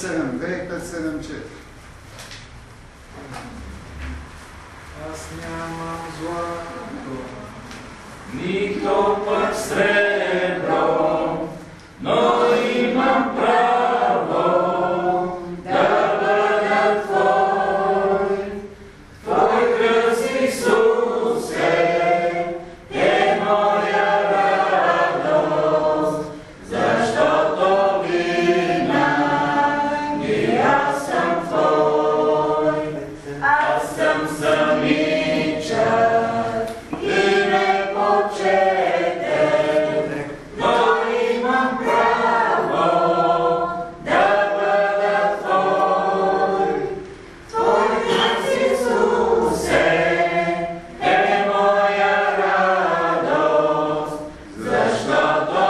572 и 574. Аз нямам злато, нито пък сребро, но имам право да бъда Твой. Твой кръст, Исусе, е моя радост, защото винаги аз съм Твой. Аз съм самичък и непочетен, но имам право да бъда Твой. Твой кръст, Исусе, е моя радост, защото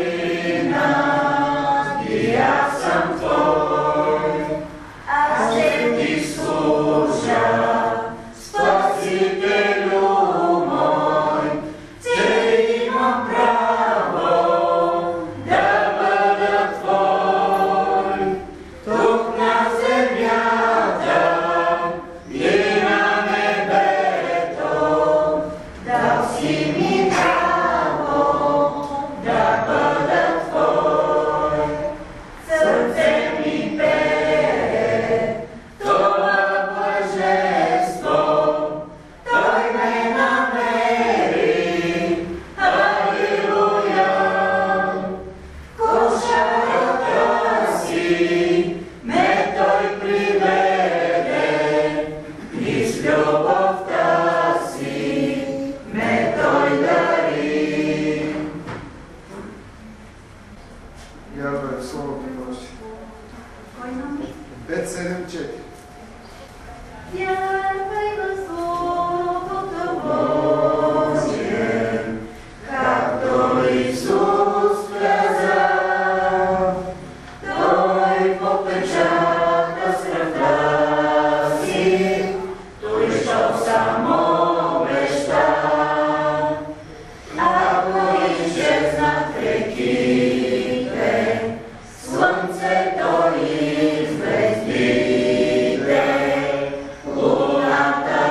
винаги аз съм Твой. Аз ще Ти служа, Спасителю мой, че имам право да бъда Твой. Тук на земята и на небето, дал си ми право да бъда Твой. Сърце ми пее това блаженство, Той ме намери, алилуя. Кошарата си ме Той приведе, и с любовта си ме Той дари. Вярвай в Словото Божие. 574. Вярвай в Словото Божие, както Исус каза. Той попечата с ръка си, той що само обеща. Ако изчезнат реките, слънцето и звездите, луната,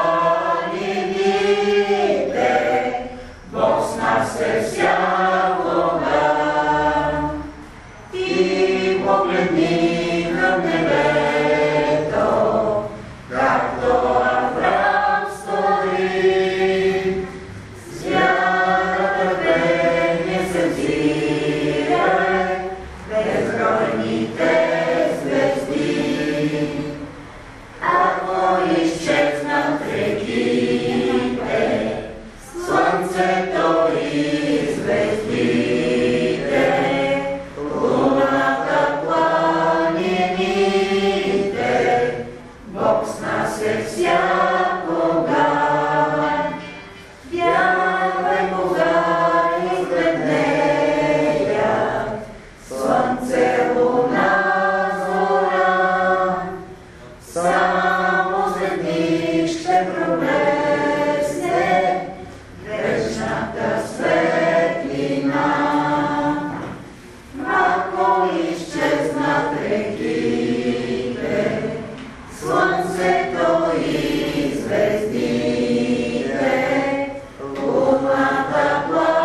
планините, Бог с нас е всякога. Ти погледни към небето, както Авраам стори. С вяра търпение се взирай безбройните звезди. Ако изчезнат реките, слънцето и звездите, луната, планините, Бог с нас е всякога. Вярвай, кога избледнеят слънце, луна, зора, само след миг ще проблесне вечната светлина. Ако изчезнат реките, слънцето и звездите, луната,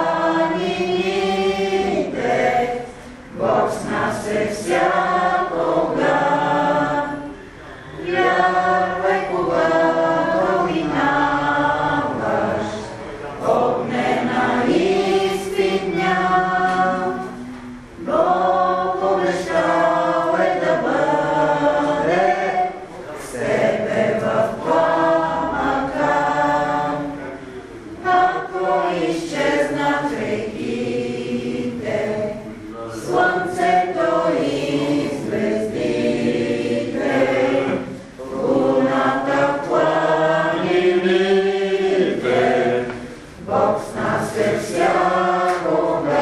планините, Бог с нас е всякога. Вярвай, когато минаваш огнена изпитня, Бог обещал е да бъде с тебе в пламъка. Ако изчезнат реките, слънцето и звездите, луната, планините, Бог с нас е всякога.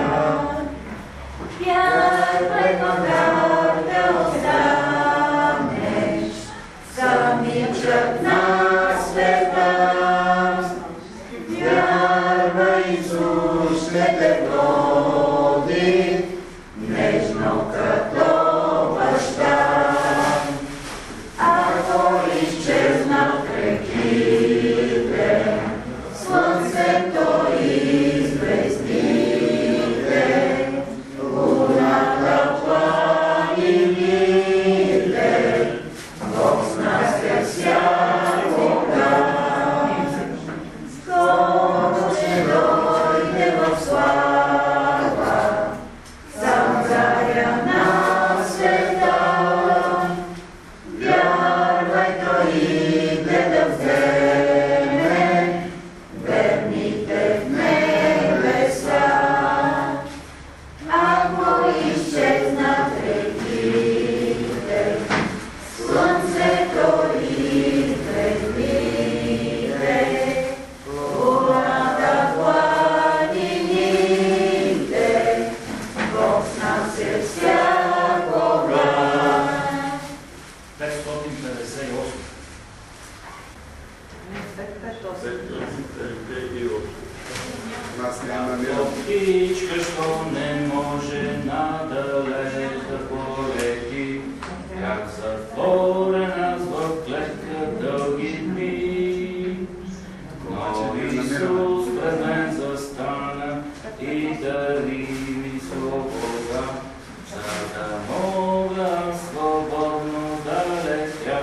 Вярвай, макар да останеш самичък на света. Вярвай Zazniamy miru. Птичка, що не може надалеч да полети, як затворена в клетка дълги дни. Но Исус пред мен застана и дари ми свобода, за да мога свободно да летя.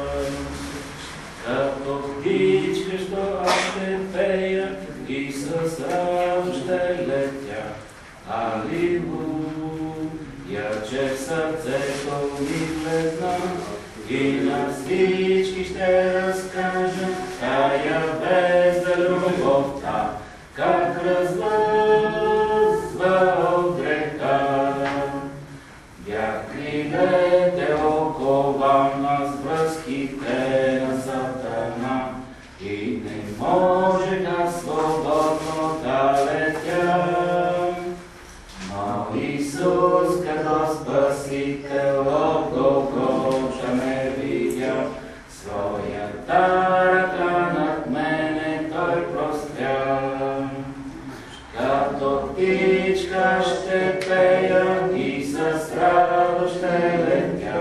Като птичка, що аз ще пея и с радост ще летя. Алилуя, че в сърцето ми влезна и на всички ще разкажа тая безда любовта, как развъзва от греха. Бях крилете окована с връзките на Сатана и не можеха свободно да летя. Но Исус като Спасител от Голгота ме видя, своята ръка над мене Той простря. Като птичка ще пея и с радост ще летя.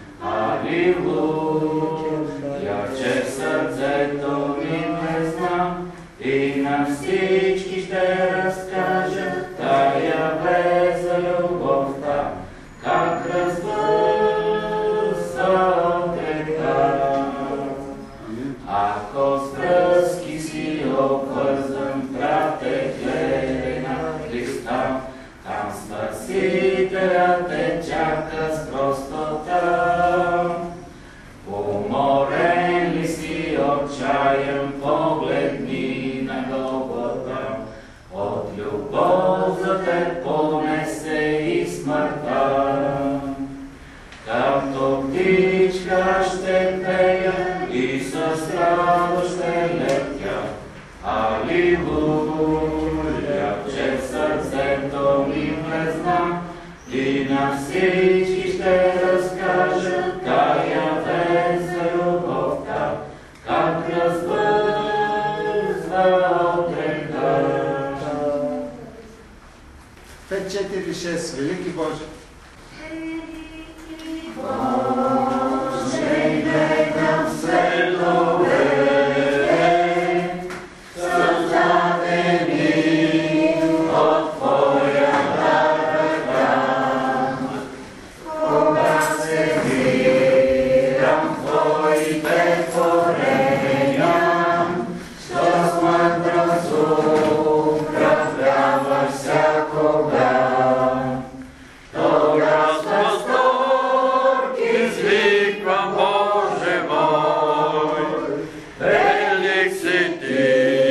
Алилуя, че в сърцето ми влезна и на всички ще разкажа тая безда любовта, как развъзва от греха. Ако с връзки си обвързан, брате, гледай на Христа, там Спасителят те чака с простота. Уморен ли си, отчаян, погледни на Голгота, от любов за те понесе и смъртта. Като птичка ще пея и с радост ще летя. Алилуя, че в сърцето ми влезна и на всички ще разкажа тая безда любовта, как развъзва от греха. 5-4-6. Велики Боже. Боже, гледам световете, създадени от Твоята ръка. Кога се вирам в Твоите творения, що с мъдрост управляваш всякога. Тогава с възторг извиквам, Боже мой, велик си Ти,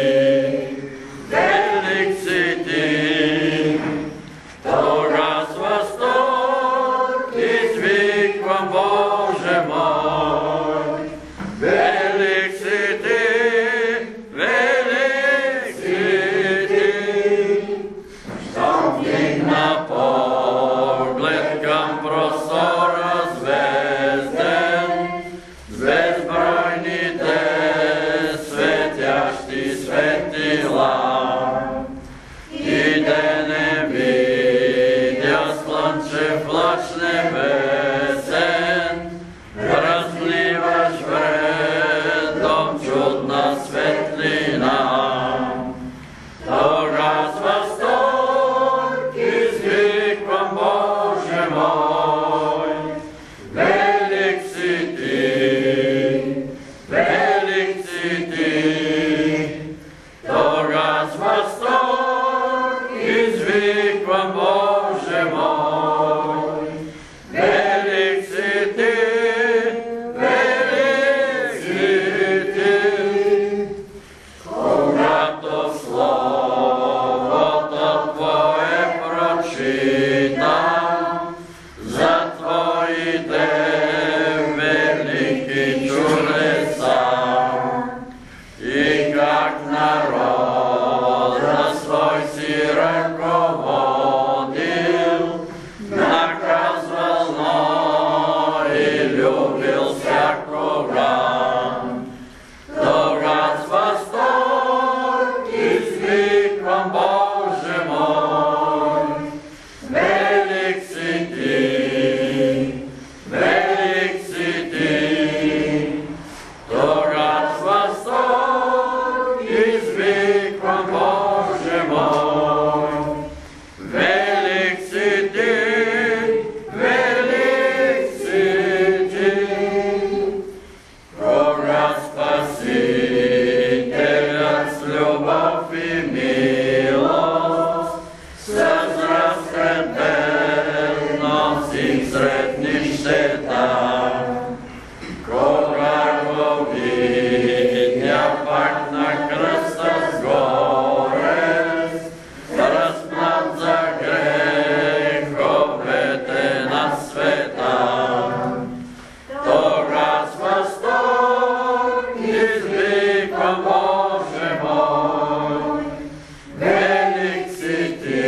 велик си Ти. Тогава с възторг извиквам, Боже мой, велик си Ти, велик си Ти. Щом вдигна поглед към простора звезден, безбройните светящи светила, и да не видя слънчев лъч небесен, разливаш вредом чудна светлина. Тогава с възторг извиквам, Боже мой, велик си Ти, велик си Ти. Тогава с възторг извиквам, Боже мой, велик си Ти, велик си Ти. Когато Словото Твое прочитам, за Твоите велики чудеса, и как народа свой си ръководил, наказвал, но и любил всякога. Тогава с възторг извиквам, Боже извиквам, Боже мой. Велик си ти, велик си ти, Бога Спасителят с любов и милост, с разцветеност и сред нищета. Кога го видя пак на кръста с горест, разпнат за греховете на света, тогава с възторг извиквам, Боже мой. Велик си ти,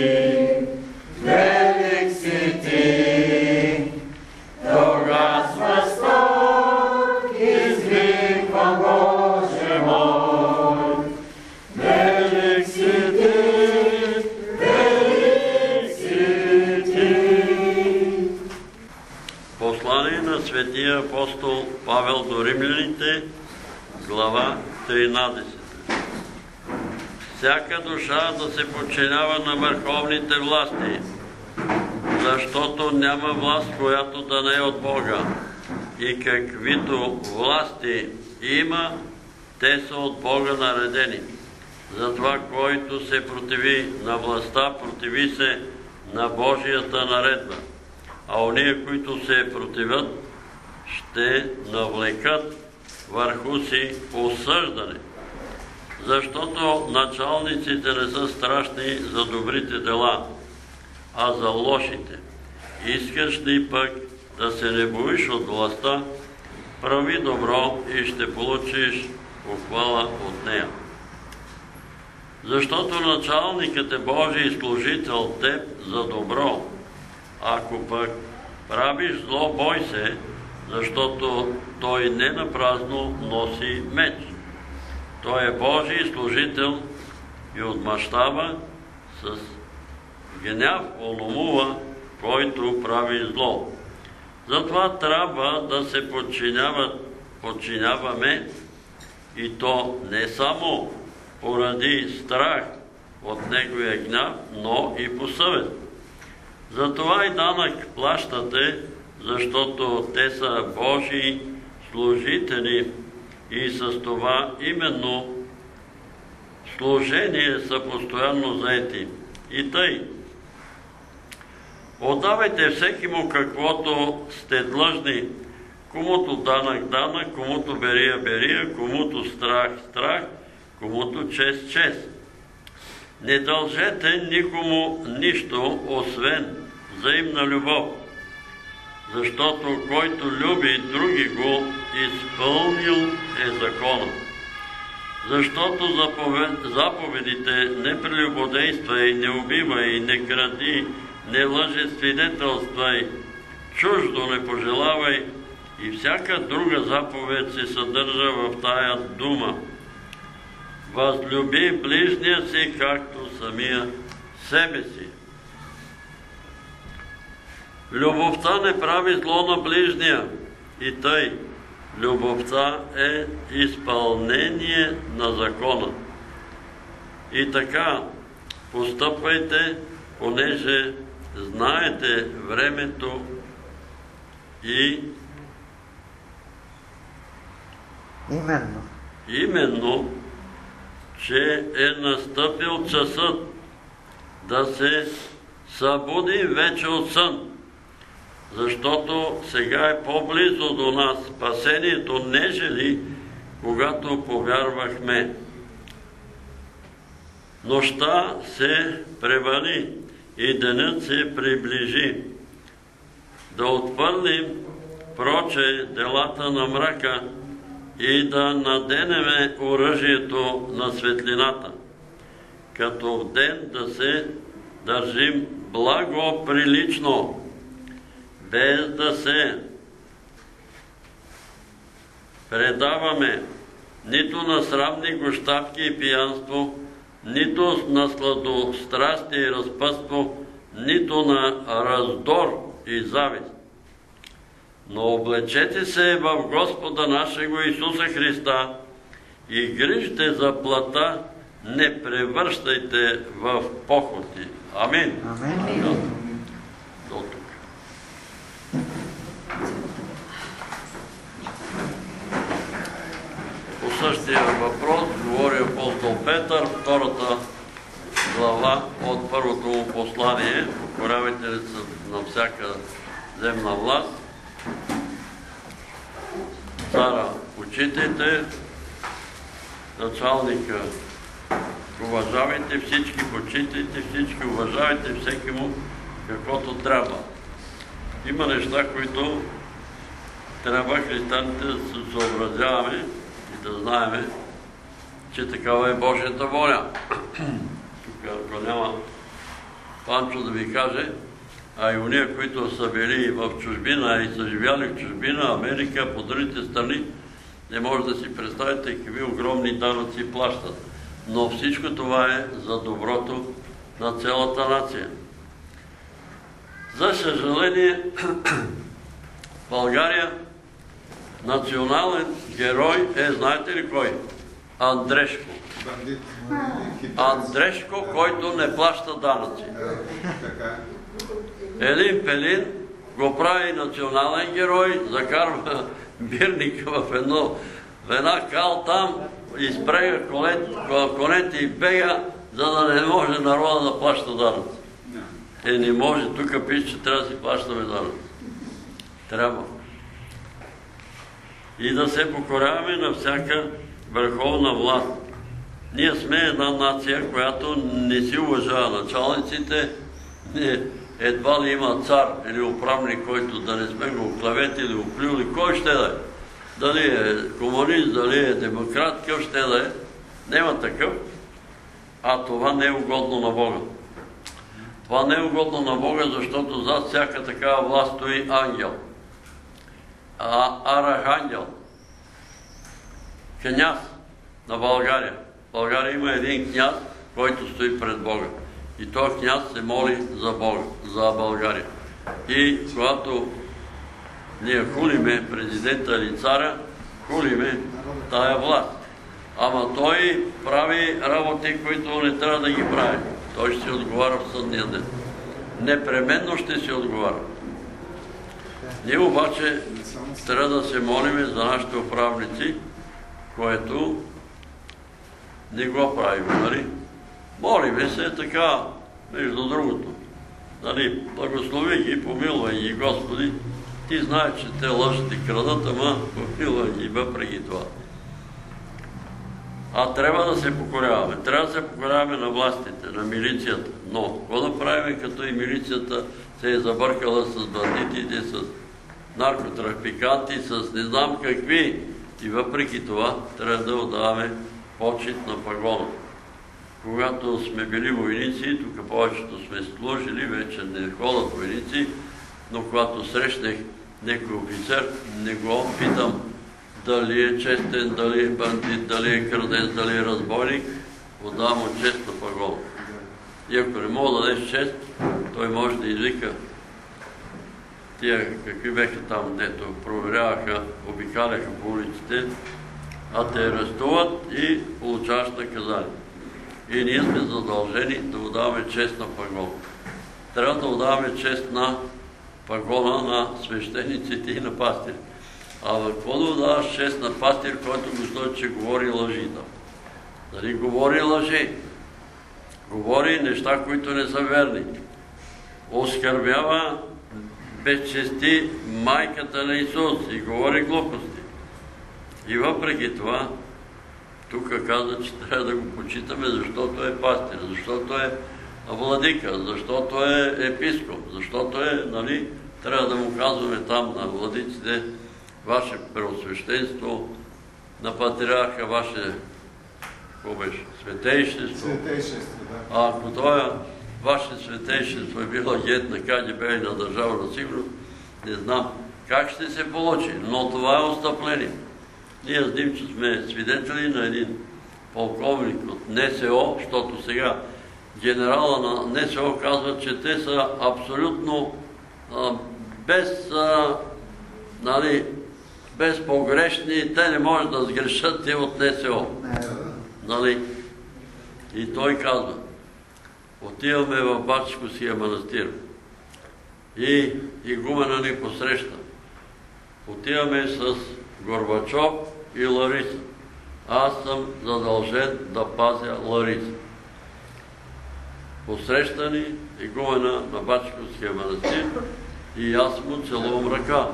велик си ти, тогава с възторг извиквам, Боже мой. Велик си ти, велик си ти. Послание на светия апостол Павел до римляните, глава 13. Всяка душа да се подчинява на върховните власти, защото няма власт, която да не е от Бога. И каквито власти има, те са от Бога наредени. Затова, който се противи на властта, противи се на Божията наредба. А ония, които се противят, ще навлекат върху си осъждане. Защото началниците не са страшни за добрите дела, а за лошите. Искаш ли пък да се не боиш от властта, прави добро и ще получиш похвала от нея. Защото началникът е Божий служител теб за добро. Ако пък правиш зло, бой се, защото той не напразно носи меч. Той е Божий служител и отмъщава с гняв ономува, който прави зло. Затова трябва да се подчиняваме, и то не само поради страх от неговия гняв, но и по съвест. Затова и данък плащате, защото те са Божии служители и с това именно служение са постоянно заети. И тъй, отдавайте всеки му каквото сте длъжни, комуто данък, комуто берия, комуто страх, комуто чест. Не дължете никому нищо, освен взаимна любов, защото който люби други го, изпълнил е закона. Защото заповедите не прелюбодействай, не убивай, не кради, не лъжесвидетелствай, чуждо не пожелавай и всяка друга заповед се съдържа в тая дума. Възлюби ближния си, както самия себе си. Любовта не прави зло на ближния, и тъй, любовта е изпълнение на закона. И така, постъпвайте, понеже знаете времето и именно, че е настъпил часът да се събуди вече от сън, защото сега е по-близо до нас спасението, нежели когато повярвахме. Нощта се превали и денят се приближи. Да отвърлим проче делата на мрака и да наденеме оръжието на светлината, като в ден да се държим благоприлично, без да се предаваме нито на срамни гощавки и пиянство, нито на сладострастие и разпътство, нито на раздор и завист. Но облечете се в Господа нашего Исуса Христа и грижите за плътта не превръщайте в похоти. Амин. До тук. По същия въпрос говори апостол Петър, 2 глава от първото му послание. Покорявайте ли се на всяка земна власт. Цара почитайте, началника уважавайте, всички почитайте, всички уважавайте, всеки му каквото трябва. Има неща, които трябва християните да се съобразяваме и да знаеме, че такава е Божията воля. Тук, ако няма Панчо да ви каже, а и уния, които са били в чужбина и са живяли в чужбина, Америка, по другите страни, не може да си представите какви огромни данъци плащат. Но всичко това е за доброто на цялата нация. За съжаление, България национален герой е, знаете ли кой? Андрешко. Бандит. Андрешко, който не плаща данъци. Елин Пелин го прави национален герой, закарва бирника в една кал там, изпрега конете и бега, за да не може народа да плаща данъци. Не може, тук пише, че трябва да си плащаме данъци. Трябва. И да се покоряваме на всяка върховна власт. Ние сме една нация, която не си уважава началниците, едва ли има цар или управник, който да не сме го оклеветили, оплюли, кой ще да е? Дали е комунист, дали е демократ, кой ще да е? Нема такъв, а това не е угодно на Бога. Това не е угодно на Бога, защото зад всяка такава власт стои ангел. Архангел. Княз на България. В България има един княз, който стои пред Бога. И този княз се моли за Бога, за България. И когато ние хулиме президента или царя, хулиме тая власт. Ама той прави работи, които не трябва да ги прави. Той ще си отговаря в съдния ден. Непременно ще си отговаря. Ние обаче трябва да се молиме за нашите управници, което не го правим, нали? Молиме се така, между другото. Нали, благослови ги, помилвай ги, Господи. Ти знаеш, че те лъжат и крадат, ама помилвай ги въпреки това. А трябва да се покоряваме. Трябва да се покоряваме на властите, на милицията. Но, какво да правим, като и милицията се е забъркала с бандитите, с наркотрафиканти, с не знам какви. И въпреки това, трябва да отдаваме почит на пагона. Когато сме били войници, тук повечето сме служили, вече не ходят войници, но когато срещнах някой офицер, не го питам дали е честен, дали е бандит, дали е крадец, дали е разбойник, отдавам му чест на пагона. И ако не мога да дадеш чест, той може да извика тия какви беха там, дето проверяваха, обикаляха по улиците, а те арестуват и получаваш наказание. И ние сме задължени да отдаваме чест на пагона. Трябва да отдаваме чест на пагона на свещениците и на пастири. А какво да отдаваш чест на пастир, който го стои, че говори лъжи? Дали говори лъжи? Говори неща, които не са верни. Оскърбява, безчести майката на Исус и говори глупости. И въпреки това, тук каза, че трябва да го почитаме, защото е пастир, защото е владика, защото е епископ, защото е, нали, трябва да му казваме там на владиците, ваше преосвещенство, на патриарха, ваше, какво беше, светейшество. Светейшество, да. А ако това ваше светейшество е било агент на КГБ и на Държавна сигурност, не знам как ще се получи, но това е отстъпление. Ние с Димчо сме свидетели на един полковник от НСО, защото сега генерала на НСО казва, че те са абсолютно без безпогрешни, те не може да сгрешат и от НСО. Нали? И той казва, отиваме в Бачковския манастир и игумена ни посреща. Отиваме с Горбачов и Лариса. Аз съм задължен да пазя Лариса. Посреща ни игумена на Бачковския манастир и аз му целувам ръка.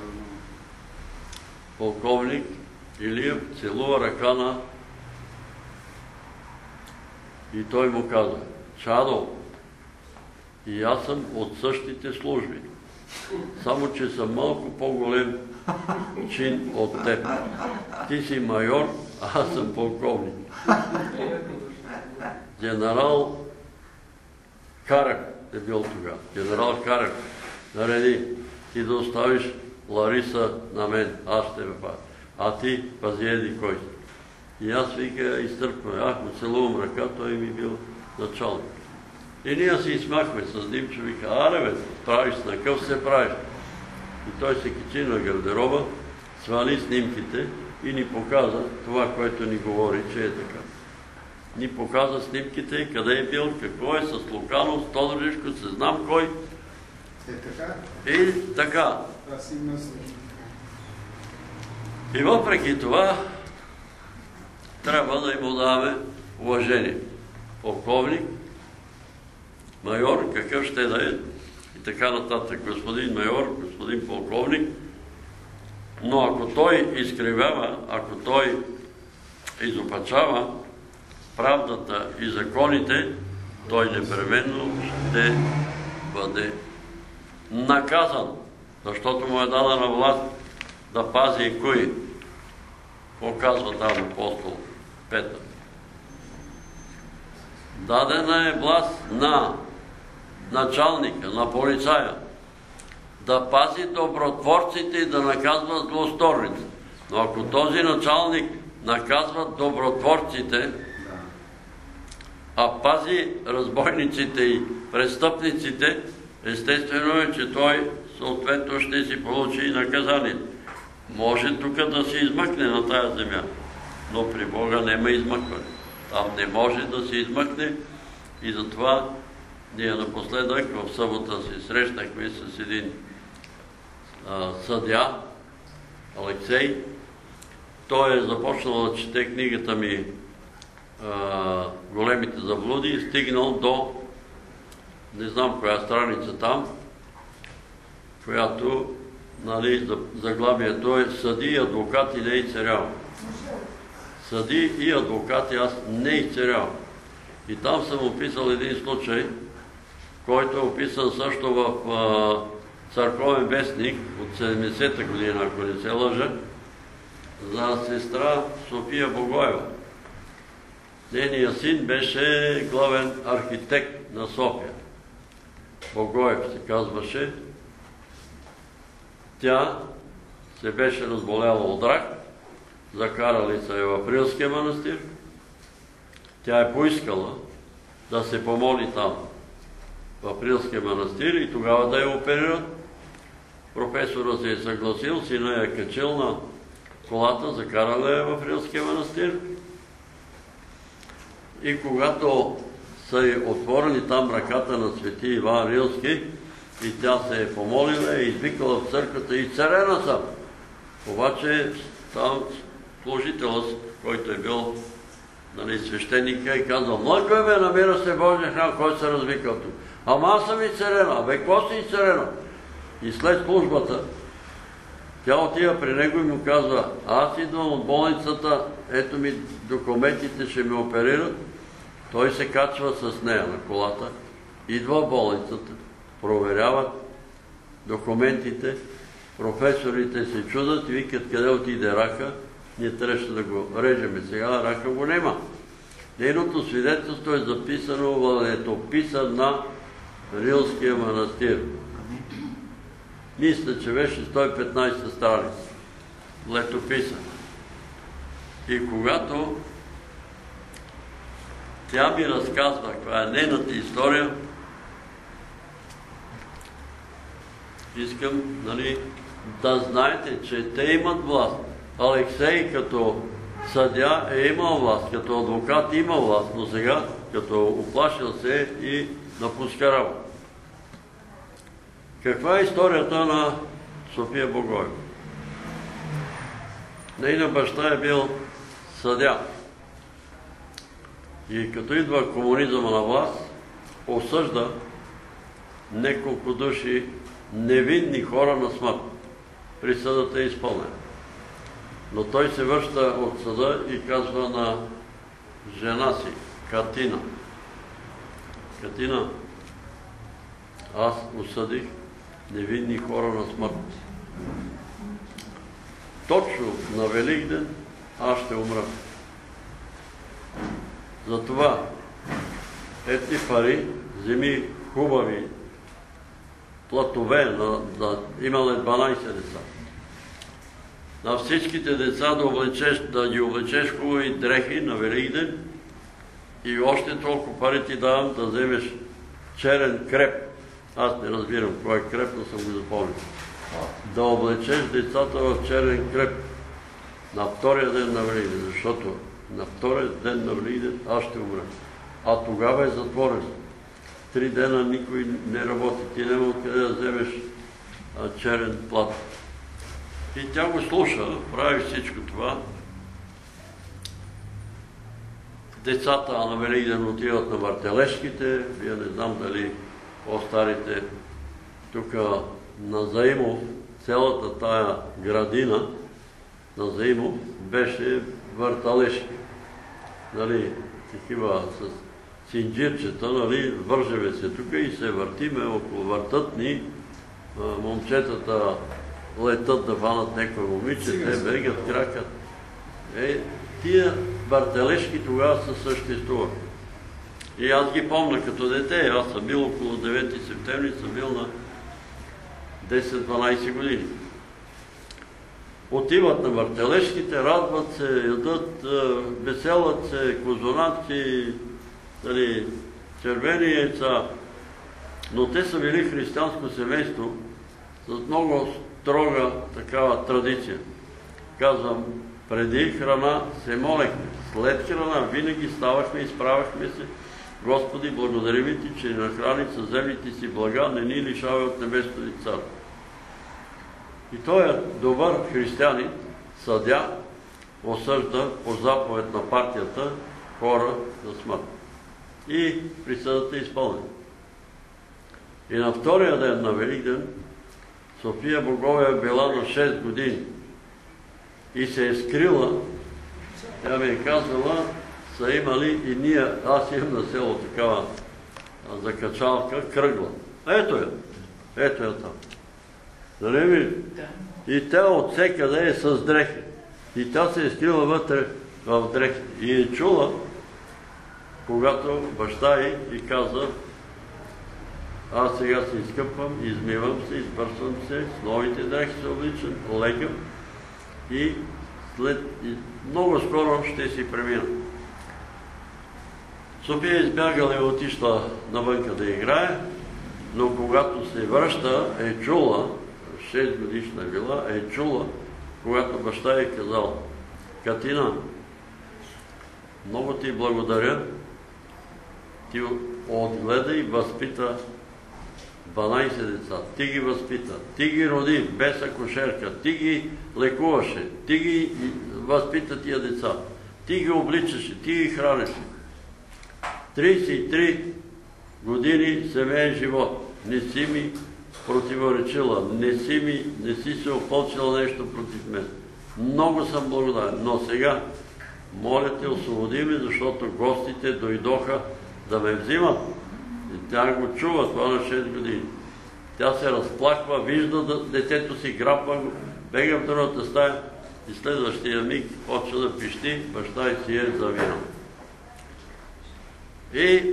Полковник Илиев целува ръка на... И той му казва, Чадо, и аз съм от същите служби, само че съм малко по-голем чин от теб. Ти си майор, а аз съм полковник. Генерал Карев е бил тогава. Генерал Карев нареди, ти да оставиш Лариса на мен, аз ще ме пазя. А ти пази еди кой си. И аз вика изтърпвам, му целувам ръка, той ми бил началник. И ние си измахме с Димчо, вика, аре бе, правиш на къв се правиш. И той се качи на гардероба, свали снимките и ни показа това, което ни говори, че е така. Ни показа снимките, къде е бил, какво е с Луканов, с Тодоришко, се знам кой. Е така? И така. Аз им мисля. И въпреки това, трябва да им даваме уважение. Полковник, майор, какъв ще да е, и така нататък, господин майор, господин полковник, но ако той изкривява, ако той изопачава правдата и законите, той непременно ще бъде наказан, защото му е дадена власт да пази и кои. Оказва там апостол Петър. Дадена е власт на началника, на полицая, да пази добротворците и да наказва злосторниците. Но ако този началник наказва добротворците, а пази разбойниците и престъпниците, естествено е, че той съответно ще си получи и наказание. Може тук да се измъкне на тая земя, но при Бога няма измъкване. Там не може да се измъкне и затова ние напоследък в събота се срещнахме с един съдия, Алексей. Той е започнал да чете книгата ми Големите заблуди и стигнал до не знам коя страница там, която заглавието е Съди и адвокати не изцерявам. Съди и адвокати аз не изцерявам. И там съм описал един случай, който е описан също в църковен вестник от 70-та година, ако не се лъжа, за сестра София Богоева. Нейният син беше главен архитект на София. Богоев се казваше. Тя се беше разболяла от рак, закарали се в Априлския манастир. Тя е поискала да се помоли там, в Априлския манастир, и тогава да я оперират. Професора се е съгласил, сина е качил на колата, закарала я в Априлския манастир. И когато са отворили там ръката на свети Иван Рилски, и тя се е помолила и извикала в църквата и царена съм. Обаче там служителът, който е бил свещеника, и казал, млъквай ме, намира се Божия храм, който се развикал тук. Ама аз съм и царена, бе, какво си и царена? И след службата, тя отива при него и му казва, аз идвам от болницата, ето ми документите, ще ме оперират. Той се качва с нея на колата, идва в болницата, проверяват документите, професорите се чудат и викат къде отиде рака, ние трябваше да го режеме. Сега рака го нема. Нейното свидетелство е записано в летописа на Рилския манастир. Мисля, че беше 115 страница. Летописа. И когато тя ми разказва каква е нейната история, искам да знаете, че те имат власт. Алексей като съдия е имал власт, като адвокат има власт, но сега като оплашил се и напуска работа. Каква е историята на София Богоева? Нейният баща е бил съдия. И като идва комунизма на власт, осъжда няколко души невинни хора на смърт. Присъдата е изпълнена. Но той се връща от съда и казва на жена си, Катина. Катина, аз осъдих невинни хора на смърт. Точно на Великден аз ще умра. Затова ети пари, вземи хубави платове, имале 12 деца. На всичките деца да ги облечеш хубави дрехи на Великден и още толкова пари ти давам да вземеш черен креп. Аз не разбирам кой е креп, но съм го запомнил. Да облечеш децата в черен креп на втория ден на Великден, защото на втория ден на Великден аз ще умра. А тогава е затворен. 3 дена никой не работи. Ти няма откъде да вземеш черен плат. И тя го слуша, прави всичко това. Децата на Великден отиват на въртележките. Вие не знам дали по-старите тук на Заимов, цялата тая градина на Заимов беше въртележки. Нали, такива с синджирчета, нали, вържеме се тук и се въртиме, около въртат ни, момчетата летат да ванат някой момиче, те бегат, кракат. Тия въртележки тогава са съществували. И аз ги помня като дете, аз съм бил около 9 септември, съм бил на 10-12 години. Отиват на въртележките, радват се, ядат, веселят се, козунаци, червени яйца. Но те са били християнско семейство с много строга такава традиция. Казвам, преди храна се молехме, след храна винаги ставахме и изправяхме се. Господи, благодарим ти, че нахрани със земните си блага, не ни лишава от небесното ни царство. И той е добър християнин, съдя, осъжда по заповед на партията хора за смърт. И присъдата е изпълнена. И на втория ден на Великден София Богова е била на 6 години и се е скрила. Тя ми е казала, са имали и ние, аз имам на село такава закачалка, кръгла. Ето я там. Нали ми? И тя от всекъде е с дрехи. И тя се е скрила вътре в дрехи. И е чула, когато баща и каза, аз сега се изкъпвам, измивам се, избърсвам се, с новите дрехи се обличам, легам и много скоро ще си премина. София е избягала и отишла навънка да играе, но когато се връща, е чула, 6 годишна била, е чула, когато баща е казал, Катина, много ти благодаря, ти отгледа и възпита 12 деца, ти ги възпита, ти ги роди без акушерка, ти ги лекуваше, ти ги възпита тия деца, ти ги обличаше, ти ги хранеше. 33 години семейен живот, не си ми противоречила, не си се опълчила нещо против мен. Много съм благодарен, но сега моля те, освободи ме, защото гостите дойдоха да ме взимат. И тя го чува, това на 6 години. Тя се разплаква, вижда детето си, грабва го, бега в другата стая и следващия миг почва да пищи, баща и си е завинал. И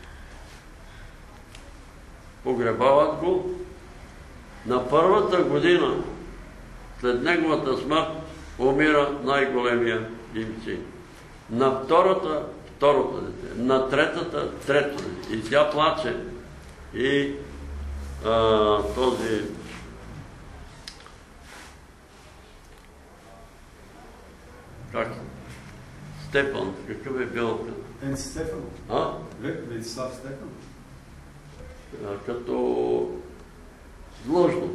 погребават го. На първата година, след неговата смърт, умира най-големия им син. На второто дете. На третата, трето дете. И тя плаче. И този Как? Стефан, какъв е бил? Венци Стефан. А? Венцислав Стефан. Като длъжност.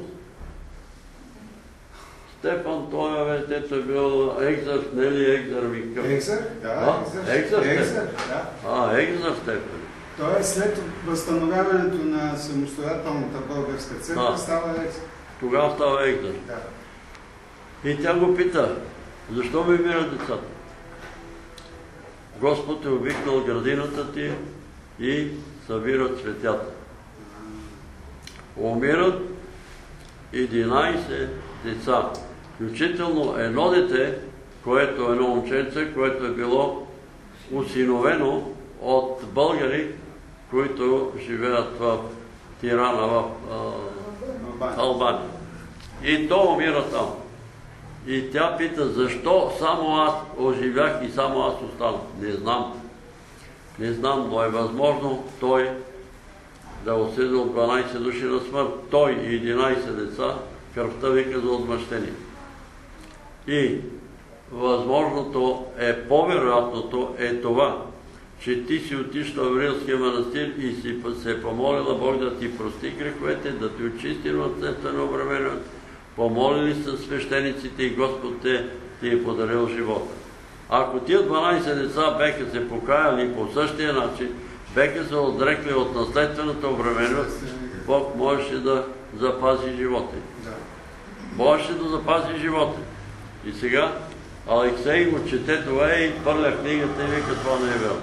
Стефан, той е бил екзър, не ли екзър викъв? Екзър? Да, Екзър. Екзър, да. Екзър Стефан. Той е след възстановяването на самостоятелната българска църква става екзър. Тогава става екзър. Да. И тя го пита, защо ми умират децата? Господ е обикнал градината ти и събират цветята. Умират 11 деца. Включително едно дете, едно момченце, което е било усиновено от българи, които живеят в Тирана, в Албания. И то умира там. И тя пита, защо само аз оживях и само аз останах. Не знам. Не знам, но е възможно той да осъдил 12 души на смърт. Той и 11 деца, кръвта вика за отмъщение. И възможното по-вероятното е това, че ти си отишла в Рилския манастир и си се помолила Бог да ти прости греховете, да ти очисти наследствено време, помолили са свещениците и Господ ти е подарил живота. Ако тия 12 деца беха се покаяли по същия начин, беха се отрекли от наследственото обременение, Бог можеше да запази живота. Можеше да запази живота. И сега Алексей го чете това и пърля книгата и вика, това не е верно.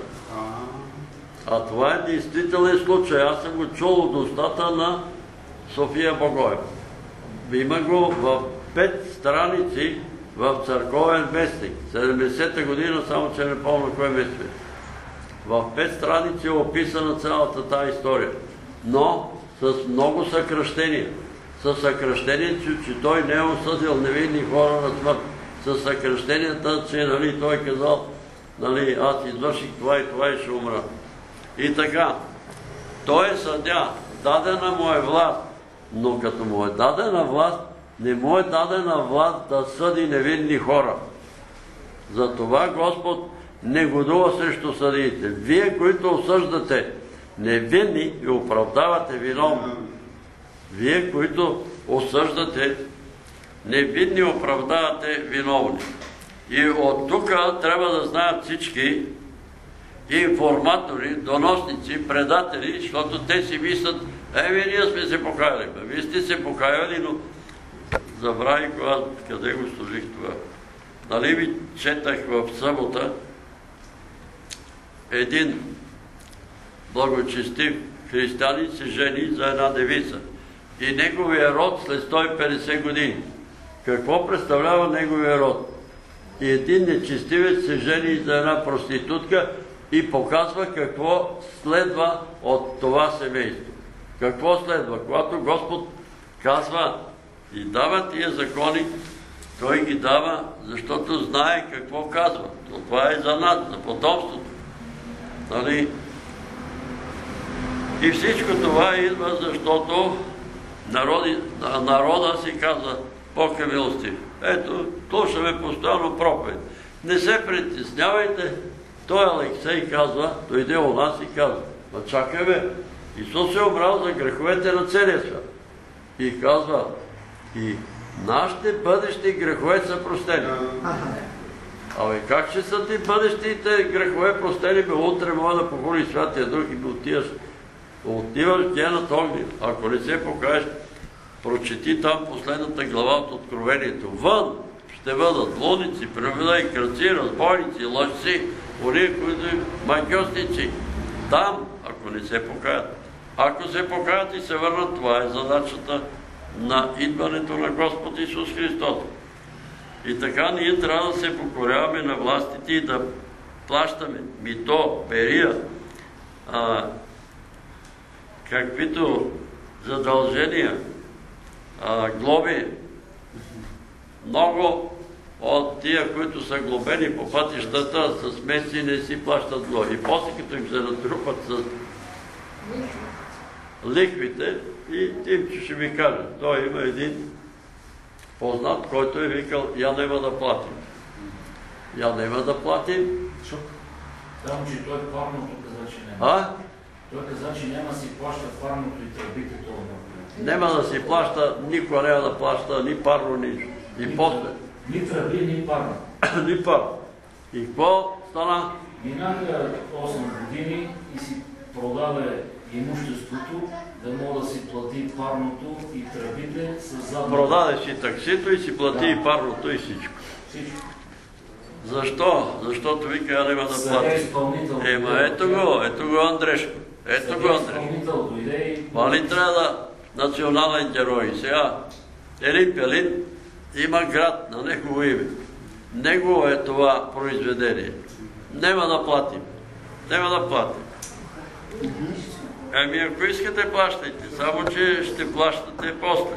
А това е действителен случай. Аз съм го чул от устата на София Богоева. Има го в 5 страници в църковен вестник. 70-та година, само че не помня кой месец. В 5 страници е описана цялата тази история. Но с много съкръщения. С съкръщението, че той не е осъдил невинни хора на смърт. С съкръщенията, че той е казал, аз извърших това и ще умра. И така, той е съдя, дадена му е власт, но като му е дадена власт, не му е дадена власт да съди невинни хора. Затова Господ негодува срещу съдиите. Вие, които осъждате невинни и оправдавате виновни. Вие, които осъждате невинни, оправдавате виновни. И от тук трябва да знаят всички информатори, доносници, предатели, защото те си мислят, ние сме се покаяли. Вие сте се покаяли, но забравих къде го служих това. Нали ви четах в събота един благочестив християнин се жени за една девица. И неговия род след 150 години. Какво представлява неговия род? И един нечестивец се жени за една проститутка и показва какво следва от това семейство. Какво следва? Когато Господ казва и дава тия закони, Той ги дава, защото знае какво казва. Това е за нас, за потомството. Нали? И всичко това идва, защото народа си казва, Бог е милостив. Ето, слушаме постоянно проповед. Не се притеснявайте. Той Алексей казва, дойде у нас и казва, чакай бе, Исус е умрял за греховете на целия свят. И казва, и нашите бъдещи грехове са простени. Абе, как ще са ти бъдещите грехове простени? Бе, утре може да похули Святия Дух и отиваш в гената огни. Ако не се покажеш, прочети там последната глава от Откровението. Вън ще бъдат лудници, преводаи, крадци, разбойници, лъжци, ония, които магьосници. Там, ако не се покаят. Ако се покаят и се върнат, това е задачата на идването на Господ Исус Христос. И така ние трябва да се покоряваме на властите и да плащаме мито, перия, каквито задължения, глоби. Много от тия, които са глобени по пътищата, с месеци не си плащат глоби. И после като им се натрупат с лихвите, и Тимчо ще ви каже, той има един познат, който е викал, я няма да платим. Я няма да платим. Само, че той парното каза, че няма. А? Той каза, че няма да си плаща парното и тръбите това. Няма да си плаща, никога няма да плаща ни парно, ни и после. Ни тръби, ни парно. Ни парно. И какво стана? Минаха 8 години и си продаде имуществото, да мога да си плати парното и тръбите с задната. Продаде си таксито и си плати и парното и всичко. Всичко. Защо? Защото вика, я няма да плати. Изпълнител. Ема ето го Андрешко. Ето го Андрешко. Това ли трябва да национален герой? Сега Елин Пелин има град на негово име. Негово е това произведение. Нема да платим. Нема да платим. Ами ако искате, плащайте. Само, че ще плащате после.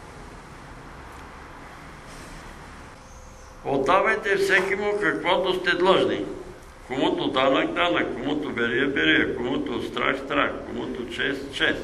Отдавайте всеки му каквото сте длъжни. Комуто данък, данък, комуто берия, берия, комуто страх, страх, комуто чест, чест.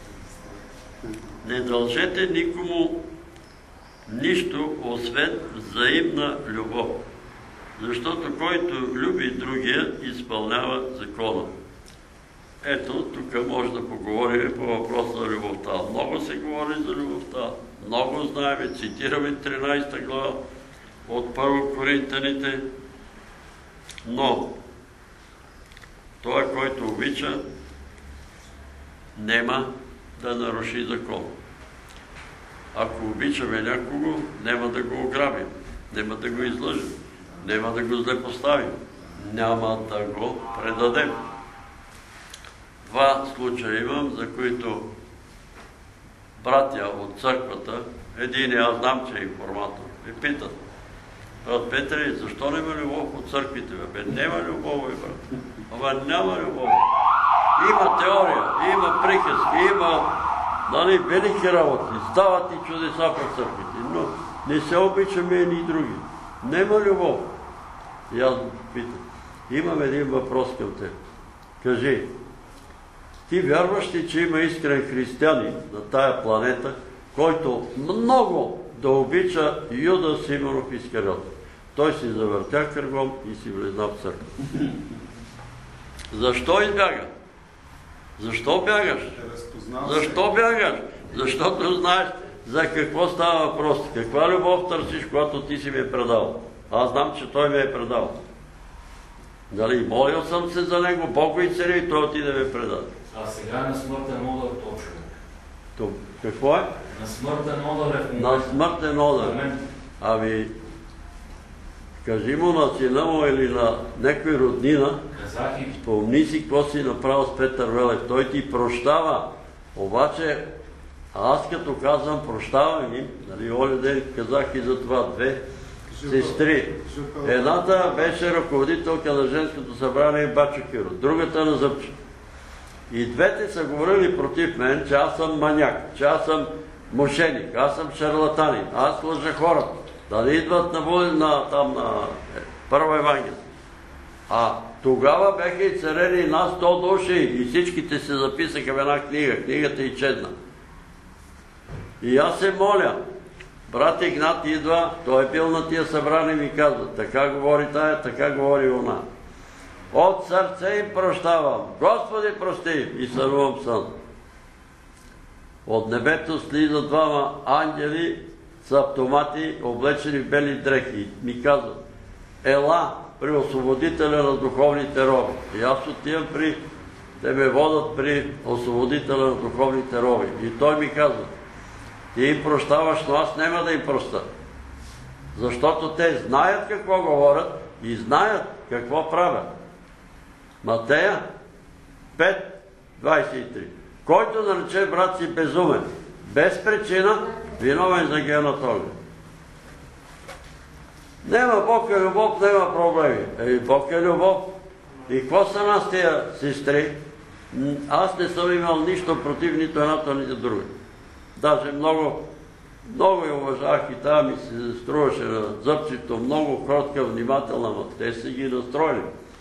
Не дължете никому нищо, освен взаимна любов. Защото който люби другия, изпълнява закона. Ето, тук може да поговорим по въпроса за любовта. Много се говори за любовта. Много знаем, цитираме 13 глава от Първо Коринтяните. Но той, който обича, нема да наруши закон. Ако обичаме някого, няма да го ограбим, няма да го излъжим, няма да го злепоставим, няма да го предадем. Два случая имам, за които братя от църквата, един аз знам, че е информатор, ми питат: брат Петре, защо няма любов от църквите? Бе, няма любов, брат. Ама няма любов. Има теория, има приказки, има велики работи, стават и чудеса по църквите, но не се обичаме едни и други. Нема любов. И аз питам: имам един въпрос към теб. Кажи, ти вярваш ли, че има искрен християнин на тая планета, който много да обича Юда Симонов Искариот? Той си завъртя кръгом и си влезна в църква. Защо избяга? Защо бягаш? Защо бягаш? Защото знаеш за какво става въпрос. Каква любов търсиш, когато ти си ми е предал? Аз знам, че той ме е предал. Дали, молил съм се за него, Бог го изцели и той отиде ме предаде. А сега на смъртен одър този човек. Какво е? На смъртен одър е. На смъртен одър. Ами, кажи му на сина му или на някой роднина, спомни си какво си направил с Петър Велев. Той ти прощава. Обаче, аз като казвам прощавам им, нали, оня ден казах и за това две сестри. Едната беше ръководителка на женското събрание Бачо Киро, другата на Зъбче. И двете са говорили против мен, че аз съм маняк, че аз съм мошеник, аз съм шарлатанин, аз лъжа хората. Да не идват на Първа Евангелие. А тогава бяха и царени нас 100 души и всичките се записаха в една книга. Книгата изчезна. И аз се моля. Брат Игнат идва, той е бил на тия събрани и ми казва: така говори тая, така говори она. От сърце им прощавам. Господи, прости! И сънувам сън. От небето слизат двама ангели с автомати, облечени в бели дрехи. Ми казват: ела при освободителя на духовните роби. И аз отивам те ме водят при освободителя на духовните роби. И той ми казва: ти им прощаваш, но аз няма да им простя. Защото те знаят какво говорят и знаят какво правят. Матея 5:23. Който нарече брат си безумен, без причина, виновен за гената огън. Нема Бог е любов, нема проблеми. Бог е любов. И какво са нас тия сестри? Аз не съм имал нищо против нито едната, нито друга. Даже много я уважавах и тая ми се струваше на Зъбчето, много кротка, внимателна, но те са ги настроили.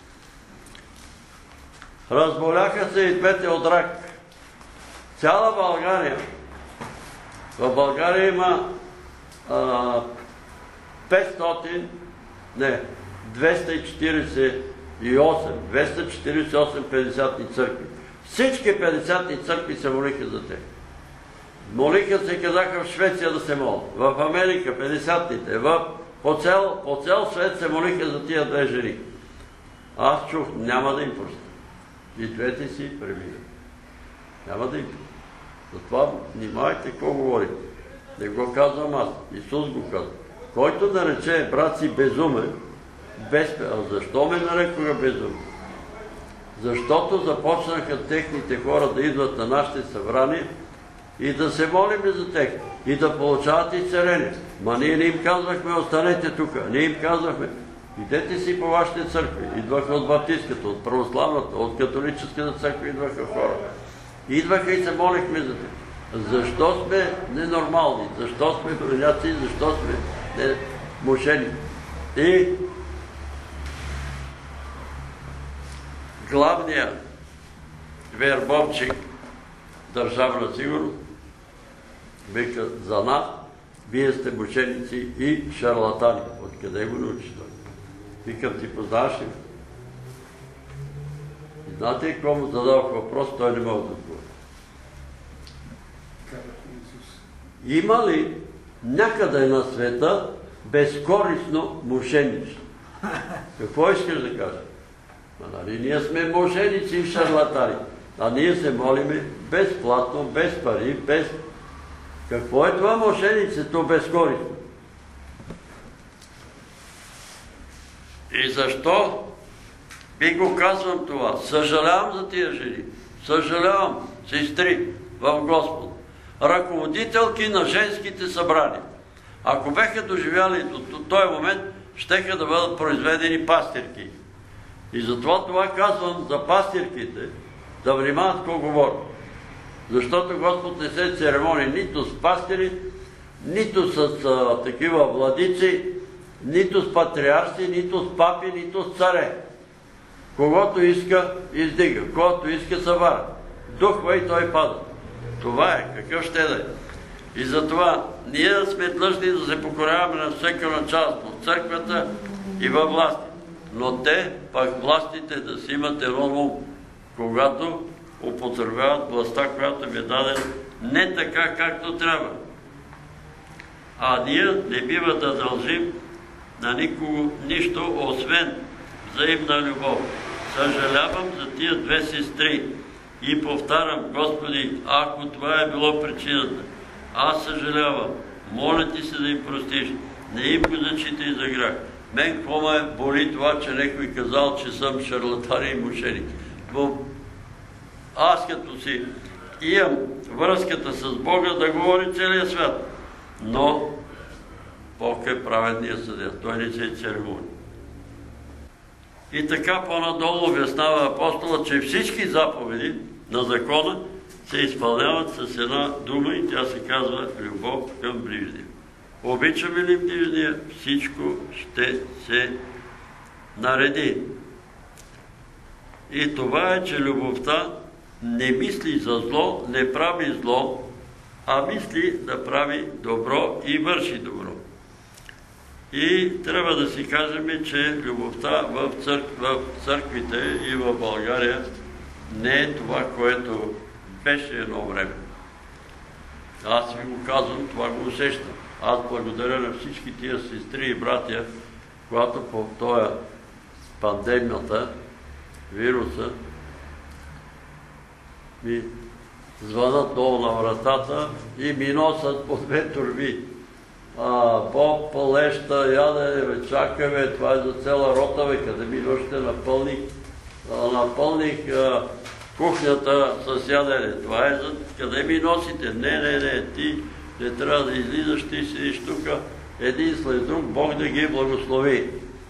Разболяха се и двете от рак. Цяла България. В България има 248 50-ни църкви. Всички 50-ни църкви се молиха за тях. Молиха се, казаха в Швеция да се молят. В Америка 50-ните, по цял свет се молиха за тия две жени. Аз чух, няма да им прости. И двете си преминат. Няма да им прости. Затова внимавайте какво говорите. Не го казвам аз. Исус го казва. Който нарече брат си безумен, а защо ме нарекоха безумен? Защото започнаха техните хора да идват на нашите събрания и да се молим за тях и да получават изцеление. Ма ние не им казвахме, останете тук. Ние им казвахме, идете си по вашите църкви. Идваха от баптистката, от православната, от католическата църква идваха хора. Идваха и се молихме за тях. Защо сме ненормални? Защо сме бреняци? Защо сме мошени? И главният вербовчик, Държавна сигурност, вика за нас, вие сте мошеници и шарлатани. Откъде го научи той? Викам, ти познаваш ли? И знаете, какво му задавах въпрос, той не мога да отговори. Има ли някъде на света безкорисно мошеничество? Какво искаш да кажеш? Нали, ние сме мошеници и шарлатани, а ние се молиме безплатно, без пари, без... Какво е това мошеницето безкорисно? И защо би го казвам това? Съжалявам за тия жени. Съжалявам, сестри в Господ. Ръководителки на женските събрания. Ако бяха доживяли до този момент, щеха да бъдат произведени пастирки. И затова това казвам за пастирките, да внимават какво говорят. Защото Господ не се церемони нито с пастири, нито с такива владици, нито с патриарси, нито с папи, нито с царе. Когото иска, издига. Когото иска, събара. Духва и той пада. Това е. Какъв ще да е? И затова ние сме длъжни да се покоряваме на всяко началство в църквата и във власти. Но те, пак властите, да си имат едно ум, когато употребяват властта, която им е дадена не така, както трябва. А ние не бива да дължим на никого нищо, освен взаимна любов. Съжалявам за тия две сестри и повтарям, Господи, ако това е било причината, аз съжалявам, моля ти се да им простиш, не им го зачитай за грях. Мен какво ме боли това, че някой казал, че съм шарлатан и мошеник. Аз като си имам връзката с Бога да говори целия свят. Но Бог е праведният съдия. Той не се церемони. И така по-надолу обяснява апостола, че всички заповеди на закона се изпълняват с една дума и тя се казва любов към ближния. Обичаме ли ближния, всичко ще се нареди. И това е, че любовта не мисли за зло, не прави зло, а мисли да прави добро и върши добро. И трябва да си кажем, че любовта в църквите и в България не е това, което беше едно време. Аз ви го казвам, това го усещам. Аз благодаря на всички тия сестри и братя, когато по този пандемията, вируса, ми звънат долу на вратата и ми носят по две турби. Боб, палеща, яде, чакаме, това е за цяла рота, къде ми нощите напълних кухнята с ядене. Това е за къде ми носите. Не, ти не трябва да излизаш, ти седиш тук, един след друг, Бог да ги благослови.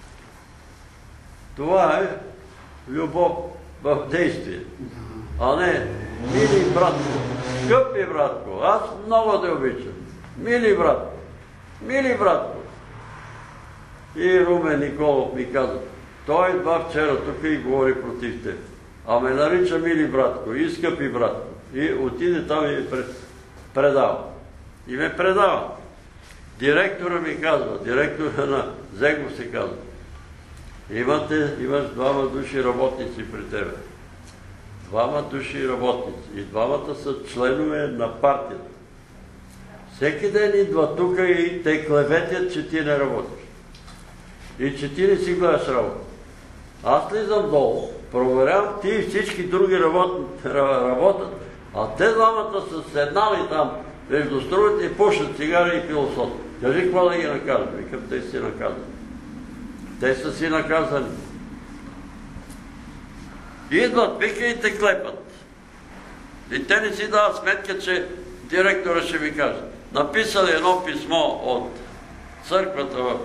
Това е любов в действие. А не, мили братко, скъпи братко, аз много те обичам. Мили братко. И Румен Николов ми каза, той идва вчера тук и говори против теб. А ме нарича мили братко и скъпи братко. И отиде там и ме предава. И ме предава. Директора ми казва, директора на Зегов се казва, Имаш двама души работници при тебе. Двама души работници. И двамата са членове на партията. Всеки ден идва тук и те клеветят, че ти не работиш. И че ти не си гледаш работа. Аз слизам долу, проверявам, ти и всички други работят, а те двамата са седнали там между струвите и пушат цигари и пилосоти. Кажи какво да ги накажа? Викам, те си наказани. Те са си наказани. Идват, вика и те клепат. И те не си дават сметка, че директора ще ви каже. Написали едно писмо от църквата в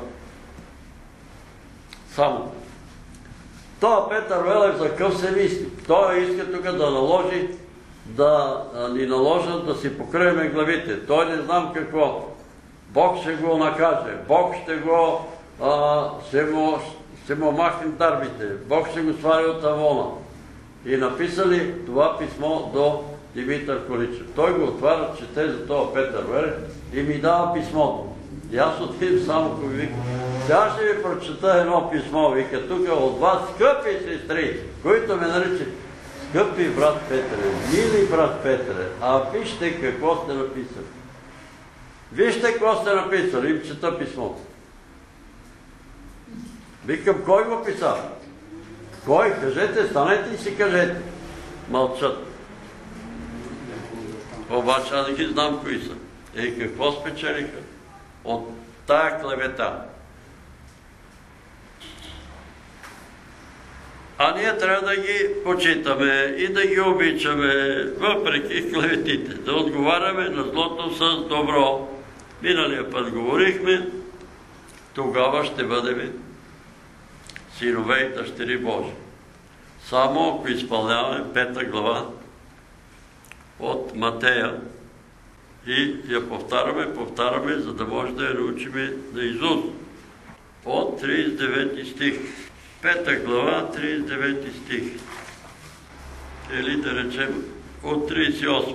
Само. Това Петър Велев за къв се мисли. Той иска тук да наложи, да ни наложат да си покриеме главите. Той не знам какво. Бог ще го накаже. Бог ще му махнем дарбите. Бог ще го свари от Авона. И написали това писмо до Димитър Количев. Той го отваря, чете за това Петър Велев и ми дава писмото. И аз отивам само и викам. Сега ще ви прочета едно писмо, вика, тук от вас, скъпи сестри, които ме наричат скъпи брат Петре, мили брат Петре, а вижте какво сте написали. Вижте какво сте написали, им чета писмото. Викам, кой го писал? Кой? Кажете, станете и си кажете. Мълчат. Обаче аз не ги знам кои са. И какво спечелиха от тая клевета? А ние трябва да ги почитаме и да ги обичаме, въпреки клеветите, да отговаряме на злото с добро. Миналия път говорихме, тогава ще бъдем синове и дъщери Божи. Само ако изпълняваме 5 глава от Матея и я повтаряме, за да може да я научиме наизуст. От 39 стих. 5 глава, 39 стих. Или да речем от 38.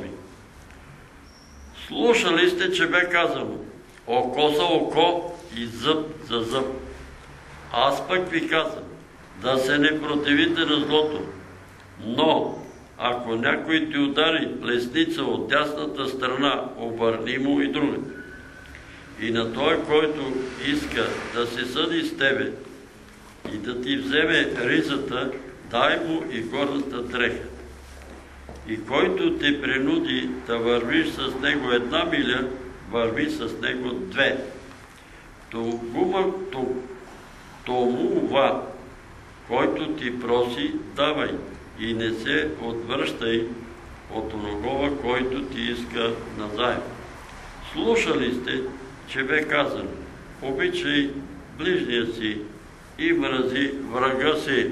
Слушали сте, че бе казано око за око и зъб за зъб. Аз пък ви казвам да се не противите на злото. Но ако някой ти удари лесница от дясната страна, обърни му и друга. И на той, който иска да се съди с тебе и да ти вземе ризата, дай му и горната дреха. И който те принуди да вървиш с него 1 миля, върви с него 2. Тому, който ти проси, давай и не се отвръщай от оногова, който ти иска назаем. Слушали сте, че бе казано, обичай ближния си и мрази врага си.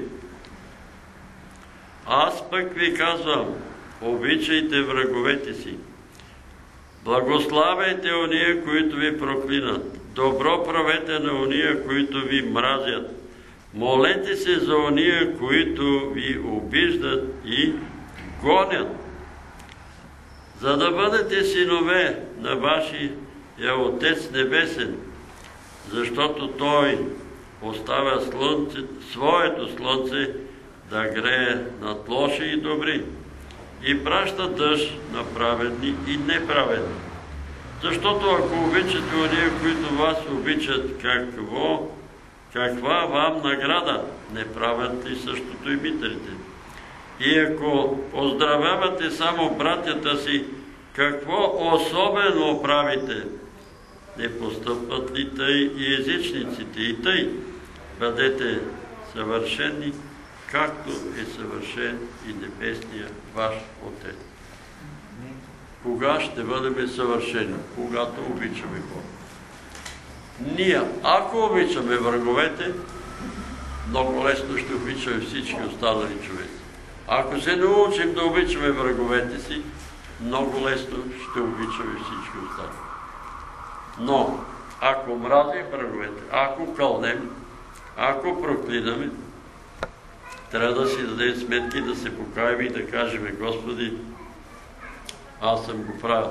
Аз пък ви казвам, обичайте враговете си. Благославяйте ония, които ви проклинат. Добро правете на ония, които ви мразят. Молете се за ония, които ви обиждат и гонят, за да бъдете синове на вашия Отец Небесен, защото Той оставя своето слънце да грее над лоши и добри и праща дъжд на праведни и неправедни. Защото ако обичате ония, които вас обичат, каква вам награда не правят ли същото и митрите? И ако поздравявате само братята си, какво особено правите? Не постъпват ли тъй и езичниците? И тъй бъдете съвършени, както е съвършен и небесния ваш Отец. Кога ще бъдем съвършени? Когато обичаме Бога. Ние, ако обичаме враговете, много лесно ще обичаме всички останали човеци. Ако се научим да обичаме враговете си, много лесно ще обичаме всички останали. Но, ако мразим враговете, ако кълнем, ако проклинаме, трябва да си дадем сметки, да се покаем и да кажем, Господи, аз съм го правил.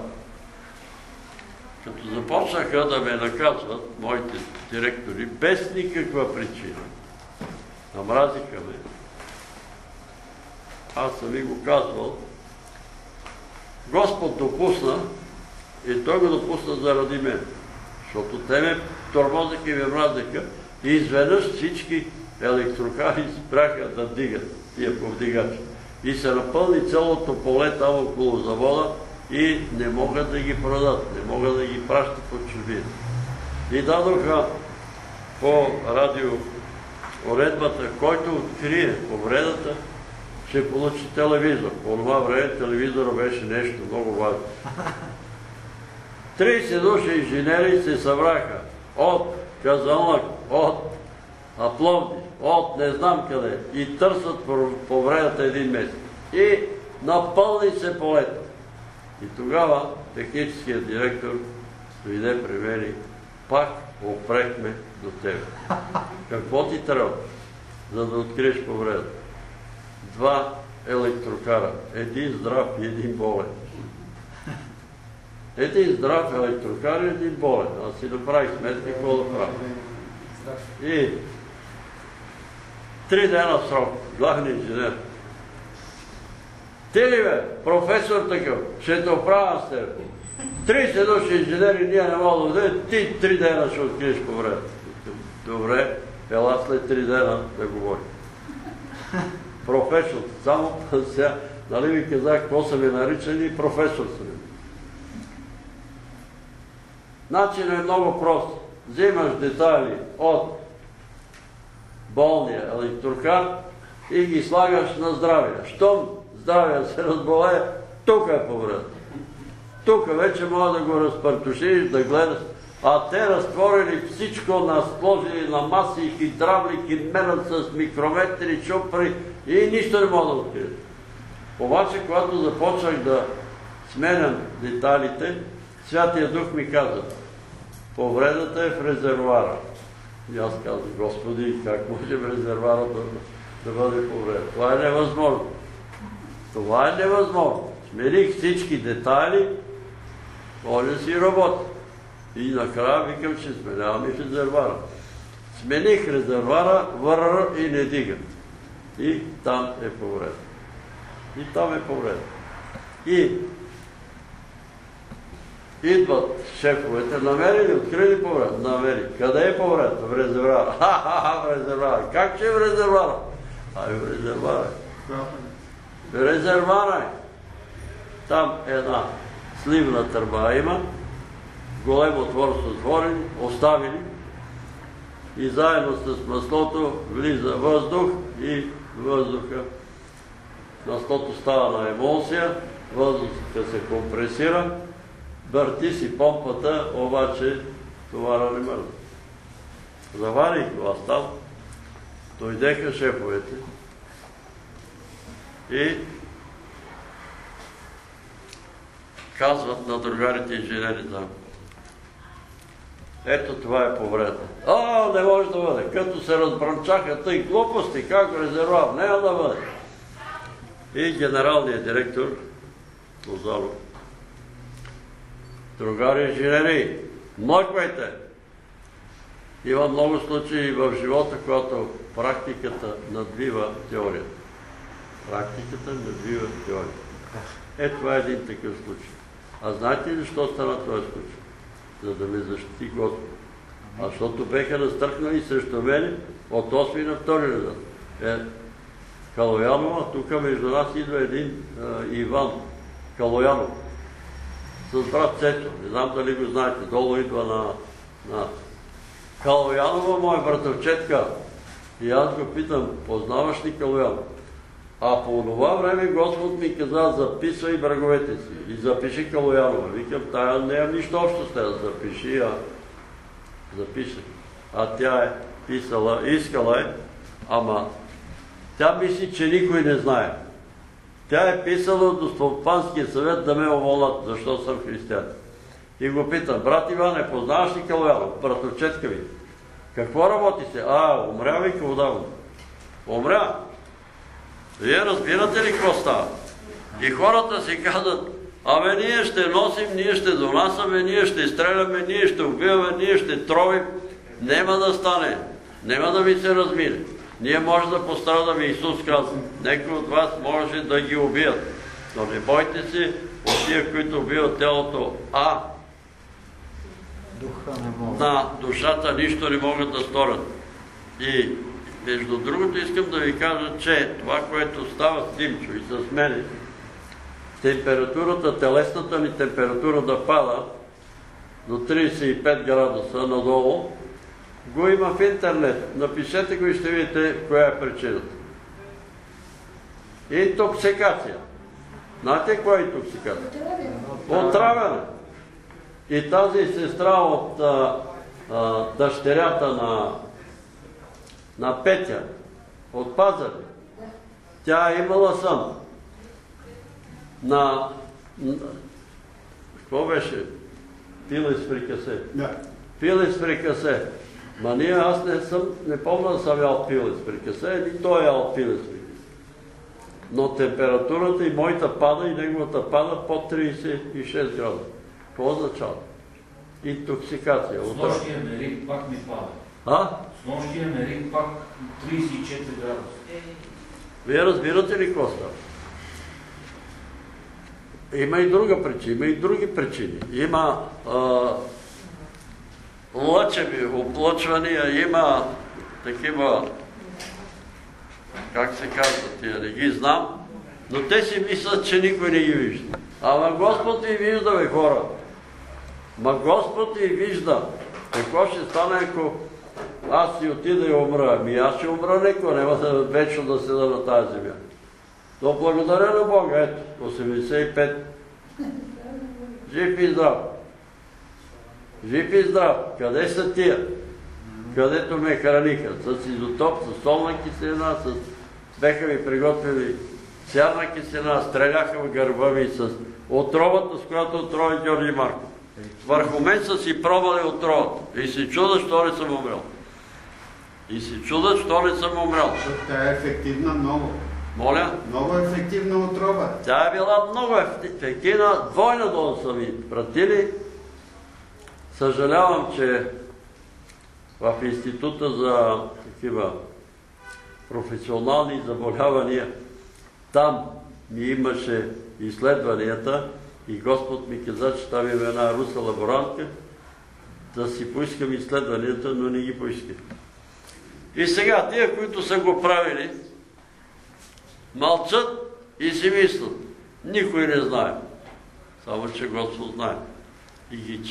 Като започнаха да ме наказват моите директори, без никаква причина, намразиха ме. Аз съм ви го казвал. Господ допусна и Той го допусна заради мен. Защото те ме тормозиха и ме мразиха и изведнъж всички електрокари спряха да вдигат тия повдигачи. И се напълни цялото поле там около завода и не могат да ги продадат, не могат да ги пращат по чужбина. И дадоха по радио уредбата, който открие повредата, ще получи телевизор. По това време телевизора беше нещо много важно. 30 души инженери се събраха от Казанлък, от Пловдив, от не знам къде и търсят повредата един месец. И напълни се полето. И тогава техническият директор дойде при мен и пак опрехме до тебе. Какво ти трябва, за да откриеш повредата? 2 електрокара. Един здрав и един болен. Един здрав електрокар и един болен. Аз си направих сметка какво да правя. И 3 дена срок. Главният инженер. Ти ли бе, професор такъв, ще те оправям с теб. 30 души инженери, ние не мога да дадем, ти 3 дена ще откриеш повредата. Добре, ела след 3 дена да говорим. Професор, само сега, нали ви казах, какво са ми наричани, професор са ми. Начинът е много прост. Взимаш детайли от болния електрокар и ги слагаш на здравия. Щом здравия се разболее, тук е повреда. Тук вече може да го разпартушиш, да гледаш. А те разтворили всичко, насложили на маси, хидравлики, мерят с микрометри, чупри и нищо не мога да открият. Обаче, когато започнах да сменям детайлите, Святия Дух ми каза, повредата е в резервуара. И аз казах, Господи, как може в резервуара да бъде повреда? Това е невъзможно. Това е невъзможно. Смених всички детайли, може да си работи. И накрая викам, че сменявам и резервуара. Смених резервуара, върр и не дига. И там е повреда. И там е повреда. И идват шефовете, намерили, открили повреда? Намери. Къде е повреда? В резервуара. Ха-ха-ха, в резервуара. Как че е в резервуара? Ай, в резервуара. В резервуара е. Там една сливна търба има, голем отвор са отворени, оставили и заедно с маслото влиза въздух и въздуха. Маслото става на емулсия, въздухът се компресира, върти си помпата, обаче товара не мърза. Заварих го аз там, дойдеха шефовете и казват на другарите инженери там. Ето това е повреда. Не може да бъде. Като се разбранчаха тъй глупости, как резервуар, няма да бъде. И генералният директор Лозанов. Другари инженери, млъквайте! Има много случаи в живота, когато практиката надвива теорията. Практиката надвива теорията. Това е един такъв случай. А знаете ли защо стана този случай? За да ме защити Господ. Защото беха настъркнали срещу мен от 8 на 2 редът. Калоянова, тук между нас идва един Иван Калоянов. С брат Цецо. Не знам дали го знаете. Долу идва на Калоянова, моя братовчетка. И аз го питам, познаваш ли Калоянов? А по това време Господ ми каза, записвай враговете си и запиши Калоянова. Викам, тая няма нищо общо с нея, запиши, запиша. А тя е писала, искала е, ама тя мисли, че никой не знае. Тя е писала до Стопанския съвет да ме уволнат, защото съм християн. И го питам, брат Иване, познаваш ли Калоянов? Братовчетка ви. Какво работи се? Умря, вика, отдавна. Умря. Вие разбирате ли какво става? И хората си казват, ние ще носим, ние ще донасаме, ние ще стреляме, ние ще убиваме, ние ще тровим. Нема да стане. Нема да ви се размине. Ние може да пострадаме, Исус каза. Некои от вас може да ги убият. Но не бойте се от тия, които убиват тялото, на душата нищо не могат да сторят. И между другото искам да ви кажа, че това, което става с Димчо и с мене, температурата, телесната ни температура да пада до 35 градуса надолу, го има в интернет. Напишете го и ще видите коя е причината. Интоксикация. Знаете коя е интоксикация? Отравяне. И тази сестра от дъщерята на Петя, от Пазари, тя е имала сън. Какво беше? Пиле с фрикасе. Да. Пиле с фрикасе. Ма ние, аз не помня да съм ял пиле с фрикасе, и той е ял пиле с фрикасе. Но температурата и моята пада, и неговата пада под 36 градуса. Какво означава? Интоксикация. С нощия мерик пак ми пада. С нощия мерик пак 34 градуса. Вие разбирате ли какво става? Има и друга причина, има и други причини. Има лъчеви облъчвания, има такива, как се казват тия, не ги знам, но те си мислят, че никой не ги вижда. Ама Господ и вижда, бе, хора. Ма Господ и вижда. Какво ще стане, ако аз си отида и умра? Ами аз ще умра некога, няма да вечно да седа на тази земя. Но благодаря на Бога, ето, 85. Жив и здрав. Жив и здрав. Къде са тия? Където ме храниха. С изотоп, с солна киселина, беха ми приготвили сярна киселина, стреляха в гърба ми с отровата, с която отрови Георги Марков. Върху мен са си пробвали отровата. И се чуда, що не съм умрял. Тя е ефективна много. Моля? Много ефективна отрова. Тя е била много ефективна. Двойна доза са ми пратили. Съжалявам, че в Института за такива професионални заболявания там ми имаше изследванията и Господ ми каза, че там има една руса лаборантка, да си поискам изследванията, но не ги поискам. И сега, тия, които са го правили, мълчат и си мислят. Никой не знае. Само, че Господ знае. И ги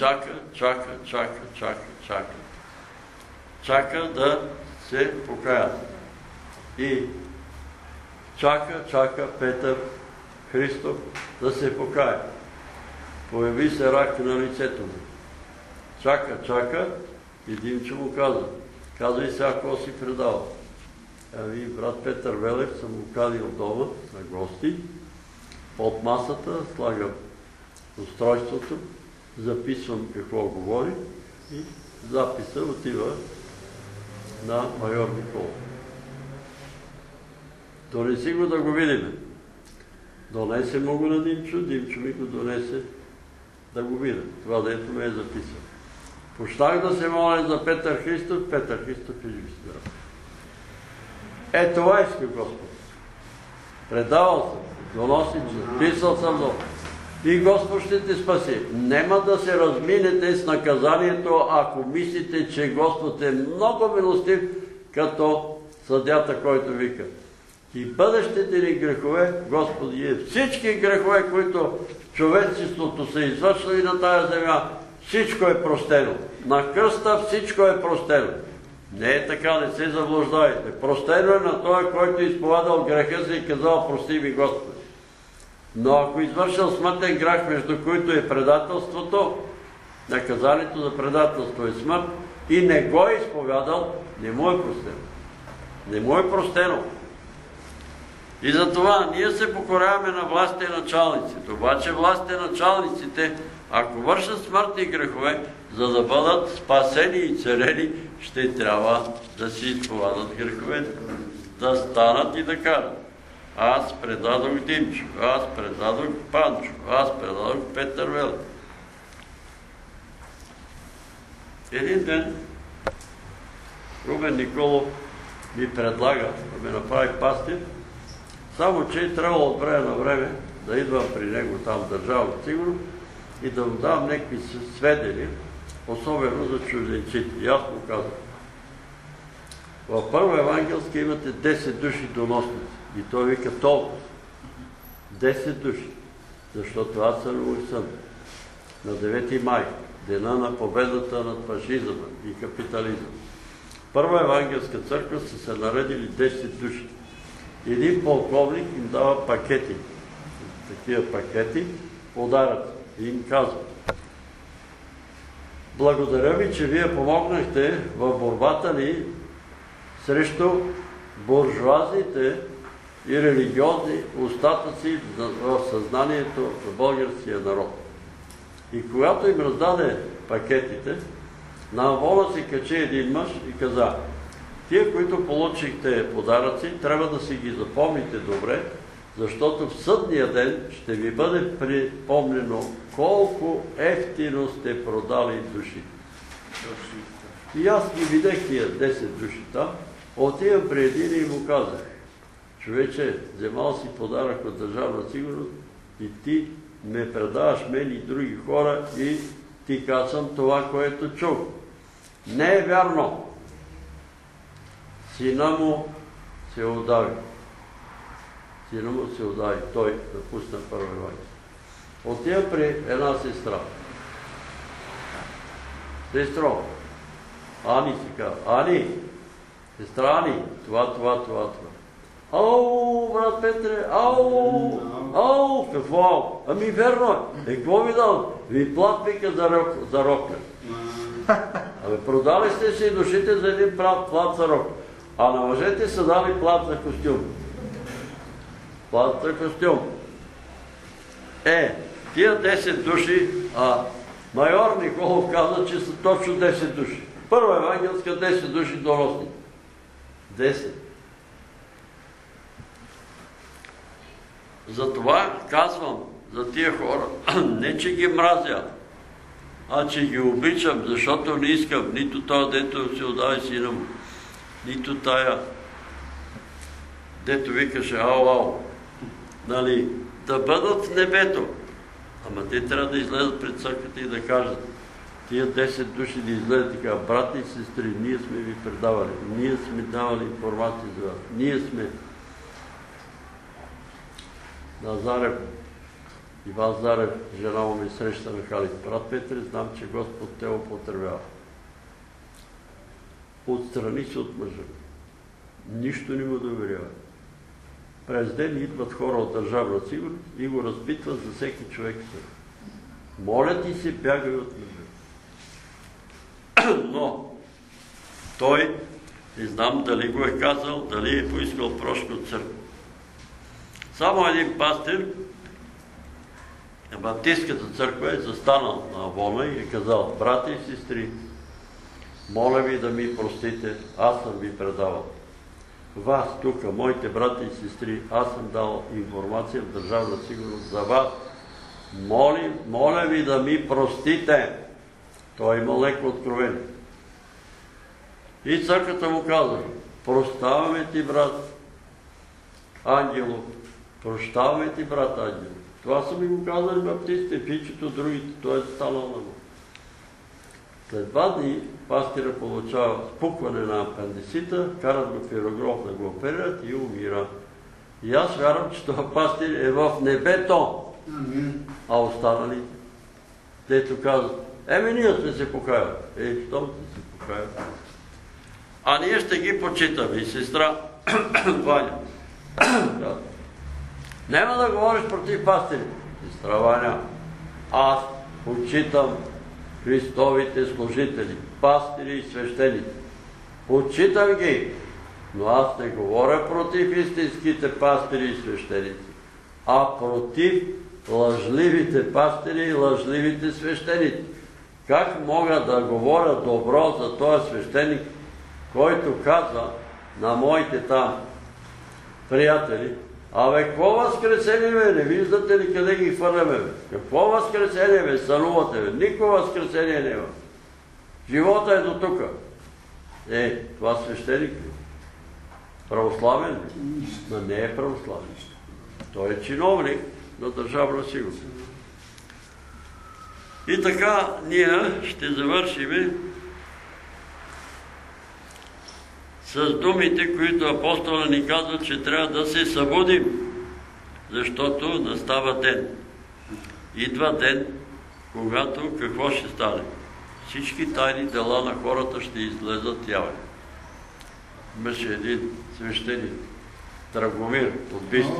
чака да се покаят. И чака Петър Христов да се покая. Появи се рак на лицето му. Чака и Димчо му каза. Казвай сега, какво си предал. Ами, брат Петър Велев съм го кадил дома на гости. Под масата слагам устройството, записвам какво говори и записа отива на майор Никола. Донеси го да го видим. Донесе му го на Димчо, Димчо ми го донесе да го видя. Това, дето ме е записал. Почнах да се моля за Петър Христов, Петър Христов и жив си здрав. Е, това иска Господ. Предавал съм, доносил съм, писал съм много. И Господ ще те спаси. Нема да се разминете с наказанието, ако мислите, че Господ е много милостив, като съдята, който вика. И бъдещите ни грехове, Господи, е всички грехове, които човечеството са извършили на тая земя, всичко е простено. На кръста всичко е простено. Не е така, не се заблуждайте. Простено е на този, който е изповядал греха си и казал, прости ми Господи. Но ако извършил смъртен грях, между които е предателството, наказанието за предателство е смърт, и не го е изповядал, не му е простено. Не му е простено. И затова ние се покоряваме на властите и началниците. Обаче властите и началниците, ако вършат смъртни грехове, за да бъдат спасени и целени, ще трябва да си изповядат греховете. Да станат и да кажат. Аз предадох Димчо, аз предадох Панчо, аз предадох Петър Велев. Един ден Румен Николов ми предлага да ме направи пастир, само че трябвало от време на време да идвам при него там държавно сигурно и да му давам някакви сведения, особено за чужденците. И аз му казвам. В Първа Евангелска имате 10 души доносници. И той вика толкова. 10 души. Защото аз съм мой сън. На 9 май, дена на победата над фашизма и капитализма. Първа Евангелска църква са се наредили 10 души. Един полковник им дава пакети. Такива пакети, подаръци. И им казва: благодаря ви, че вие помогнахте в борбата ни срещу буржуазните и религиозни остатъци в съзнанието на българския народ. И когато им раздаде пакетите, на амвона се качи един мъж и каза: тия, които получихте подаръци, трябва да си ги запомните добре, защото в съдния ден ще ви бъде припомнено колко ефтино сте продали души. И аз ги видях тия 10 души там, отивам при един и му казах: човече, вземал си подарък от Държавна сигурност и ти ме предаваш мен и други хора и ти казвам това, което чух. Не е вярно. Сина му се удави. Сина му се удави. Той напусна Първа Евангелска. Отива при една сестра. Сестро, Ани си казва: Ани, сестра Ани, това. Ау, брат Петре, ау, какво? Ами верно е. Какво ви дал? Ви плат вика за рокля. Абе, продали сте си душите за един плат за рокля. А на мъжете са дали плат за костюм. Плат за костюм. Тия 10 души, майор Николов каза, че са точно 10 души. Първа Евангелска 10 души доносни. 10. Затова казвам за тия хора, не че ги мразя, а че ги обичам, защото не искам нито това, дето се отдаде сина му, нито тая, дето викаше ау, нали, да бъдат в небето. Ама те трябва да излезат пред църквата и да кажат: тия 10 души да излезат така: брати и сестри, ние сме ви предавали, ние сме давали информация за вас, ние сме Назарев, Иван Зарев, жена му ми среща на Халит: брат Петре, знам, че Господ те употребява. Отстрани се от мъжа. Нищо не му доверява. През ден идват хора от Държавна сигурност и го разпитват за всеки човек. Моля ти се, бягай от мъжа. Но той, не знам дали го е казал, дали е поискал прошка от църква. Само един пастир на Баптистката църква е застанал на Авона и е казал: брати и сестри, моля ви да ми простите, аз съм ви предавал. Вас тук, моите брати и сестри, аз съм дал информация в Държавна сигурност за вас. Моля ви да ми простите. Той има леко откровение. И църквата му казва: прощаваме ти, брат Ангелов. Прощаваме ти, брат Ангелов. Това са ми го казали баптистите, пичето, другите. Той е станал на го. След 2 дни пастира получава спукване на апендицита, карат го в Ирогров да го оперират и умира. И аз вярвам, че това пастир е в небето. А останалите, дето казват: ние сме се покаяли. Щом сте се покаяли. А ние ще ги почитаме. И сестра Ваня: няма да говориш против пастирите. Сестра Ваня: аз почитам Христовите служители, пастири и свещеници. Почитам ги, но аз не говоря против истинските пастири и свещеници, а против лъжливите пастири и лъжливите свещеници. Как мога да говоря добро за този свещеник, който казва на моите там приятели: какво възкресение, бе? Не виждате ли къде ги хвърляме, бе? Какво възкресение, бе? Сънувате, бе? Никакво възкресение няма. Живота е до тука. Това свещеник ли? Православен? Но не е православен. Той е чиновник на Държавна сигурност. И така ние ще завършим с думите, които апостола ни казва, че трябва да се събудим, защото настава ден. Идва ден, когато какво ще стане? Всички тайни дела на хората ще излезат яве. Имаше един свещеник, Драгомир, от Бистрица.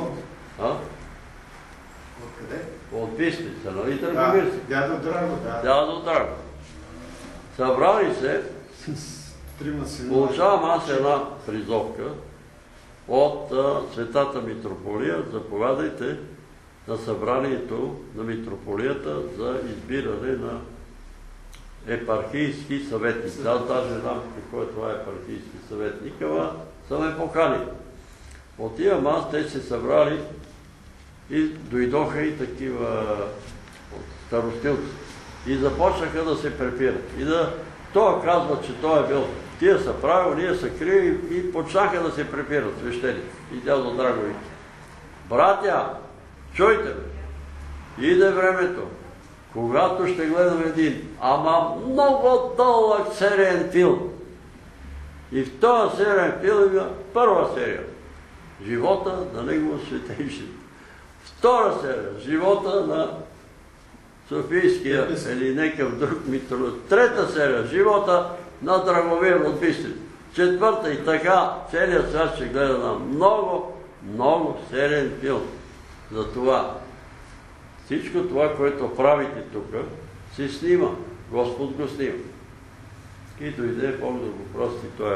Откъде? От Бистрица, нали Драгомир си? Дядо Драго, да. Дядо Драго. Събрали се, получавам аз една призовка от Светата Митрополия. Заповядайте на събранието на митрополията за избиране на епархийски съветник. Аз даже знам какво е това епархийски съветник, ама са ме поканили. Отивам аз, те се събрали и дойдоха и такива старостилци. И започнаха да се препират. И той казва, че той е бил. Тия са правил, ние са криви и почнаха да се препират свещеник. И дядо Драгови. Братя, чуйте ме. Иде времето, когато ще гледам един, ама много дълъг сериен филм. И в този сериен филм има първа серия. Живота на негово светейшин. Втора серия. Живота на Софийския или някакъв друг митрополит. Трета серия. Живота на Драгомир от Бистрица. Четвърта и така целият свят ще гледа на много сериен филм. Затова всичко това, което правите тук, се снима. Господ го снима. И дойде Бог да го прости той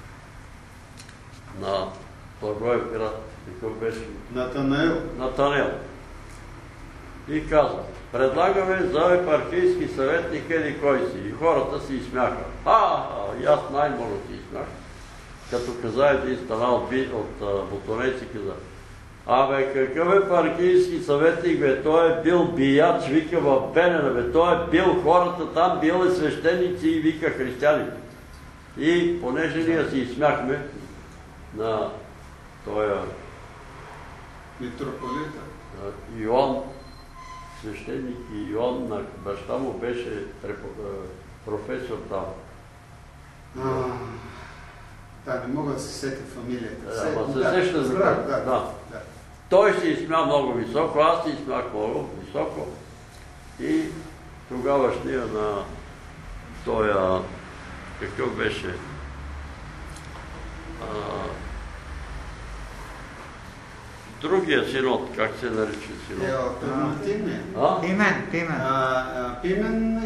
на Благоевград. Какъв беше? Натанаел. И казва, предлагаме за епархийски съветник или кой си. И хората си изсмяха. И аз най-много си изсмях. Като каза един стана от Ботонец и каза, какъв епархийски съветник, бе, той е бил бияч, вика в Белене, бе, той е бил хората там, бил е свещеници и вика християни. И понеже ние си изсмяхме на тоя митрополита Йоан, свещеник и Йоан, на баща му беше професор там. Да, не мога да се сетя фамилията. Ама се сеща за това. Той се изсмя много високо, аз се изсмях много високо. И тогавашния на тоя, какъв беше, другия синод, как се нарича синод? Пимен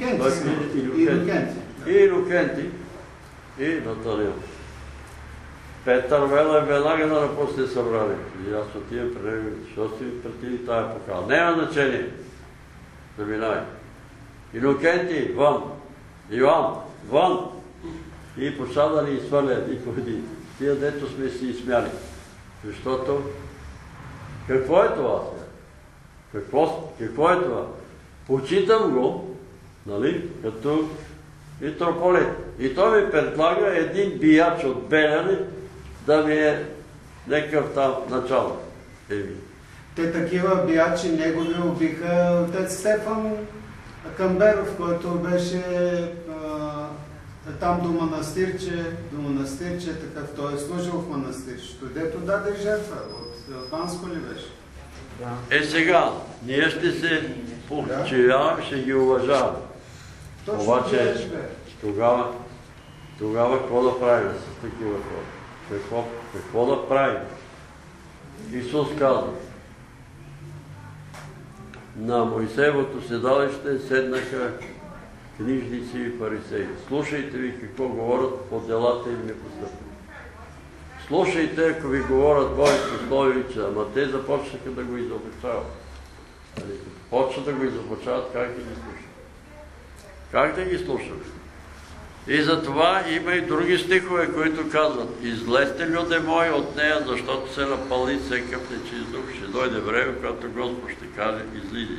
Инокенти и Натанаел. Петър Вела веднага да напусне събранието. И аз отивам при него, що си претили тая покала. Няма значение. Заминай. Инокенти, вън. Йоан, вън. И почна да ни изхвърля един по един. Тия дето сме си изсмяли. Защото какво е това сега? Какво е това? Почитам го, нали, като митрополит. И той ми предлага един бияч от Белене да ми е някакъв там начало. Те такива биячи негови убиха отец Стефан Камберов, който беше там до манастирче, такъв. Той е служил в манастирчето, дето даде жертва. От Банско ли беше? Сега, ние ще се почивяваме, ще ги уважаваме. Обаче, тогава какво да правим с такива хора? Какво да правим? Исус каза, на Моисеевото седалище седнаха книжници и фарисеи. Слушайте ви какво говорят по делата им непостъпни. Слушайте, ако ви говорят Божието словиче, ама те започнаха да го изопачават. Почват да го изопачават, как да ги слушат? Как да ги слушат? И затова има и други стихове, които казват: излезте, люде мои, от нея, защото се напълни всекъв нечист дух. Ще дойде време, когато Господ ще каже: излизи.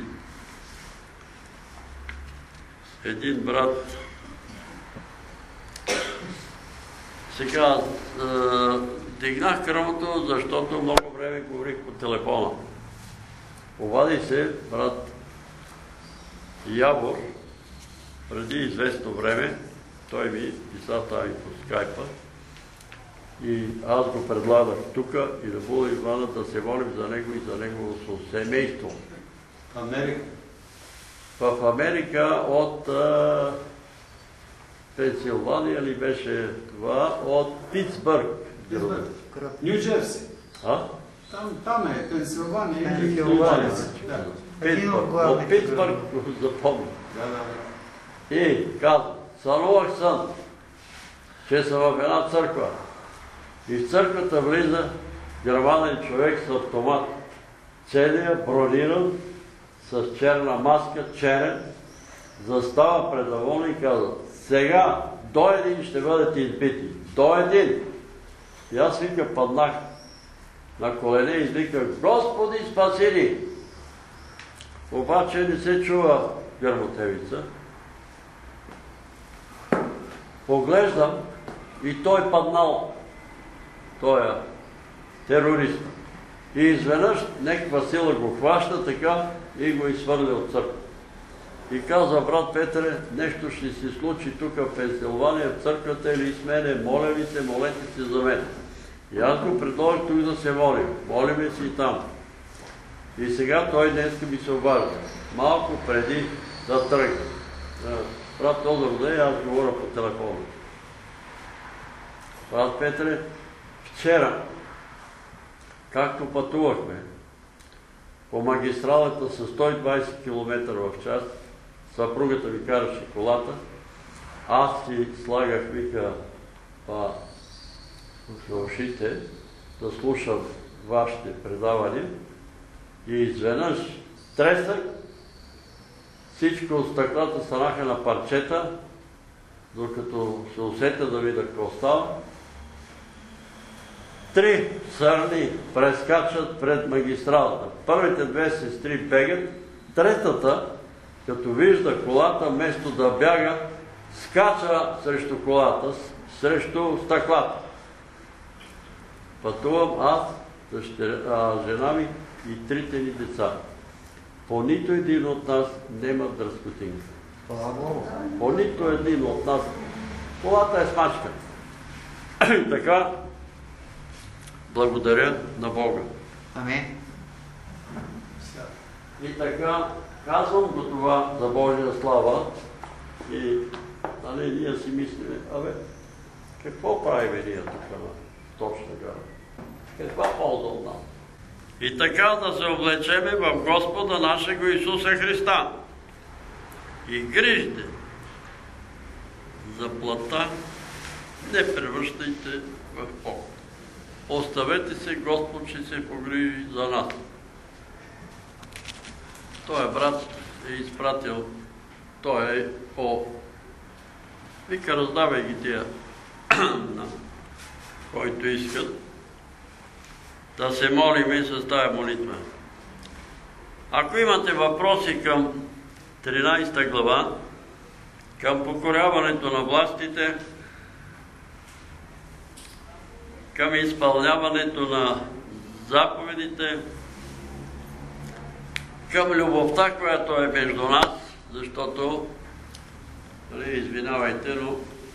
Един брат Сега дигнах кръвното, защото много време говорих по телефона. Обади се брат Явор, преди известно време, той ми писа тази по скайпа и аз го предлагах тук и да бъде Ивана да се молим за него и за неговото семейство. Америка. В Америка от Пенсилвания ли беше това? От Питсбърг. Нью Джерси. Там е Пенсилвания. Питсбърг. От Питсбърг го запомня. Да. И казвам, сънувах сън, че съм в една църква. И в църквата влиза германен човек с автомат. Целият брониран, с черна маска, черен, застава пред Авона и казва: сега до един ще бъдете избити. До един. И аз вика паднах на колене и извика: Господи спасили! Обаче не се чува гърмотевица. Поглеждам и той паднал, той е терорист. И изведнъж някаква сила го хваща така и го изхвърля от църква. И каза: брат Петре, нещо ще се случи тук в Пенсилвания, в църквата или с мене, моля ви се, молете се за мен. И аз го предложих тук да се молим. Молиме си и там. И сега той днеска ми се обажда. Малко преди да тръгне. Брат Тодор да е, аз говоря по телефона. Брат Петре, вчера, както пътувахме по магистралата с 120 км в час, съпругата ми караше колата, аз си слагах, вика, в ушите да слушам вашите предавания и изведнъж тресък, всичко от стъклата станаха на парчета, докато се усетя да видя какво става. 3 сърни прескачат пред магистралата. Първите 2 сестри бегат, третата, като вижда колата, вместо да бяга, скача срещу колата, срещу стъклата. Пътувам аз, жена ми и 3 ни деца. По нито един от нас няма дръскотинка. По нито един от нас. Колата е смачка. Така, благодаря на Бога. Амин. И така, казвам го това за Божия слава и ние си мислиме: абе, какво правим ние тук на точна гара? Каква полза от нас? И така да се облечеме в Господа нашего Исуса Христа. И грижите за плътта не превръщайте в поход. Оставете се, Господ ще се погрижи за нас. Той брат е изпратил, той е вика, раздавай ги тия на който искат да се молим и с тая молитва. Ако имате въпроси към 13 глава, към покоряването на властите, към изпълняването на заповедите, към любовта, която е между нас, защото, извинявайте, но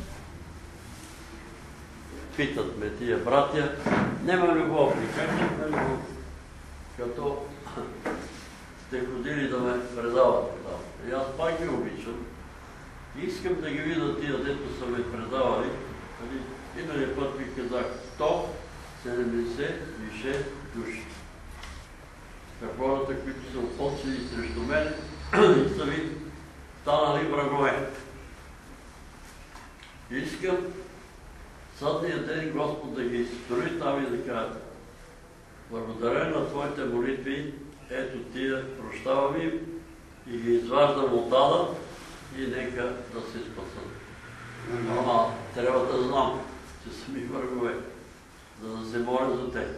питат ме тия братя, няма любов ли? Как ще има любов? Като сте ходили да ме предавате там. И аз пак ги обичам. И искам да ги видя тия, дето са ме предавали. Миналия път ви казах 176 души. Хората, които са опочили срещу мен и са ви станали врагове. Искам съдния ден Господ да ги строи там и да каже: благодаря на твоите молитви, ето тия, прощавам им и ги изваждам от ада и нека да се спасат. Ама трябва да знам, че са ми врагове, за да се моля за те.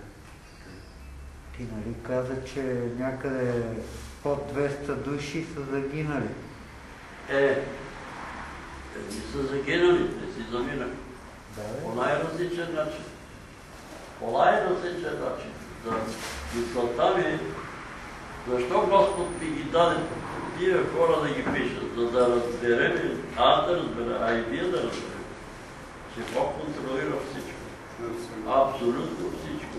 Ти нали каза, че някъде под 200 души са загинали? Не са загинали, не си заминали. По най-различен начин. По най-различен начин. Мисълта ми, защо Господ ми ги даде тия хора да ги пишат? За да разберем, аз да разбера, а и вие да разберем, че Бог контролира всичко. Абсолютно всичко.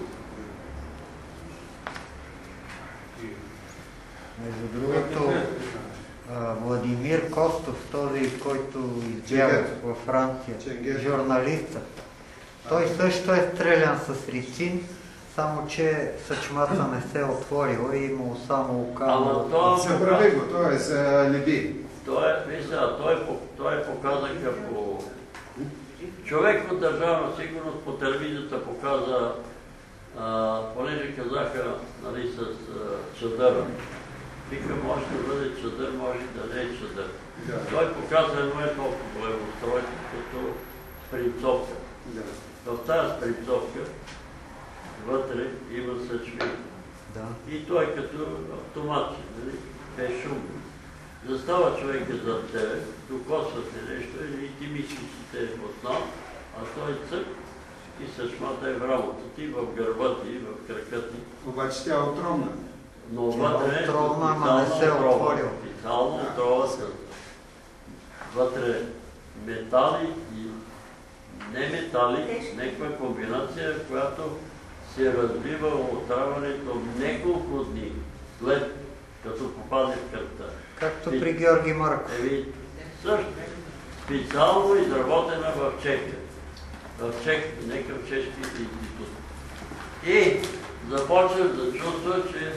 Между другото, Владимир Костов, този, който избяга във Франция, журналиста, той също е стрелян с рицин, само че съчмата не се отворила и имало само окало. Забрави го, той е за Либи. Той показаха по... Човек от Държавна сигурност по телевизията показа, понеже казаха, нали, с чадъра. Вика, може да бъде чадър, може да не е чадър. Той показа едно толкова устройство, като спринцовка. В тази спринцовка вътре има съчми. И той като автомат, е шумно. Застава човека зад тебе, докосвате нещо и ти мислиш, че те е познал, а той цък и съчмата е в работа ти, в гърба ти, в крака ти. Обаче тя е отровна. Но вътре е специално отрова с вътре метали и неметали, някаква комбинация, в която се развива отравянето няколко дни след като попадне в кръвта. Както при Георги Марков. Също. Специално изработена в Чехия. В Чехия, някакъв чешки институт. И започваш да чувства, че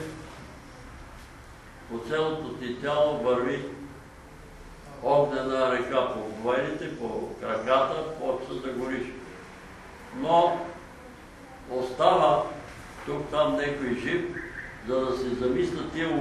по цялото ти тяло върви огнена река по войните, по краката, почва да гориш. Но остава тук-там някой жив, за да се замислят тия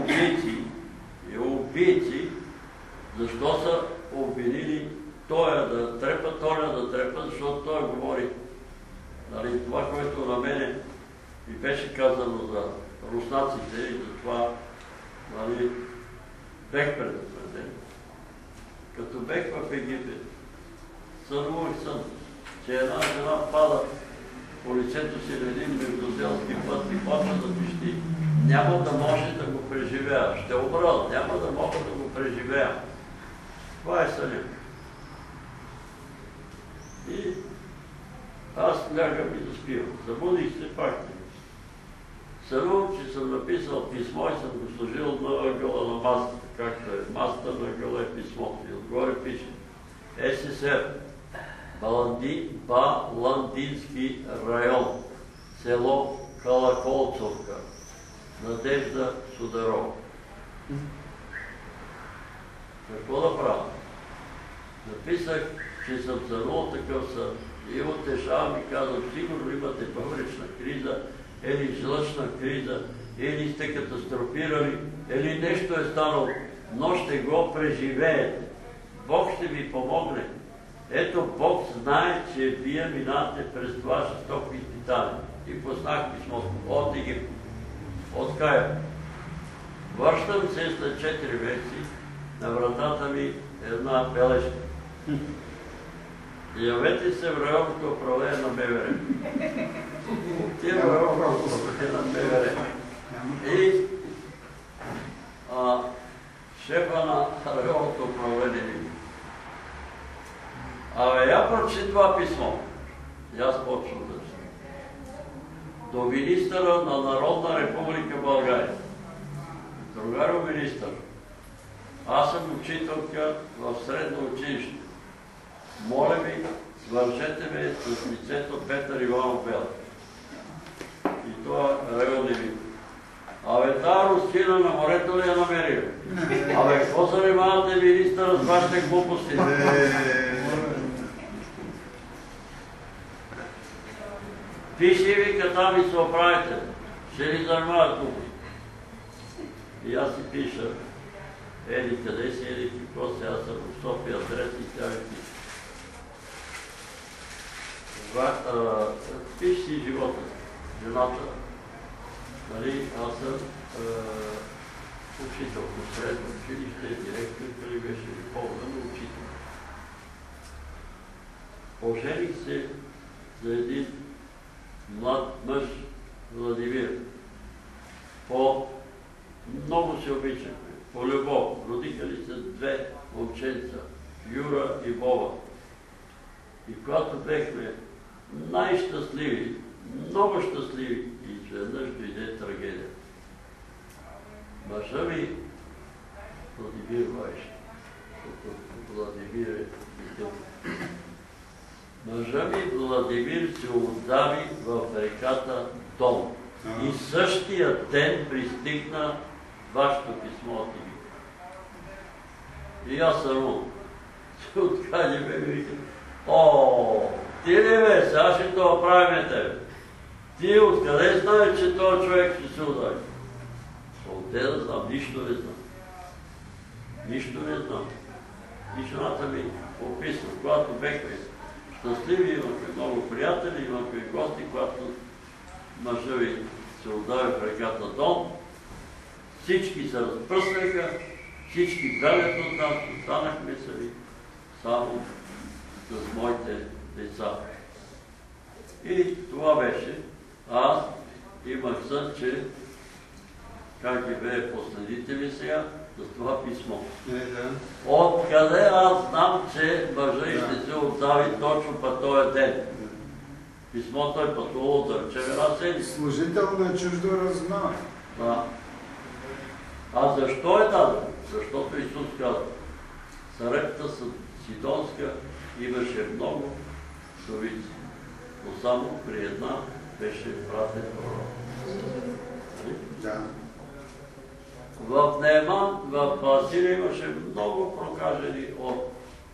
убийци, защо са обвинили тоя да трепа, тоя да трепа, защото той говори. Нали, това, което на мене ми беше казано за руснаците и за това, нали, бех предупреден. Като бех в Египет, сънувах сън, че една жена пада по лицето си на един междуселски път и почва да пищи. Няма да може да го преживея. Ще умра, няма да мога да го преживея. Това е съня. И аз лягам и заспивам. Събудих се пак. Сънувам, че съм написал писмо и съм го сложил на ъгъла на масата. Както е масата, на ъгъла е писмото. И отгоре пише СССР. Баландински район. Село Калаколцовка. Надежда Сударова. Какво да правя? Написах, че съм сънувал такъв сън. И утешавам и казвам, сигурно имате бъбречна криза, или жлъчна криза, или сте катастрофирали, или нещо е станало, но ще го преживеете. Бог ще ви помогне. Ето Бог знае, че вие минавате през това жестоко изпитание. И познах писмото от Египет, от Кая. Връщам се след 4 месеци, на вратата ми една бележка. Явете се в районното управление на МВР. Отива в районното управление на МВР. И шефа на районното управление ми. Абе, я прочи това писмо. И аз почвам да чета. До министъра на Народна република България. Другаро министър, аз съм учителка в средно училище. Моля ви, свържете ме с лицето Петър Иванов Бел. И това район е ви. Абе, тази рускина на морето ли я намерил? Абе, какво занимавате министъра с вашите глупости? Пиши ви, като ми се оправите. Ще ли занимават глупости? И аз си пиша. Еди, къде си, еди, какво си, аз съм в София, адрес и тя ви пише. Пиш си живота, жената. Нали, аз съм учител в средно училище, директор, къде беше ползван учител. Пожених се за един млад мъж Владимир. Много се обичахме, по любов. Родиха ли се две момченца, Юра и Боба. И когато бехме най-щастливи, много щастливи, и изведнъж дойде трагедия. Мъжа ми, Владимир Вайш, Владимир е идол. Мъжа ми Владимир се отдави в реката Дон. И същия ден пристигна вашето писмо от Иви. И аз само се откади ме и викам: ти ли бе, сега ще това правиме тебе. Ти откъде знаеш, че този човек ще се удари? Отде да знам, нищо не знам. Нищо не знам. И жената ми описва, когато бехме щастливи, имахме много приятели, имахме гости, когато мъжа ви се удави в реката Дон, всички се разпръснаха, всички бягат от нас, останахме сами, само с моите деца. И това беше. Аз имах сън, че как ви бе, последите ви сега за това писмо. Откъде аз знам, че мъжа ще се отдави точно по този ден? Писмото е пътувало да речем една седмица. Служител на чуждо разузнаване. Да. А защо е даден? Защото Исус каза: Сарепта Сидонска имаше много вдовици, но само при една беше пратен пророк. Да. В Нееман, в Сирия имаше много прокажени от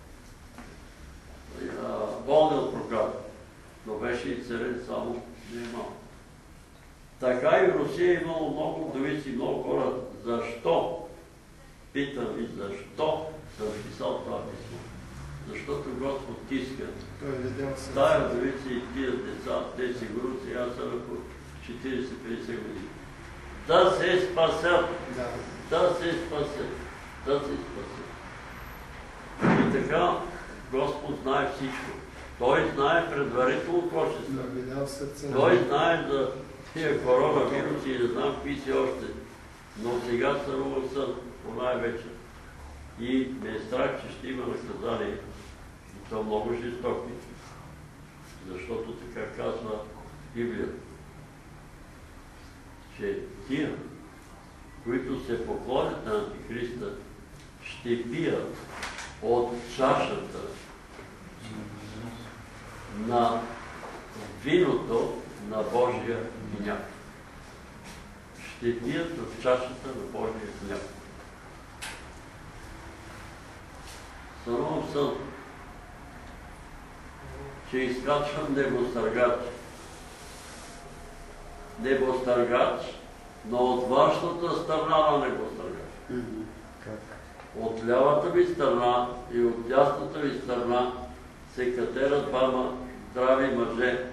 болни от прокажа, но беше и царен само Нееман. Така и в Русия имало много вдовици, много хора. Защо? Питам ви, защо съм писал това писмо? Защото Господ иска тая вдовици и тия деца, те сигурно сега са по 40-50 години, да се спасят. Да се спасят. Да се спасят. И така Господ знае всичко. Той знае предварително какво ще стане. Той знае за тия коронавируси и не знам какви си още. Но сега сънувам сън по най-вече. И ме е страх, че ще има наказание. И то много жестоки. Защото така казва Библията, че тия, които се поклонят на Антихриста, ще пият от чашата на виното на Божия гняв. Ще пият от чашата на Божия гняв. Сънувам сън, че изкачвам небостъргач. Небостъргач, но от външната страна на небостъргач. От лявата ми страна и от дясната ми страна се катерят двама здрави мъже.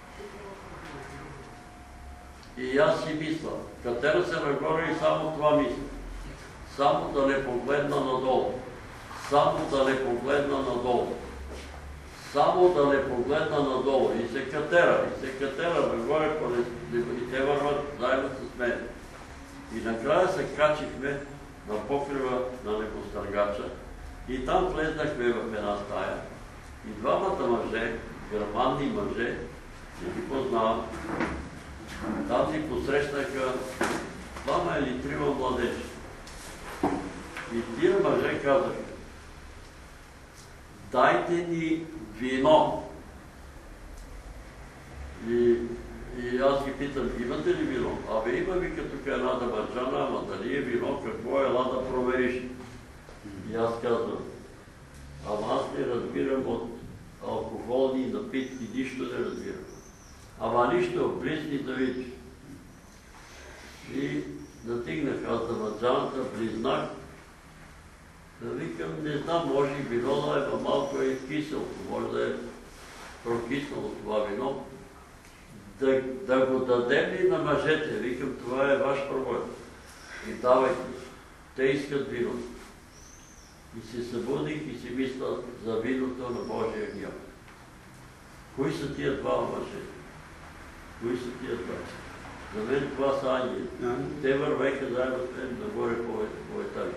И аз си мисля, катера се нагоре и само това мисля. Само да не погледна надолу. Само да не погледна надолу. Само да не погледна надолу. И се катера нагоре, и те върват заедно с мен. И накрая се качихме на покрива на небостъргача и там влезнахме в една стая. И двамата мъже, германни мъже, не ги познавам, там ни посрещнаха двама или трима младежи. И тия мъже казаха: дайте ни вино. И аз ги питам: имате ли вино? Абе, има ви като една дабаджана, ама дали е вино, какво е, ела да провериш. И аз казвам: ама аз не разбирам от алкохолни напитки, нищо не разбирам. Ама нищо, близни да видиш. И натигнах аз дабаджаната, близнах. Викам, не знам, може и вино да е, малко е кисело, може да е прокиснало това вино. Да го дадем ли на мъжете? Викам, това е ваш проблем. И давайте. Те искат вино. И се събудих и си мисля за виното на Божия гняв. Кои са тия два мъже? Кои са тия два? За мен това са ангели. Те вървеха заедно с мен нагоре по етажи.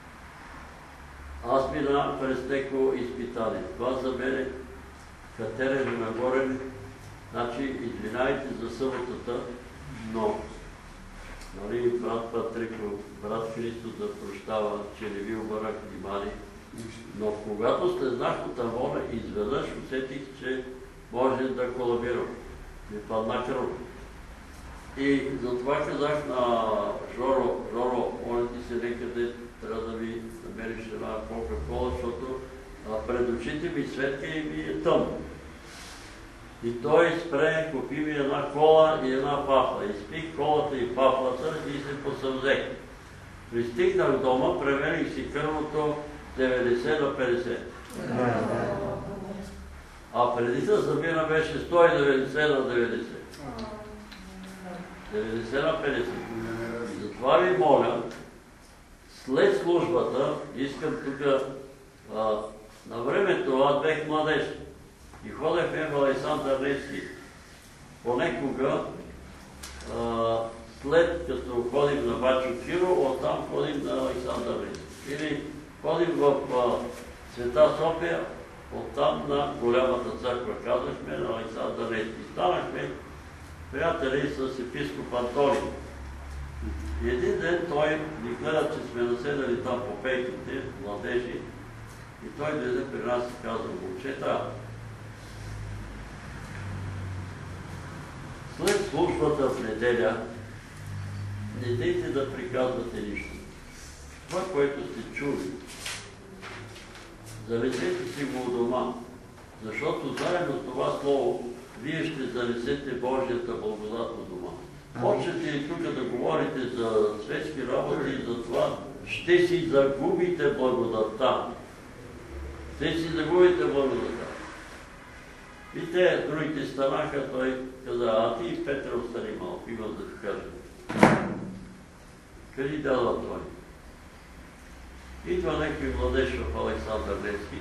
Аз минавам през неко изпитание. Това за мен е катерене нагоре. Значи, извинявайте за съботата, но брат Патрико, брат Христо да прощава, че не ви обърнах внимание. Но когато слезнах от Авона, изведнъж усетих, че може да колабирам. Ми падна кръв. И затова казах на Жоро, моля ти се некъде, трябва да ви намериш една Кока-Кола, защото пред очите ми светка и ми е тъмно. И той спре, купи ми една кола и една пафла. Изпих колата и пафлата и се посъвзех. Пристигнах дома, премених си кръвното 90 на 50. А преди да замина беше 190 на 90. 90 на 50. И затова ви моля, след службата, искам тук, на времето аз бех младеж и ходехме в Александър Невски. Понекога, след като ходим на Бачо Киро, оттам ходим на Александър Невски. Или ходим в Света София, оттам на голямата църква, казахме на Александър Невски. Станахме приятели с епископ Антони. И един ден той ни гледа, че сме наседали там по пейките, младежи, и той дойде при нас и каза: момчета, след службата в неделя не дейте да приказвате нищо. Това, което сте чули, занесете си го у дома, защото заедно с това слово вие ще занесете Божията благодат у дома. Почнете и тук да говорите за светски работи и за това, ще си загубите благодатта. Ще си загубите благодатта. И те, другите станаха, той каза: а ти, Петре, остани малко, имам да ти кажа. Къде дава той? Идва някой младеж в Александър Невски,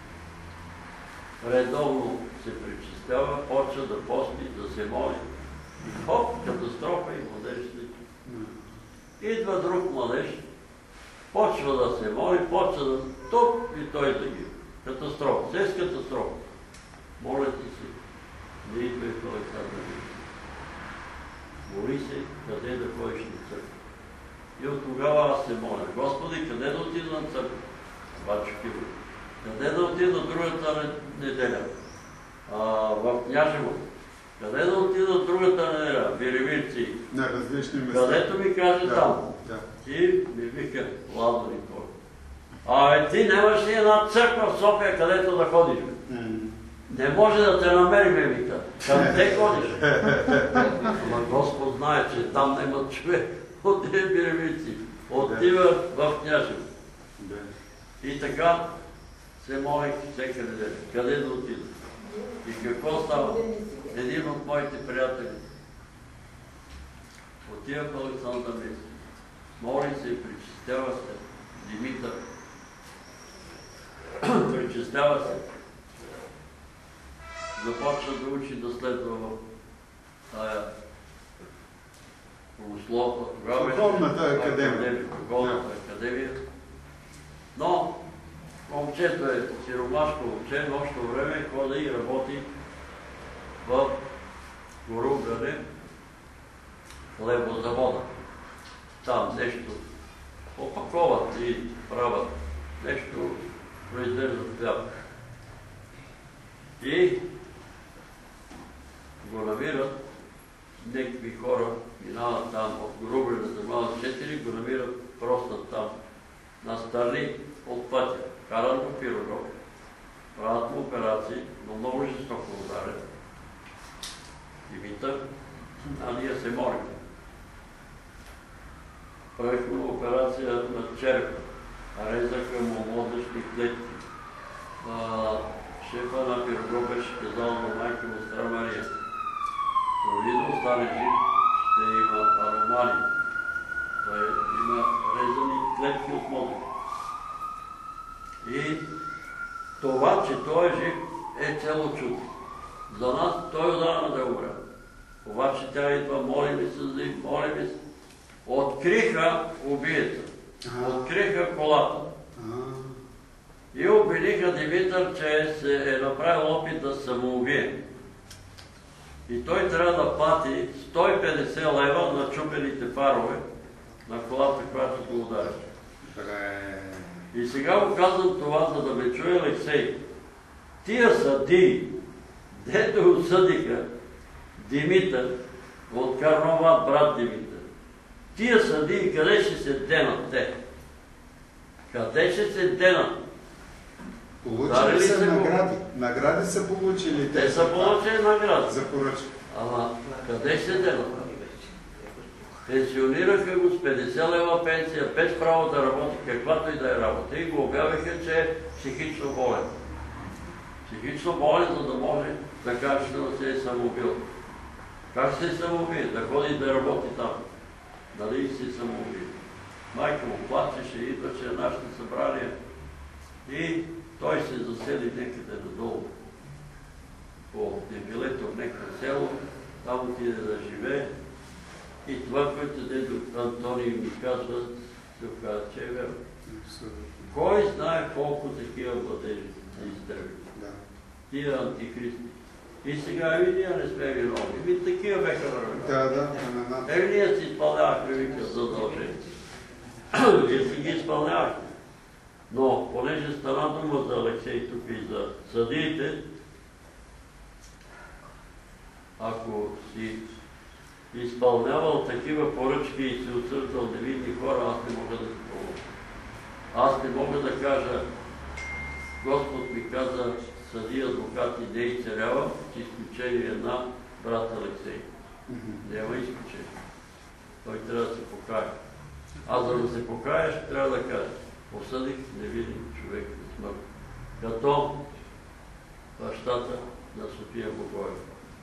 редовно се причислява, почва да пости, да се моли. И хоп, катастрофа и младеж след. Идва друг младеж, почва да се моли, почва да тук и той загива. Катастрофа, все с катастрофа. Моля ти се, не идвай в Александър Невски. Моли се, къде да ходиш на църква. И от тогава аз се моля: Господи, къде да отида на църква? Бачо Киро. Къде да отида другата неделя? В Княжево. Къде да отида другата неделя? Виремирци. На различни места. Където ми каже там. И ми вика: ладно, Никола. Ти нямаш ли една църква в София, където да ходиш? Не може да те намериме, вика. Къде ходиш? Ама Господ знае, че там нямат човек. От тези Виремирци. Отива в Княжево. И така се молих всека неделя. Къде да отида? И какво става? Един от моите приятели отива в Александър Невски. Моли се, причистява се. Димитър. Причистява се. Започва да учи да следва в тая богословна. Духовната академия. Духовната академия. Но момчето е сиромашко момче, нощно време ходи и работи в Горубгане, хлебозавода. Там нещо опаковат и правят, нещо произвеждат хляб. И го намират някакви хора, минават там от Горубгане, замават 4, го намират просто там, на страни от пътя. Карат го пирогов, правят му операции, но много жестоко ударят. Димитър, а ние се молим. Правихме операция на черепа, резаха му мозъчни клетки. Шефа на пирогов беше казал на майка му Стара Мария: преди да остане жив, ще има аромани. Той има резани клетки от мозъка. И това, че той е жив, е цяло чудо. за нас той отдавна да умря. Обаче тя идва, моли ми се, откриха убиеца, откриха колата. И обвиниха Димитър, че се е направил опит да самоубие. И той трябва да плати 150 лева на чупените фарове на колата, която го удари. И сега го казвам това, за да ме чуе Алексей. Тия съдии, дето осъдиха Димитър от Карнобат, брат Димитър, тия съдии къде ще се денат те? Къде ще се денат? Получили са награди. Награди са получили. Те са получили награди. За поръчка. Ама къде ще денат? Пенсионираха го с 50 лева пенсия, без право да работи каквато и да е работа. И го обявиха, че е психично болен. Психично болен, за да може да каже, да се е самоубил. Как се е самоубил? Да ходи да работи там. Дали се е самоубил? Майка му плачеше, идваше на нашите събрания и той се засели някъде надолу по дефилето в някакво село, там отиде да живее. И това, което дедо Антоний ми казва, се оказа, че е верно. Кой знае колко такива младежи изтреби? Тия антихристи. И сега и ние не сме виновни. Такива беха времена. Ние си изпълнявахме вика задължение. Вие си ги изпълнявахте. Но, понеже стана дума за Алексей тук и за съдиите, ако си изпълнявал такива поръчки и си отсърдал невидни хора, аз не мога да си помогна. Аз не мога да кажа, Господ ми каза, съди, адвокат и дей царява, с изключение на брат Алексей. Няма изключение. Той трябва да се покая. А за да се покаеш, трябва да кажеш, осъдих невидим човек на смърт. Като бащата на София Богоева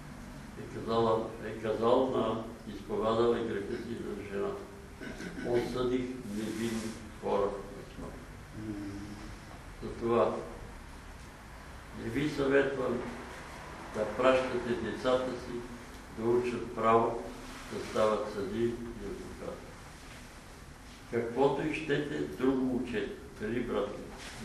е казал на изповядала и греха си за жена. Осъдих невидни хора на смърт. Затова не ви съветвам да пращате децата си да учат право, да стават съдии и адвокати. Каквото и щете, друго учете. Нали, братки?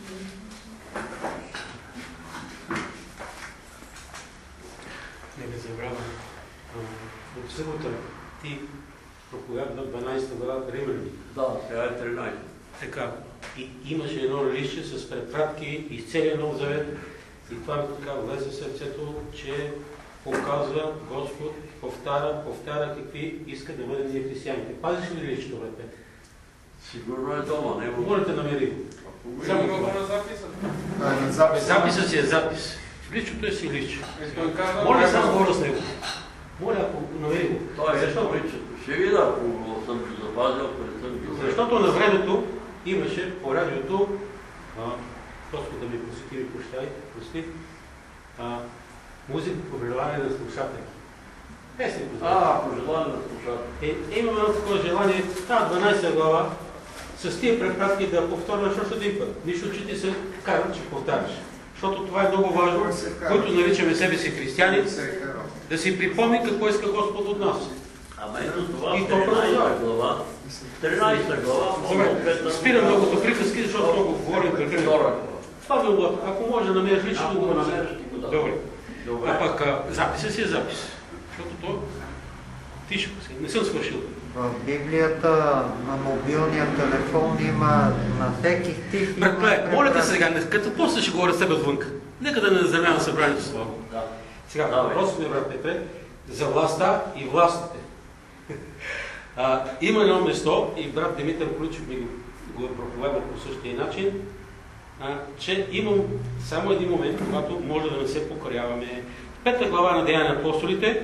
Нека забравя. От събота ти проповядва 12 глава Римляни. Да, сега е 13. Така. И имаше едно лище с препратки из целия Нов Завет. И това ми така влезе в сърцето, че показва Господ, повтаря какви искат да бъдем ние християните. Пазиш ли лището, бе? Сигурно е дома, не Може да намери го. Само това на записа. Записът си е запис. В личното е си личе. Моля само говоря с него. Моля, ако намери го. Това е нещо личето. Ще видя, ако съм ги запазил, пред съм ги. Защото на времето имаше по радиото, Господ да ми посети и прости, музика по желание на слушатели. Песен по желание на слушатели. Имаме едно такова желание, тази 12 глава, с тия препратки да повторваш още един път. Нищо, че ти се карат, че повтаряш. Защото това е много важно, който наричаме себе си християни, да си припомни какво иска Господ от нас. Ама ето това 13 глава. 13 глава. Спирам многото приказки, защото много говорим прекалено. Това ви облага. Ако може да намериш лично да го намериш. Добре. А пък записа си е запис. Защото то тише. Не съм свършил. В Библията на мобилния телефон има на всеки стих. Моля те сега, като после ще говоря с тебе отвънка. Нека да не заздравявам събранието с това. Сега, въпросът ми, брат Петре, за властта и властите. Има едно место, и брат Димитър Ключов ми го проповядва по същия начин, че имам само един момент, когато може да не се покоряваме. 5 глава на Деяния на апостолите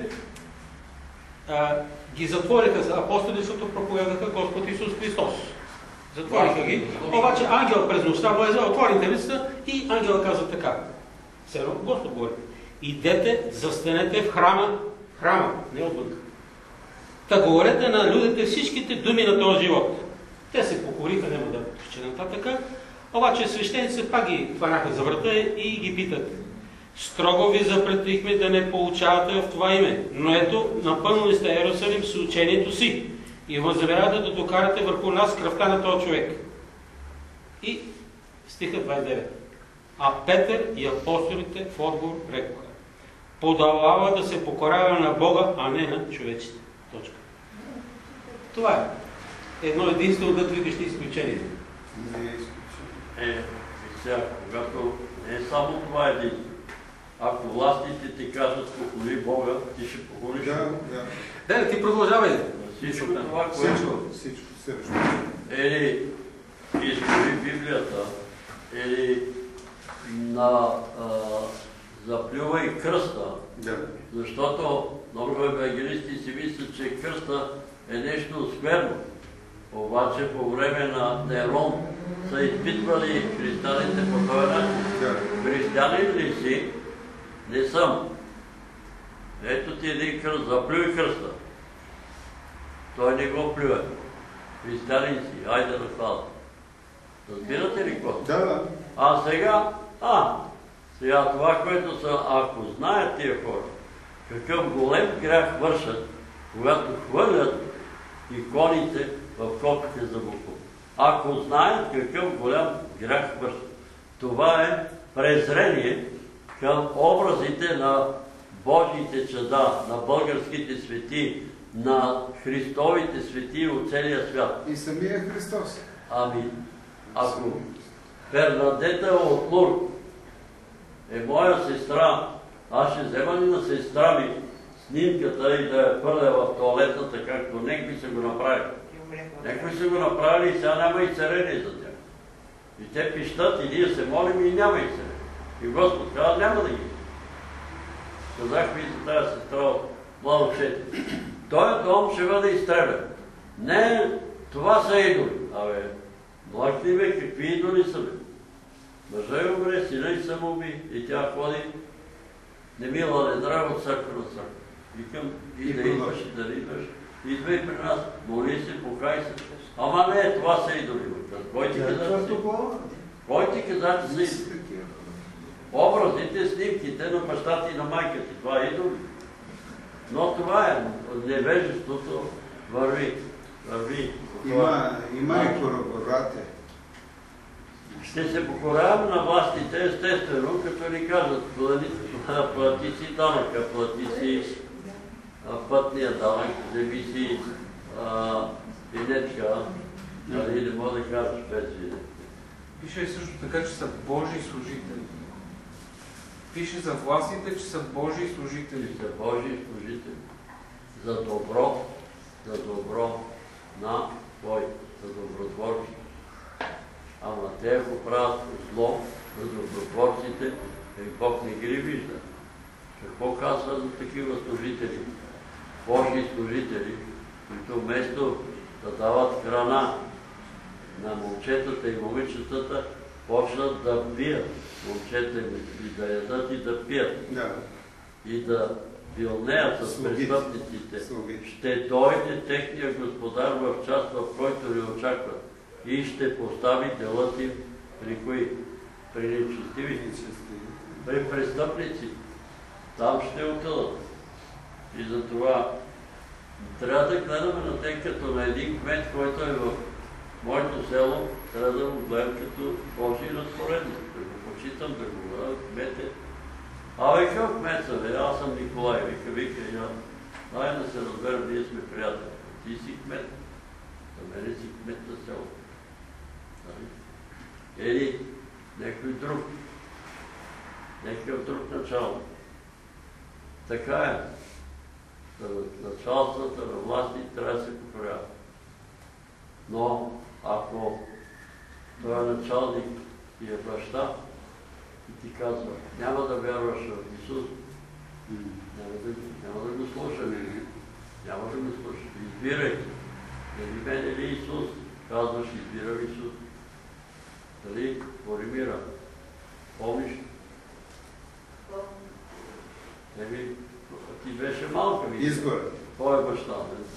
ги затвориха за апостоли, защото проповядаха Господ Исус Христос. Затвориха ги. Обаче ангел през нощта влезе, отвори телевизията и ангел каза така. Все едно Господ говори. Идете, застанете в храма, не отвън. Та говорете на людите всичките думи на този живот. Те се покориха, няма да че нататък. Обаче свещениците пак ги хванаха за врата и ги питат. Строго ви запретихме да не получавате в това име, но ето, напълнили сте Иерусалим с учението си и възнамерявате да докарате върху нас кръвта на този човек. И стиха 29. А Петър и апостолите в отговор рекоха: подавава да се покорява на Бога, а не на човеците. Точка. Това е едно единствено да викаш изключение. Не е изключение. Сега, когато не е само това единство. Ако властите ти кажат покори Бога, ти ще покориш. Да, ти продължавай. Всичко това, което или изгори Библията, или заплювай кръста, защото много евангелисти си мислят, че кръста е нещо скверно. Обаче по време на Нерон са изпитвали християните по този начин. Християнин ли си? Не съм. Ето ти един кръст, заплюй кръста. Той не го плюе. Християнин си, айде на хвала. Разбирате ли какво? Да. А сега, това, което са, ако знаят тия хора, какъв голем грях вършат, когато хвърлят иконите в копите за буклук. Ако знаят какъв голям грях вършат. Това е презрение към образите на Божиите чада, на българските свети, на Христовите свети от целия свят. И самия Христос. Ами, ако Бернадета от Лурд е моя сестра, аз ще взема ли на сестра ми снимката и да я пърля в тоалетната, както някои са го направили. Някои са го направили и сега няма и царение за тях. И те пищат и ние се молим и няма и царение. И Господ казва, няма да ги. Казахме и за тази сестра от Младошете. Той дом ще бъде изстрелен. Не, това са идоли. Абе, млакни бе, какви идоли са бе? Мъжа и умре, сина и самоуби. И тя ходи немила, недрага от църква на църква. Викам, и да идваш, и да не идваш. Идвай при нас, моли се, покай се. Ама не, това са идоли. Кой ти каза, че са? Кой ти каза, че са идоли? Образите, снимките на бащата и на майка ти, това е идоли. Но това е, невежеството върви. Има и кораборате. Ще се покорявам на властите, естествено, като ни кажат, плати си данъка, плати си пътния данък, вземи си винетка, нали не мога да кажеш без винетка. Пише също така, че са Божии служители. Пише за властите, че са Божии служители. Са Божии служители. За добро на Бой, за добротворците. Ама те го правят зло за добротворците, и Бог не ги вижда. Какво казва за такива служители? Божии служители, които вместо да дават храна на момчетата и момичетата, почнат да пият момчета и да ядат и да пият. И да вилнеят с престъпниците. Ще дойде техния господар в час, в който ни очакват. И ще постави делът им при кои? При нечестиви. При престъпници. Там ще отидат. И затова трябва да гледаме на те като на един кмет, който е в моето село, трябва да го гледам като Божий разпоредник. Да го почитам, да го гледам кмете. Абе, какъв кмет съм? Аз съм Николай. Вика, дай да се разберем, ние сме приятели. Ти си кмет. За мене си кмет на село. Или някой друг. Някакъв друг началник. Така е. Началствата на власти трябва да се покоряват. Но ако този началник ти е баща и ти казва, няма да вярваш в Исус, няма да го слушаш. Няма да го слушаш. Избирай. Дали мен или Исус? Казваш, избирам Исус. Дали Боримира? Помниш? Ти беше малка ми. Избор. Кой е баща?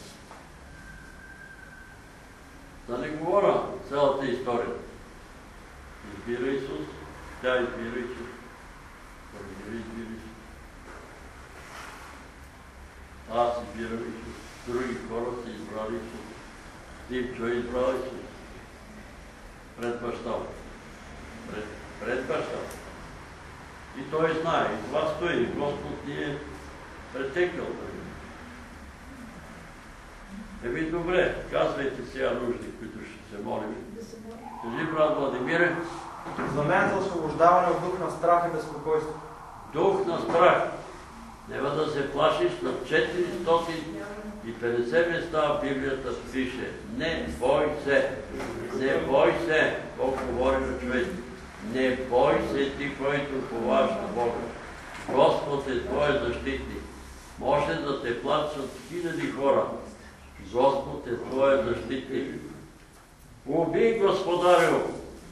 Да не говоря цялата история. Избира Исус, тя избира Исус. Аз избирам Исус. Други хора са избрали Исус. Димчо е избрал Исус. Пред баща. Пред баща. И той знае, и това стои. Господ ни е претекал. Добре, казвайте сега нужди, които ще се молим. Кажи, брат Владимире. За мен за освобождаване от дух на страх и безпокойство. Дух на страх. Няма да се плашиш, на 450 места в Библията пише: не бой се, не бой се, Бог говори на човек. Не бой се ти, който уповаваш на Бога. Господ е твой защитник. Може да те плачат хиляди хора. Господ е твой защитник. Убий Господарю.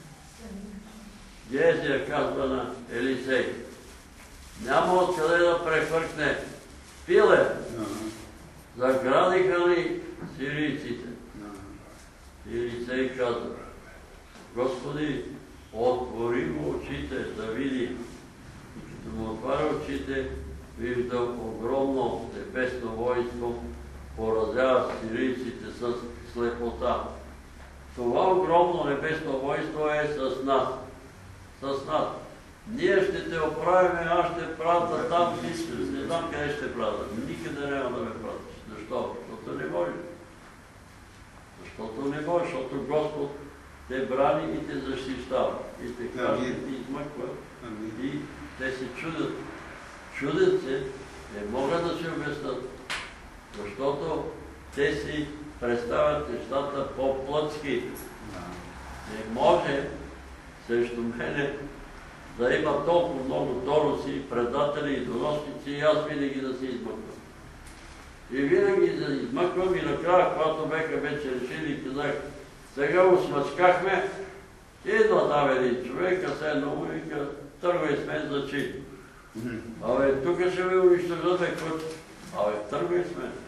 Гезия казва на Елисей: няма откъде да прехвъркне. Пиле, заградиха ли сирийците? Елисей казва: Господи, отвори му очите да види. И като му отваря очите, вижда огромно небесно войско, поразява сирийците с слепота. Това огромно небесно войско е с нас. С нас. Ние ще те оправим, аз ще пратя там, не знам къде ще пратя. Никъде няма да ме пратиш. Защо? Защото не можеш. Защото не можеш, защото Господ те брани и те защищава. И те кажа, и те измъква. И те се чудят. Чудят се, не могат да се обяснат. Защото те си представят нещата по-плътски. Не може срещу мене да има толкова много тороси, предатели и доносници, и аз винаги да се измъквам. И винаги да измъквам и накрая, когато беха вече решили, казах: сега го смъчкахме, идва там един човек, а се едно му вика: тръгвай с мен за чи. Абе, тук ще ме унищожат, бе, куче. Абе, тръгвай с мен.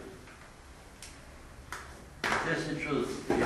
Те се чудят.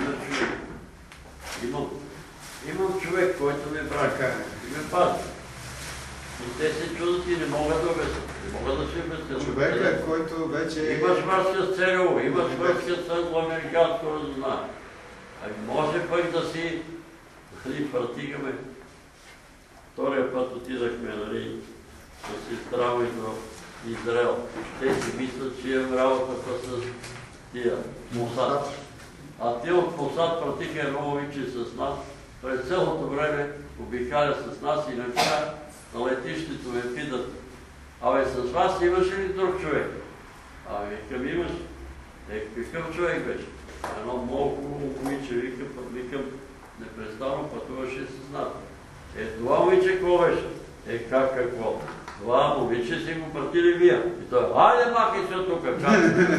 Имам човек, който ме брака и ме пази. И те се чудят и не могат да обяснят. Не могат да се обяснят. Човекът, който вече... Имаш връзка с ЦРУ, имаш връзка с американско разузнаване. Може пък да си партигаме. Втория път отидахме, с сестра ми до Израел. Те си мислят, че имам работата с тия Мосад. А те от Мосад пратиха едно момиче с нас. През цялото време обикаля с нас и накрая на летището ме питат: абе, с вас имаш ли друг човек? Абе, викам: имаш. Какъв човек беше? Едно много хубаво момиче, викам, непрестанно пътуваше с нас. Това момиче какво беше? Как какво? Това момиче си го пратили вие. И той: хайде, махай се от тук, как?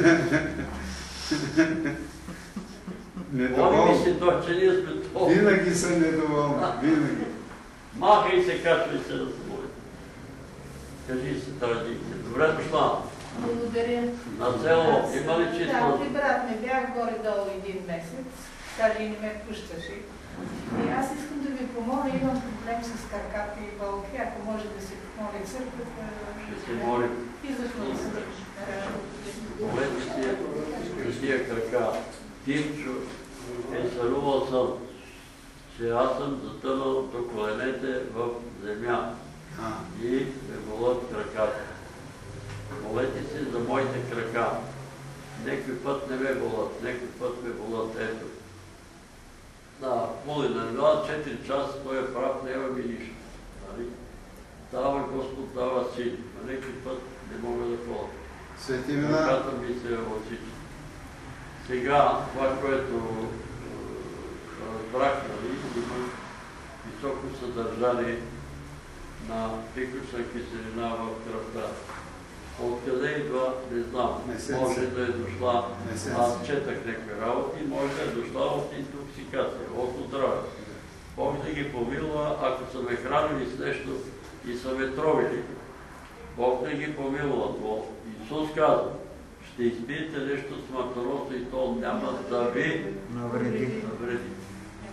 Недоволни. Мисли той, че ние сме толкова. Винаги са недоволни. Винаги. Махай се, качвай се на самолета. Кажи се, традиция. Добре дошла. Благодаря. На село има ли чисто? Да, при брат не бях горе-долу един месец. Даже и не ме пущаше. И аз искам да ви помоля, имам проблем с краката и болки. Ако може да се помоли църквата. Ще се молим. И защо се Молете си тия крака. Тимчо е сънувал сън, че аз съм затънал до коленете в земя и ме болят краката. Молете се за моите крака. Некой път не ме болят, некой път ме болят. Ето. Да, Пулина, 4 часа, той е прав, няма ми нищо. Дава Господ, дава сили. А некой път не мога да ходя. Свети имена. Краката ми се отсича. Сега, това, което разбрах, има високо съдържание на пикочна киселина в кръвта. Откъде идва, не знам. Може да е дошла, аз четах някакви работи, може да е дошла от интоксикация, от отрава. Бог да ги помилва, ако са ме хранили с нещо и са ме тровили. Бог да ги помилва, но Исус казва: ще изпиете нещо смъртоносно и то няма да ви навреди.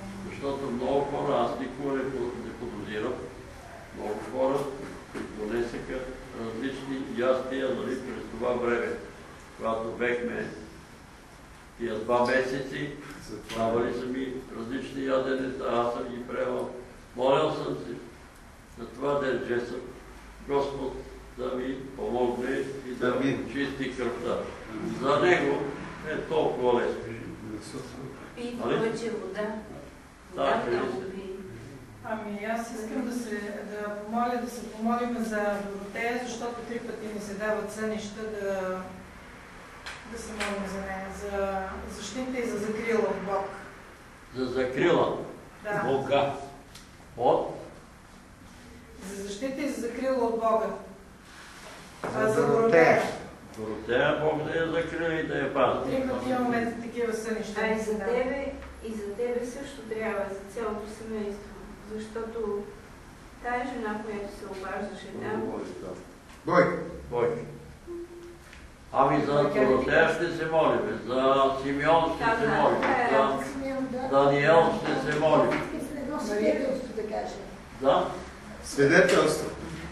Защото много хора, аз никога не подозирам, много хора, които не бехме тия 2 месеци, давали са ми различни яденета, аз съм ги превал. Молил съм се на това ден, съм Господ да ми помогне и да ми очисти кръвта. За него е толкова лесно. Пий повече вода. Да, Ами аз искам да помоля, да се помолим за Доротея, защото 3 пъти ни се дават сънища да се молим за нея, за защита и за закрила от Бог. За закрила? Да. Бога. От? За защита и за закрила от Бога. За Доротея. Доротея Бог да я закрила и да я пази. 3 пъти имаме такива сънища. А и за тебе също трябва, за цялото семейство. Защото тая жена, която се обаждаше там... Бойко. Ами за Доротея ще се молим, за Симеон ще се молим, за Даниел ще се молим. Едно свидетелство да кажа. Да? Свидетелство.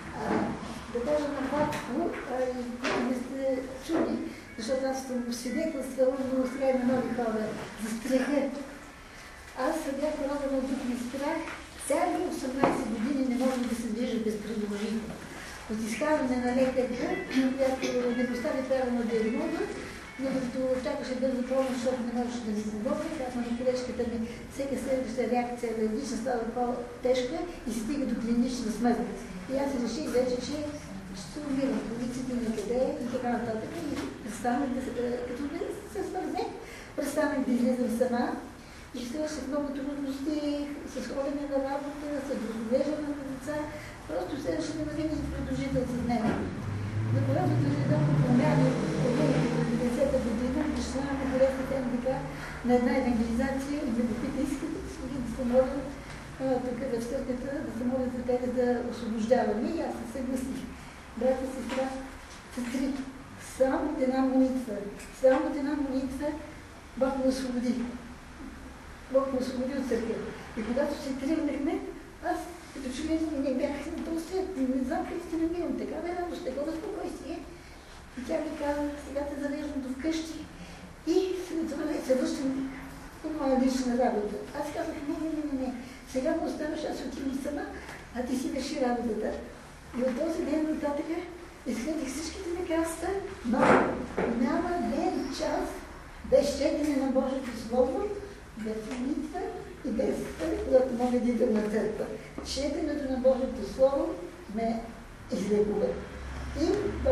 Да кажа на Батко, не сте чули, защото аз съм свидетелствала, но сега има нови хора за страха. Аз бях родена от дух и страх. Цяли 18 години не можем да се движа безпредложително. От изхарване на лекарка, която не постави правилна диагноза, но като чакаше бърза помощ, защото не можеше да ми помогне, казва на колежката ми, всяка следваща реакция алергична става по-тежка и се стига до клинична смърт. И аз реших вече, че ще умирам в улиците някъде и така нататък. И престанах като се свързех, престанах да излизам сама. И срещах много трудности с ходене на работа, с разглеждане на деца. Просто следваше да винаги продължител с мен. За когато дойдох по промяна от 90-та година, дошла на Хорезна ТМДК на една евангелизация и ме попита, искате да се моля тук в църквата, да се моля за тебе за освобождаване. И аз се съгласих. Брата, сестра, сестри, само от една молитва, Бог ме освободи. Бог ме освободи от църквата. И когато се тръгнахме, аз като човек не бях на този свет, не знам как ще намирам такава радост, такова спокойствие. И тя ми каза, сега те зареждам до вкъщи и се връщам по моя лична работа. Аз казах, не. Сега ме оставаш, аз отивам сама, а ти си върши работата. И от този ден нататък изхвърлих всичките лекарства, но няма ден, час без четене на Божието Слово, без молитва и без когато мога да идвам на църква. Четенето на Божието Слово ме излекува. И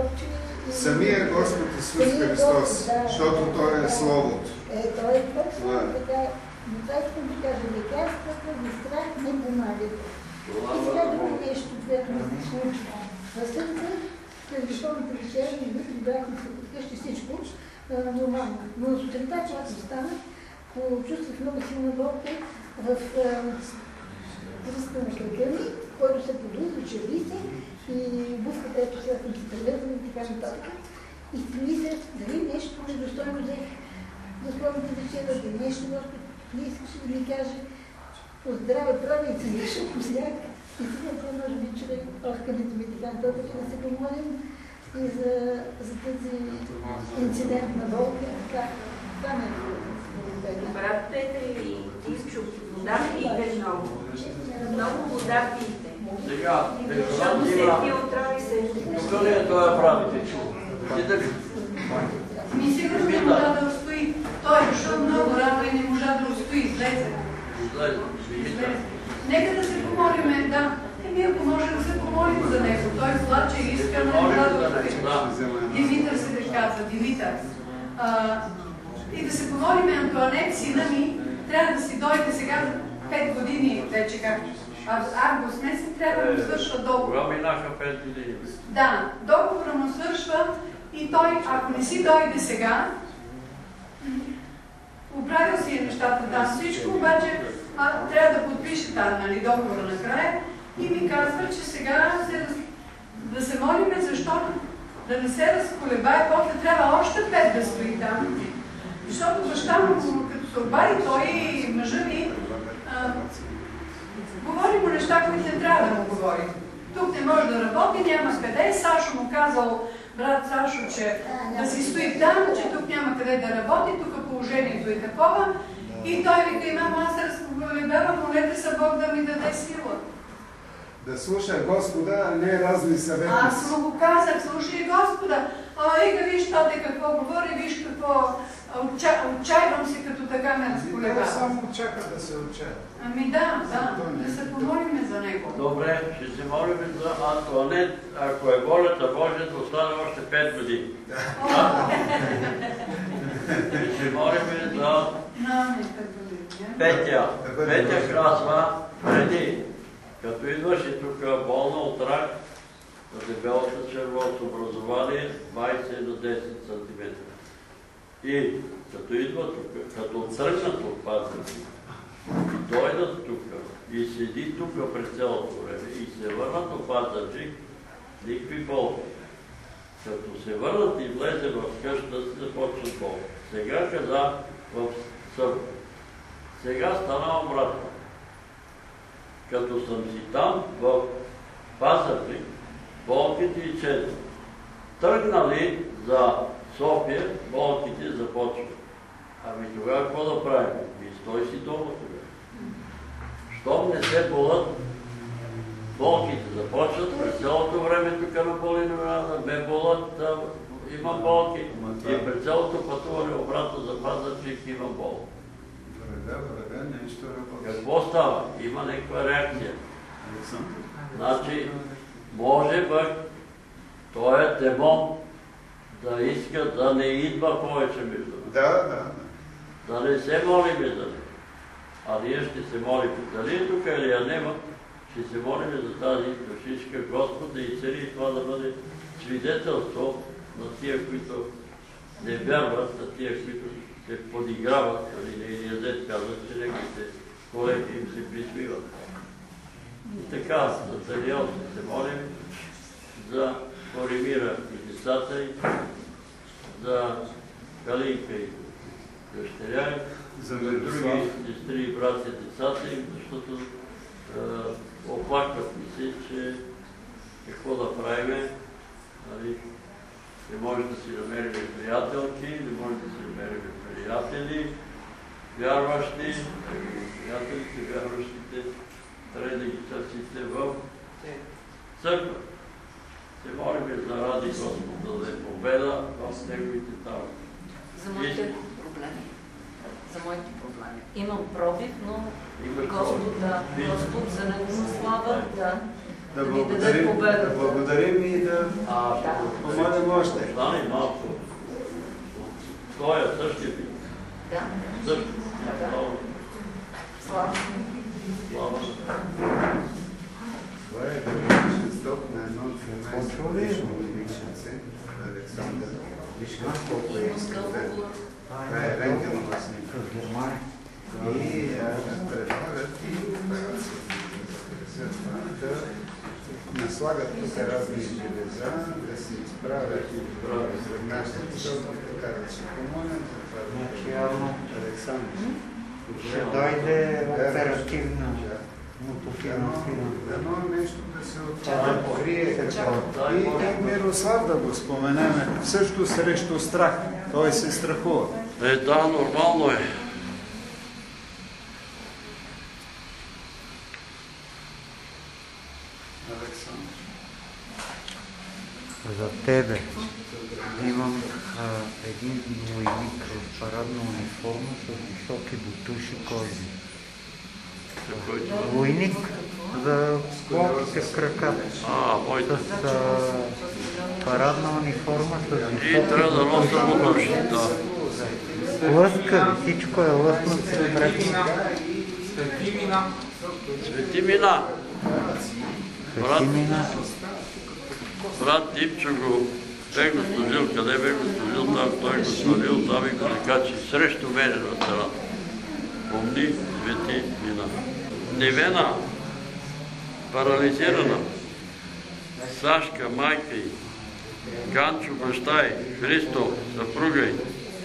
самия Господ Исус Христос, защото Той е Словото. Той е точно така. Но това искам да кажа, лекарствата за страх не помагат. И сега друго нещо, което ми се случва. В сънца, след душовната вечеря, и вътре бяхме вкъщи всичко нормално. Но сутринта, когато станах, почувствах много силна болка в пръста на крака ми, който се подлиза, черви се и бувката, ето сега съм се превързана и така нататък. И си мисля, дали нещо недостойно взех за словната вечера, дали нещо не искаше да ми каже от здрава правица, защото взях. И сега това може би човек, орканите ми така нататък, да се помолим и за тази инцидентна болка. Това ме е. Брат Петър и Тивчо, вода пийте много. Много вода пийте. Сега, защото се филтрови се. тук ли е това правите? Ми сигурно не можа да устои. Той е дошъл много рано и не можа да устои. Излезе. Нека да се помолиме, да. Ако може да се помолим за него. Той плаче и иска, но не можа да устои. Димитър се казва, Димитър. И да се помолиме Антуанет, сина ми, трябва да си дойде сега 5 години вече, както август месец трябва да му свършва договор. Кога минаха 5 години? Да, договора му свършва и той, ако не си дойде сега, оправил си нещата там всичко, обаче трябва да подпише тази договора накрая и ми казва, че сега да се молиме, защото да не се разколебае, после трябва още 5 да стои там. Защото баща му, като се обади, той и мъжа ми, говори му неща, които не трябва да му говори. Тук не може да работи, няма къде. Сашо му казал брат Сашо, че да си стои там, че тук няма къде да работи, тук положението е такова. И той вика, имам, аз разповедавам, молете се Бог да ми даде сила. Да слуша Господа, а не разни съвети. Аз му го казах, слушай Господа. Ега, виж тоте какво говори, виж какво... Отчаивам се, като така ме разколебава. Той само чака да се отчаява. Ами да се помолиме за него. Добре, ще се молим за Антуанет, ако е волята Божия, да остане още 5 години. Ще се молим за Петя. Петя казва, преди, като идваше тук болна от рак, на дебелата черва с образование 20 до 10 см. И като идва тук, като тръгнат от Пазарджик, и дойдат тук, и седи тук през цялото време, и се върнат от Пазарджик, никакви болки. Като се върнат и влезе в къща, се започват болки. Сега каза в събота. Сега стана обратно. Като съм си там, в Пазарджик, болките изчезват. Тръгнали за София, болките започват. Ами тогава какво да правим? И стой си дома тогава. Щом не се болят, болките започват, през цялото време тук на Полиновина, ме болят, имам болки. И през цялото пътуване обратно за Пазарджик имам болки. Вреда, нещо работи. Какво става? Има някаква реакция. Значи, може пък той демон да иска да не идва повече между нас. Да не се молиме за него. А ние ще се молим. Дали е тук или я нема, ще се молим за тази душичка Господ да изцели това да бъде свидетелство на тия, които не вярват, на тия, които се подиграват. Нейният дед казва, че неговите колеги им се присвиват. И така, за Даниел ще се молим за Боримира и децата й, за Калинка и дъщеря й, за други сестри и братя децата им, защото оплакват ми се, че какво да правиме. Не може да си намерим приятелки, не може да си намерим приятели, вярващи, приятелите, вярващите, трябва да ги търсите в църква. Се молим за ради Господ да даде победа в неговите там. За моите проблеми. За моите проблеми. Имам пробив, но Господ за негова слава да ми даде победа. Да благодарим и да помолим още. Стане малко. Той е същия ви. Да. Същия. Слава. Слава. Това е да бъде жесток на едно 13-годишно момиченце, Александър. Виж колко е изкъпен. Това е рентгенова снимка в Германия. И предлагат и операцията. Да наслагат тук разни железа, да се изправят сред нашите цел, така да се помолят за това. Александър. Ще дойде оперативна мотофинансиране. Едно нещо да се открие. И Мирослав да го споменеме. Също срещу страх. Той се страхува. Да, нормално е. Александър. За тебе имам един войник в парадна униформа с високи бутуши кожи. Войник за болките в краката. С парадна униформа с високи И трябва да носа бутуши, да. Лъска, всичко е лъснато. Светимина. Брат Дипчо го бе го служил, къде бе го служил, там той го свалил, там и го накачи срещу мене на страната. Помни, свети мина. Невена, парализирана, Сашка, майка й, Ганчо, баща й, Христо, съпруга й,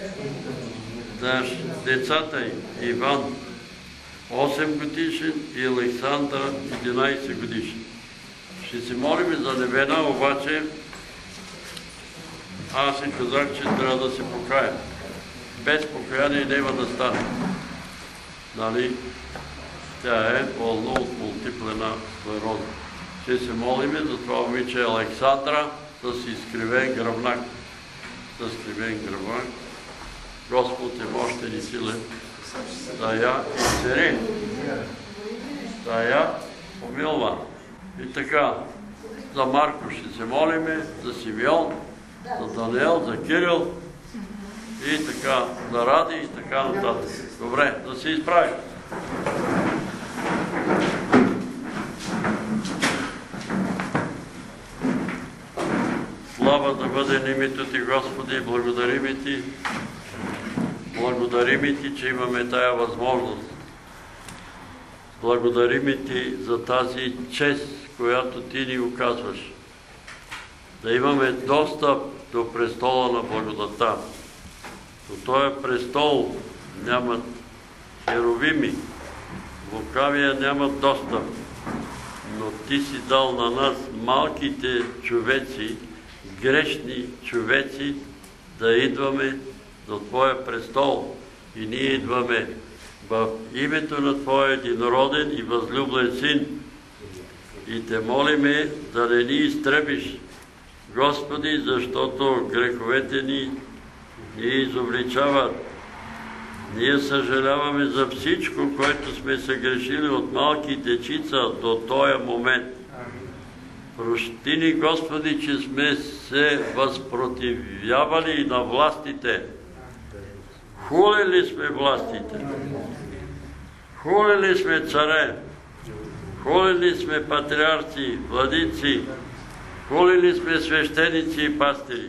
децата й, Иван, 8 годишен и Александър, 11 годишен. Ще се молим за Невена, обаче аз си казах, че трябва да се покая. Без покаяние няма да стане. Нали? Тя е болна от мултиплена склероза. Ще се молиме за това момиче Александра с изкривен гръбнак. С изкривен гръбнак. Господ е мощен и силен да я изцери, да я помилва. И така, за Марко ще се молиме, за Симеон, за Даниел, за Кирил и така, за Ради и така нататък. Добре, да се изправим. Слава да бъде името Ти, Господи, благодарим Ти. Благодарим Ти, че имаме тая възможност. Благодарим Ти за тази чест, която Ти ни оказваш. Да имаме достъп до престола на благодата. До този престол нямат херовими, лукавия нямат достъп, но Ти си дал на нас, малките човеци, грешни човеци, да идваме до Твоя престол. И ние идваме в името на Твоя единороден и възлюблен Син. И Те молиме да не ни изтребиш, Господи, защото греховете ни изобличават. Ние съжаляваме за всичко, което сме съгрешили от малки дечица до този момент. Прости ни, Господи, че сме се възпротивявали на властите. Хулили сме властите. Хулили сме царе. Хулили сме патриарци, владици. Хулили сме свещеници и пастири.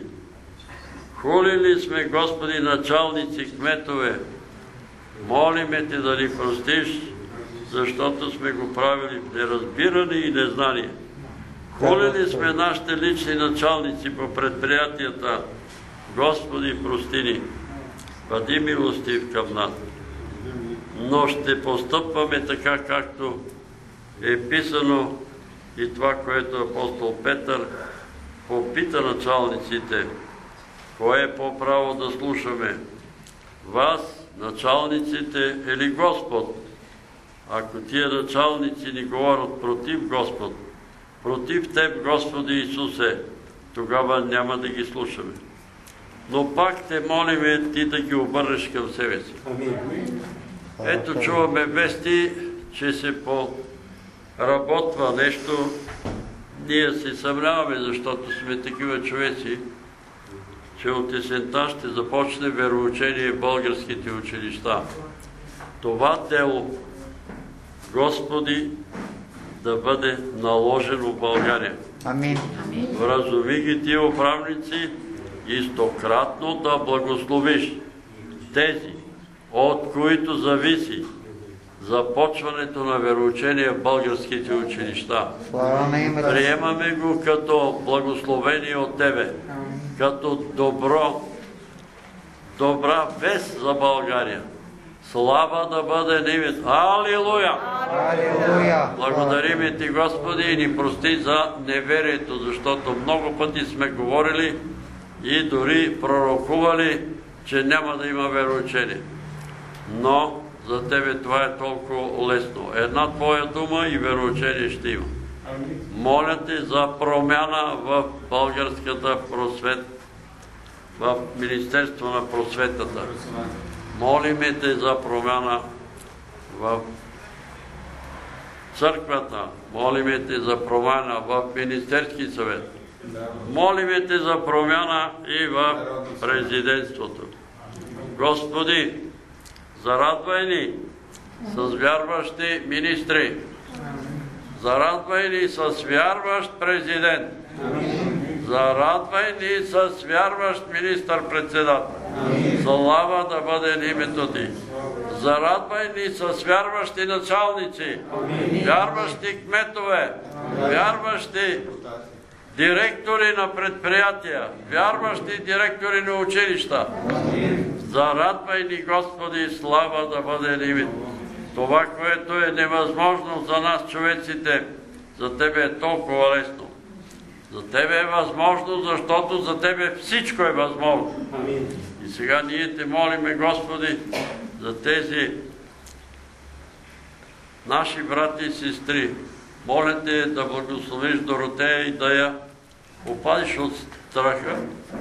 Хулили сме, Господи, началници, кметове. Молиме Те да ни простиш, защото сме го правили в неразбиране и незнание. Хулили сме нашите лични началници по предприятията. Господи, прости ни. Бъди милостив към нас. Но ще постъпваме така, както е писано и това, което апостол Петър попита началниците. Кое е по-право да слушаме? Вас, началниците, или Господ? Ако тия началници ни говорят против Господ, против Теб, Господи Исусе, тогава няма да ги слушаме. Но пак Те молиме Ти да ги обърнеш към себе си. Ето чуваме вести, че се поработва нещо. Ние се съмняваме, защото сме такива човеци, че от есента ще започне вероучение в българските училища. Това дело, Господи, да бъде наложено в България. Амин. Вразуми ги Ти, управници, и стократно да благословиш тези, от които зависи започването на вероучение в българските училища. Приемаме го като благословение от Тебе, като добра вест за България. Слава да бъде на името. Алилуя! Благодарим Ти, Господи, и ни прости за неверието, защото много пъти сме говорили и дори пророкували, че няма да има вероучение. Но за Тебе това е толкова лесно. Една Твоя дума и вероучение ще има. Моля Те за промяна в българската просвета, в Министерство на просветата. Молиме Те за промяна в църквата. Молиме Те за промяна в Министерски съвет. Молиме Те за промяна и в президентството. Господи, зарадвай ни с вярващи министри. Зарадвай ни с вярващ президент. Зарадвай ни с вярващ министър-председател. Слава да бъде на името Ти. Зарадвай ни с вярващи началници, вярващи кметове, вярващи директори на предприятия, вярващи директори на училища. Зарадвай ни, Господи, слава да бъде на името. Това, което е невъзможно за нас, човеците, за Тебе е толкова лесно. За Тебе е възможно, защото за Тебе всичко е възможно. И сега ние Те молиме, Господи, за тези наши брати и сестри. Моля Те да благословиш Доротея и да я опазиш от страха,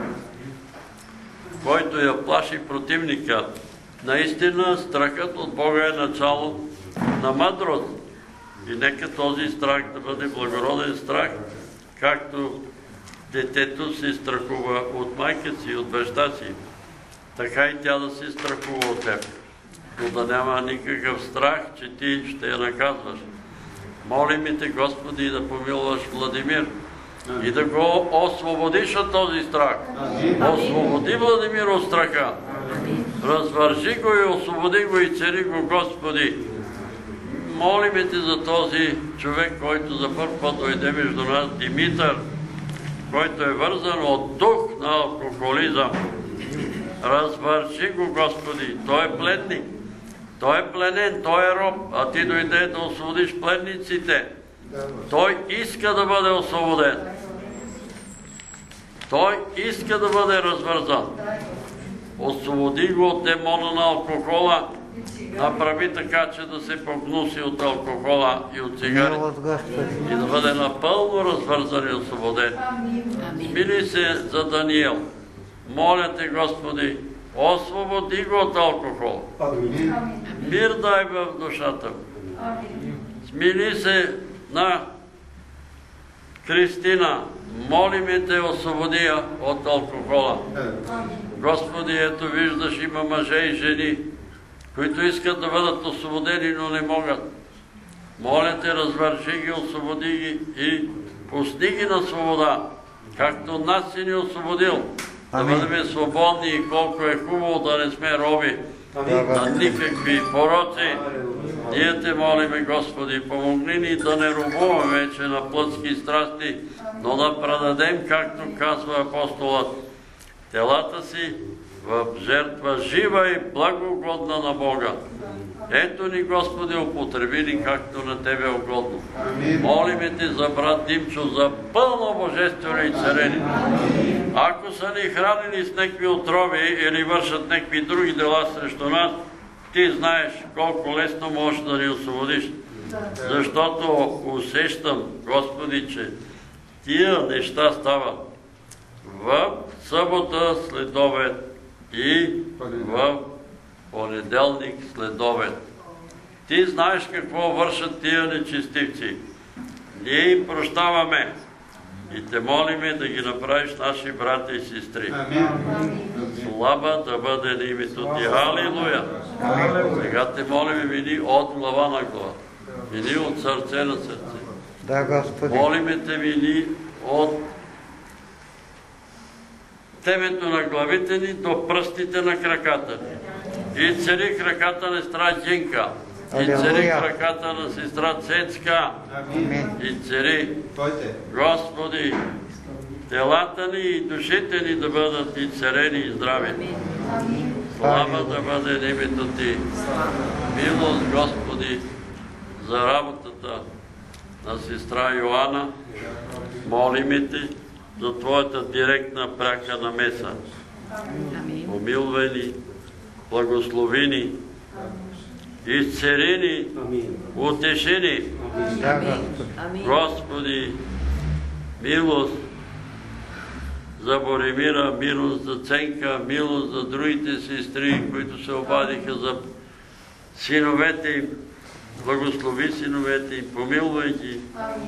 който я плаши противника. Наистина, страхът от Бога е начало на мъдрост. И нека този страх да бъде благороден страх, както детето се страхува от майка си, от баща си, така и тя да се страхува от Теб. Но да няма никакъв страх, че Ти ще я наказваш. Молим Те, Господи, да помилваш Владимир и да го освободиш от този страх. Освободи Владимир от страха. Развържи го и освободи го и цари го, Господи. Молиме Те за този човек, който за първ път дойде между нас, Димитър, който е вързан от дух на алкохолизъм. Развърши го, Господи. Той е пленник. Той е пленен, той е роб, а Ти дойде да освободиш пленниците. Той иска да бъде освободен. Той иска да бъде развързан. Освободи го от демона на алкохола. Направи така, че да се погнуси от алкохола и от цигари и да бъде напълно развързан и освободен. Мили се за Даниел. Моля Те, Господи, освободи го от алкохол. Мир дай в душата му. Смили се на Кристина. Молиме Те, освободи я от алкохола. Господи, ето виждаш, има мъже и жени, които искат да бъдат освободени, но не могат. Моля Те, развържи ги, освободи ги и пусти ги на свобода, както нас си ни освободил. Да бъдем свободни и колко е хубаво да не сме роби на никакви пороци. Ние Те молиме, Господи, помогни ни да не робуваме вече на плътски страсти, но да предадем, както казва апостолът, телата си в жертва жива и благогодна на Бога. Ето ни, Господи, употреби ни както на Тебе е угодно. Молиме Те за брат Димчо, за пълно божествено и царение. Ако са ни хранили с някакви отрови или вършат някакви други дела срещу нас, Ти знаеш колко лесно можеш да ни освободиш. Защото усещам, Господи, че тия неща стават в събота след обед и в понеделник след обед. Ти знаеш какво вършат тия нечестивци. Ние им прощаваме и Те молиме да ги направиш наши брати и сестри. Слава да бъде на името Ти. Алилуя! Сега Те молиме, мини от глава на глава. Мини от сърце на сърце. Да, Господи. Молиме Те, мини от темето на главите ни до пръстите на краката ни. И цари краката на сестра Джинка. И цари краката на сестра Цецка. И цари, Господи, телата ни и душите ни да бъдат и царени и здрави. Слава да бъде името Ти. Милост, Господи, за работата на сестра Йоана. Молиме Те за Твоята директна пряка намеса. Помилвай ни, благослови ни, изцели ни, утеши ни. Господи, милост за Боремира, милост за Ценка, милост за другите сестри, които се обадиха за синовете им. Благослови синовете им, помилвай ги.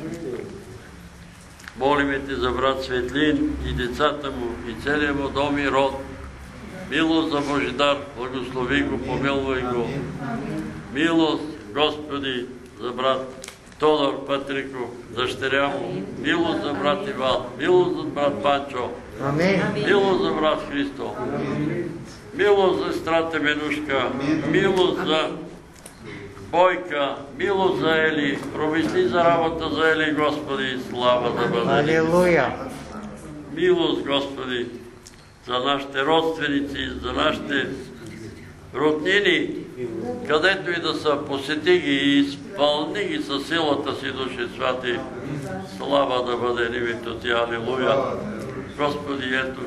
Молиме Те за брат Светлин и децата му, и целия му дом и род. Милост за Божидар, благослови го, помилвай го. Милост, Господи, за брат Тодор Патриков, дъщеря му. Милост за брат Иван, милост за брат Панчо. Милост за брат Христо. Милост за сестра Теменушка. Милост за Бойка, милост за Ели, промисли за работа за Ели, Господи, слава да бъде. Алилуя! Милост, Господи, за нашите родственици, за нашите роднини, където и да са, посети ги и изпълни ги със силата си, Души Святи. Слава да бъде името Ти, алилуя. Господи, ето,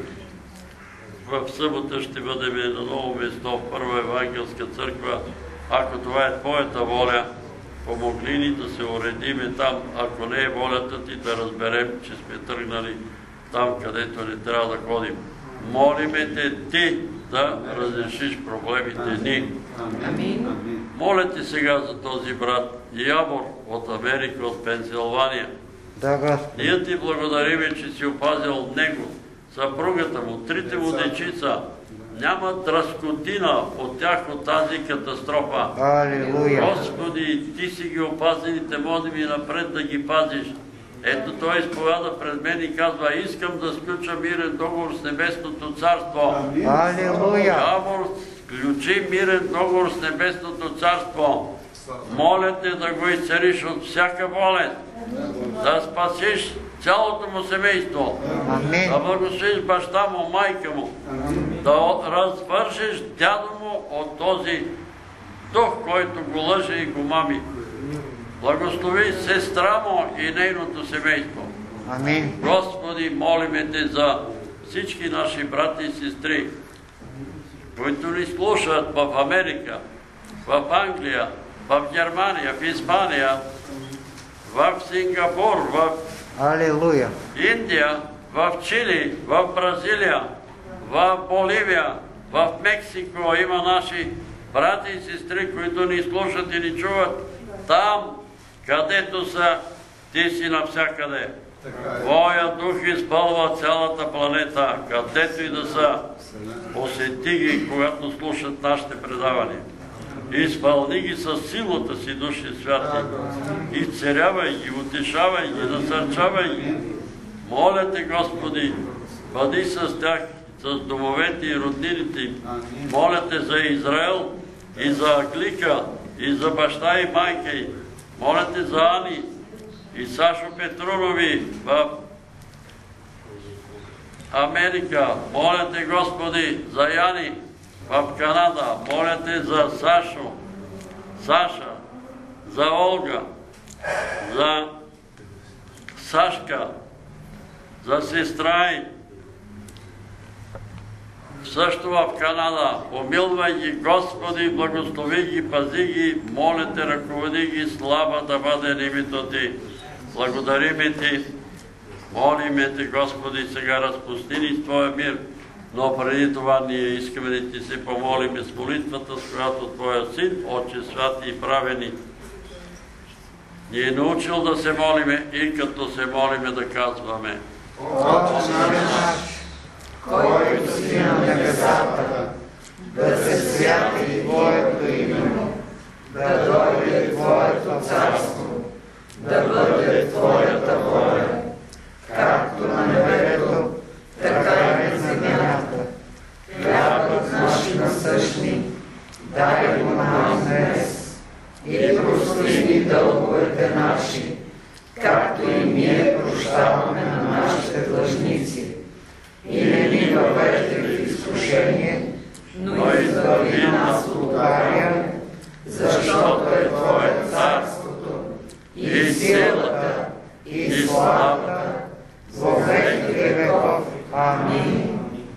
в събота ще бъдем на ново место в Първа Евангелска църква. Ако това е Твоята воля, помогни ни да се уредиме там, ако не е волята Ти, да разберем, че сме тръгнали там, където не трябва да ходим. Молиме Те Ти да разрешиш проблемите ни. Моля Те сега за този брат Явор от Америка, от Пенсилвания. Ние Ти благодариме, че си опазил него, съпругата му, трите му дечица. Няма дръскотина от тях от тази катастрофа. Господи, Ти си ги опазил и Те молим и напред да ги пазиш. Ето той изповяда пред мен и казва: искам да сключа мирен договор с Небесното царство. Явор, сключи мирен договор с Небесното царство. Моля Те да го изцелиш от всяка болест, да спасиш цялото му семейство, да благословиш баща му, майка му, да развършиш дядо му от този дух, който го лъже и го мами. Благослови сестра му и нейното семейство. Господи, молиме Те за всички наши брати и сестри, които ни слушат в Америка, в Англия, в Германия, в Испания, в Сингапур, в Индия, в Чили, в Бразилия, в Боливия, в Мексико. Има наши брати и сестри, които ни слушат и ни чуват. Там, където са, Ти си навсякъде. Твоя дух изпълва цялата планета, където и да са. Посети ги, когато слушат нашите предавания. Изпълни ги със силата си, Души Святи. Изцерявай ги, утешавай ги, насърчавай ги. Моля Те, Господи, бъди с тях, с домовете и роднините им. Моля Те за Израел и за Аглика, и за баща и майка й. Моля Те за Ани и Сашо Петрунови в Америка. Моля Те, Господи, за Яни в Канада. Моля Те за Сашо, Саша, за Олга, за Сашка, за сестра й. Също в Канада. Помилвай ги, Господи, благослови ги, пази ги, моля Те, ръководи ги, слава да бъде името Ти. Благодариме Ти, молиме Те, Господи, сега разпусти ни с Твоя мир, но преди това ние искаме да Ти се помолиме с молитвата, с която Твоя Син, Отче святи и правени, ни е научил да се молиме и като се молиме да казваме: Отче наш, който си на небесата, да се святи Твоето име, да дойде Твоето царство, да бъде Твоята воля, както на небето, така и на земята. Хлябът наш насъщни, дай го нам днес, и прости ни дълговете наши, както и ние прощаваме на нашите длъжници. И не ни въвеждай в изкушение, но избави нас от лукавия, защото е Твое царството, и силата, и славата, во веки веков. Амин.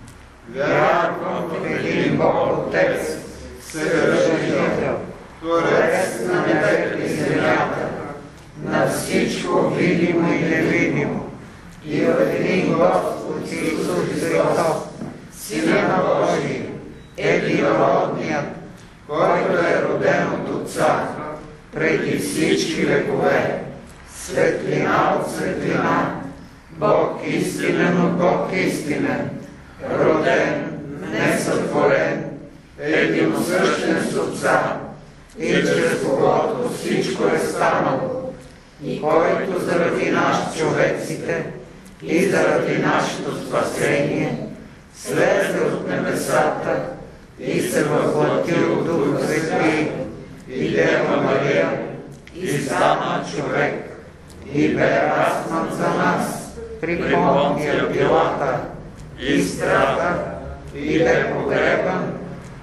Вярвам в един Бог Отец, Вседържител, Творец на небето и земята, на всичко видимо и невидимо, и в един Господ Исус Христос, Сина Божий, единородният, който е роден от Отца, преди всички векове, светлина от светлина, Бог истинен от Бог истинен, роден, несътворен, единосъщен с Отца, и чрез когото всичко е станало, и който заради нас човеците и заради нашето спасение слезе от небесата и се въплатил Дух Свети и Дева Мария и стана човек и бе разнат за нас при Понтия Пилата и страда и бе погребан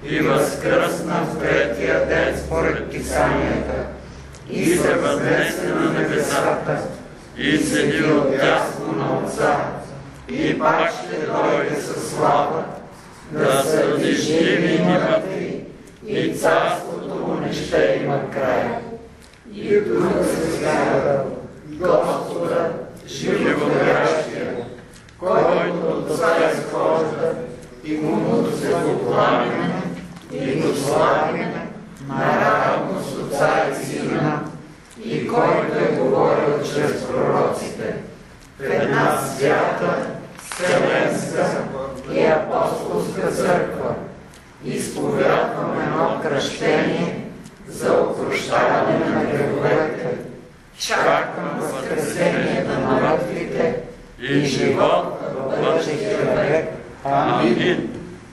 и възкръсна в третия ден според Писанията, и се възнесе на небесата, и седи отдясно на Отца, и пак ще дойде със слава, да съди живи и мъртви, и царството му не ще има край. И тук се сляда Господа, животворящия, който от Отца изхожда, и комуто се покланяме, и го славиме, наравно с Отца и Сина, и който е говорил чрез пророците, в една свята, вселенска и апостолска църква, изповядваме едно кръщение за опрощаване на греховете, чакам възкресението на мъртвите и живот в бъдещия век. Амин.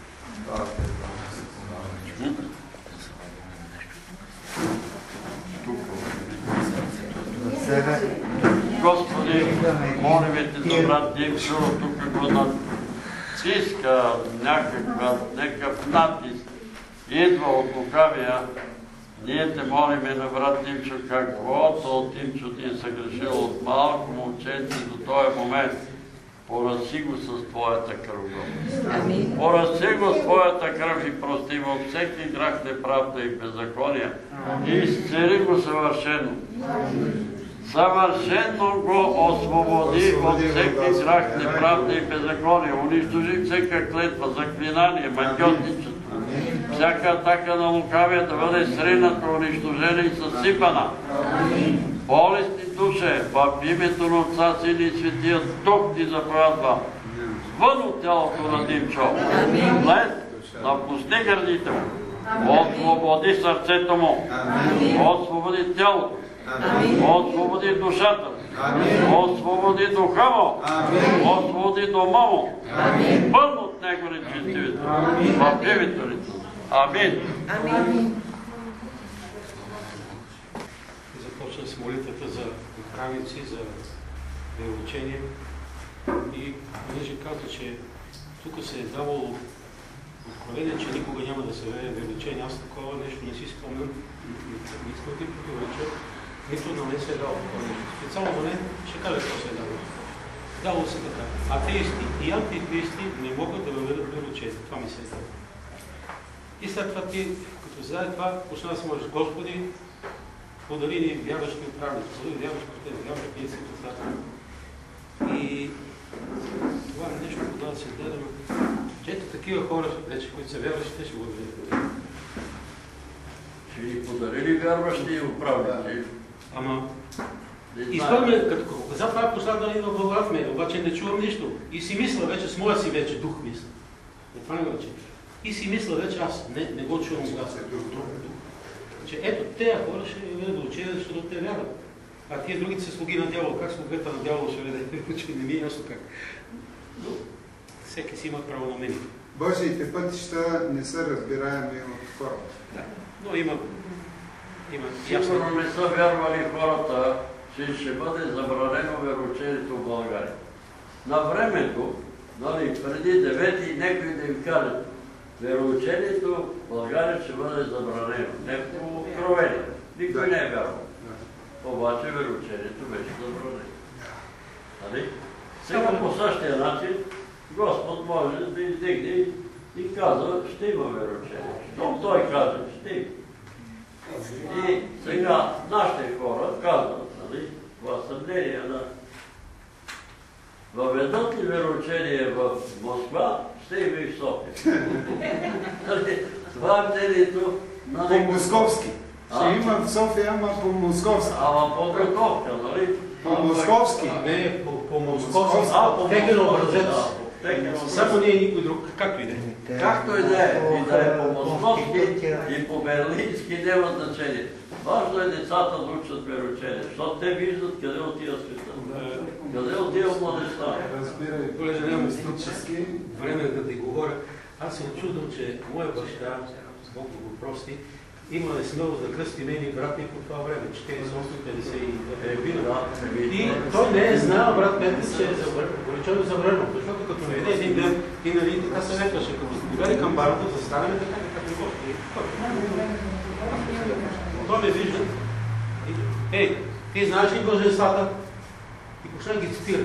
Господи, молим Те за брат Димчо, тук го натиска някакъв натиск, идва от лукавия. Ние Те молиме на брат Димчо, каквото Димчо Ти е съгрешил от малко момченце до този момент. Пораси го с Твоята кръв. Пораси го с Твоята кръв и прости му всеки грях, неправда и беззаконие. И изцели го съвършено. Съвършено го освободи от всеки грях, неправда и беззаконие. Унищожи всяка клетва, заклинание, магиотничество. Всяка атака на лукавия да бъде сринато, унищожена и съсипана. Болестни душе, в името на Отца, Сина и Светия Дух Ти заповядва. Вън от тялото на Димчо. Влез, напусни гърдите му. Освободи сърцето му. Освободи тялото. Освободи душата. Освободи духа му. Освободи дома му. Вън от него нечестивите. В името на Исус. Амин. Започна с молитвата за правици, за вероучение. И понеже каза, че тук се е давало откровение, че никога няма да се веде вероучение. Аз такова нещо не си спомням. Не искам да ти противореча. Нито на мен се е дало такова нещо. Специално на мен ще кажа какво се е дало. Дало се така. Атеисти и антихристи не могат да въведат вероучение. Това ми се е дало. И след това ти, като зададе това, почна да се молиш: Господи, подари ни вярващи управници, подари вярващи святоцата. И това е нещо, когато да се гледаме. Ето такива хора, вече, които са вярващи, те ще го видят. Ще ни подарили вярващи управници. Ама, изпълня, като каза това, последна да идва в глава в мен, обаче не чувам нищо. И си мисля вече, с моя си вече дух мисля. Това не го рече. И си мисля вече, аз не го чувам гласа. Че ето, тези хора ще ви ведат до учение, защото те вярват. А тия другите са слуги на дявола. Как слугата на дявола ще веде? Че не ми е ясно как. Но всеки си има право на мнение. Божиите пътища не са разбираеми от хората. Да, но има Сигурно не са вярвали хората, че ще бъде забранено вероучението в България. На времето, преди 9-ти, някой да им каже, вероучението в България ще бъде забранено. Не по откровение. Никой не е вярвал. Обаче вероучението беше забранено. Сега по същия начин Господ може да издигне и казва, ще има вероучение. Щом той каже, ще има. И сега нашите хора казват, това съмнение на въведат ли вероучение в Москва, ще има и в София. Това е мнението на... По-московски. Ще има в София, ама по-московски. Ама подготовка, нали? По-московски. Не, по-московски. Текен образец. Само не е никой друг, както и да е. Както и да е. И да е по-московски и по-берлински няма значение. Важно е децата да учат вероучение, защото те виждат къде отива света. Къде отива младежта. Разбирай, понеже нямам исторически време да ти говоря. Аз се очудвам, че моя баща, Бог да го прости, има смелост да кръсти мен и брат ми по това време, 48-52 година. И той не е знал, брат Петър, че е за съвършено забранено, защото като не видя един ден и нали така се лекаше, като се доведе към барата, застанем така, като гости. Това ме вижда. Ей, ти знаеш ли божествата? И почна ги цитира.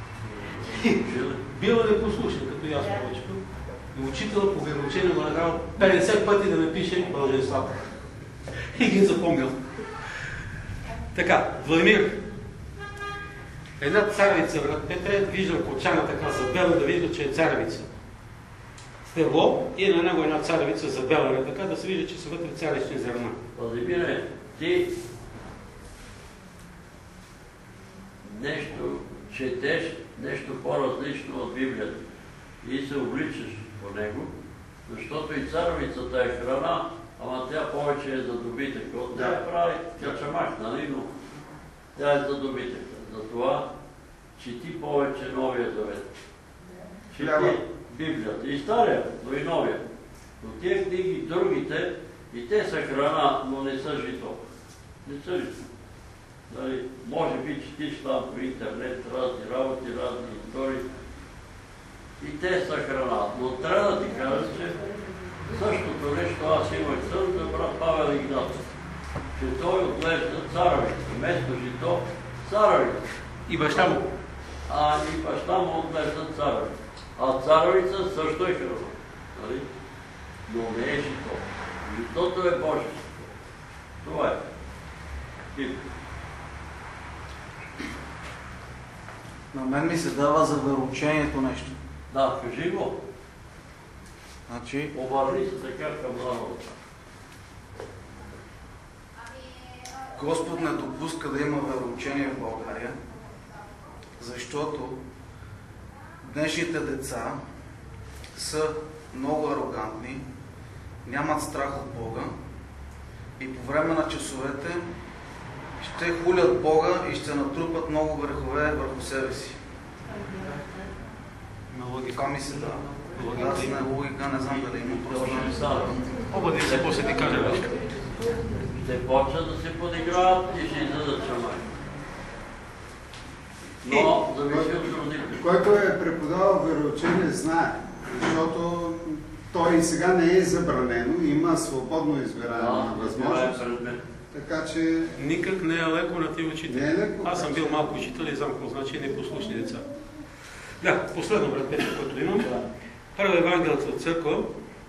Била непослушен, като и аз повечето. И учителът по вероучение го наказал 50 пъти да ме пише божествата. И ги запомнял. Така, Владимир. Една царевица, брат Петре, виждам кочана така забела, да вижда, че е царевица. Стебло и на него една царевица забелена, така да се вижда, че са вътре царевични зърна. Владимире, ти нещо четеш, нещо по-различно от Библията и се обличаш по него, защото и царевицата е храна, ама тя повече е за добитък. От нея прави качамак, нали, но тя е за добитък. Затова чети повече Новия Завет. Чети Библията. И Стария, но и Новия. Но тия книги, другите, и те са храна, но не са жито. Не са жито. Дали, може би четиш там по интернет разни работи, разни истории. И те са храна. Но трябва да ти кажа, че същото нещо аз имах сън за брат Павел Игнатов. Че той отглежда царевица. Вместо жито, царевица. И баща му. И баща му отглежда царевица. А царевица също е храна. Нали? Но не е жито. Житото е Божието. Това е. На мен ми се дава за вероучението нещо. Да, кажи го. Значи... Обърни се така към народа. Господ не допуска да има вероучение в България, защото днешните деца са много арогантни, нямат страх от Бога и по време на часовете ще хулят Бога и ще натрупат много грехове върху себе си. Това ми се дава. Аз на логика не знам дали има просто. Обади се, после ти кажа нещо. Ще почнат да се подиграват и ще издадат шамай. Но зависи от родителите. Който е преподавал вероучение, знае. Защото той и сега не е забранено, има свободно избиране на възможност. Така че... Никак не е леко на тия учители. Не е леко. Аз съм бил малко учител и знам какво значи непослушни деца. Да, последно, брат Петре, което имам. Първа Евангелията от църква.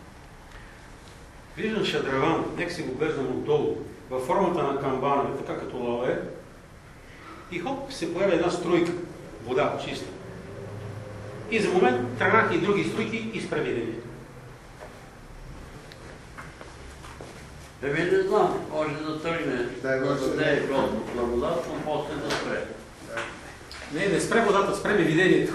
Виждам шадраван, нека си го глеждам отдолу, във формата на камбана, така като лаве. И хоп, се поява една струйка, вода, чиста. И за момент тръгнах и други струйки и спре видението. Не знам, може да тръгне, да даде Господ благодат, но после да спре. Не спре водата, спре ми видението.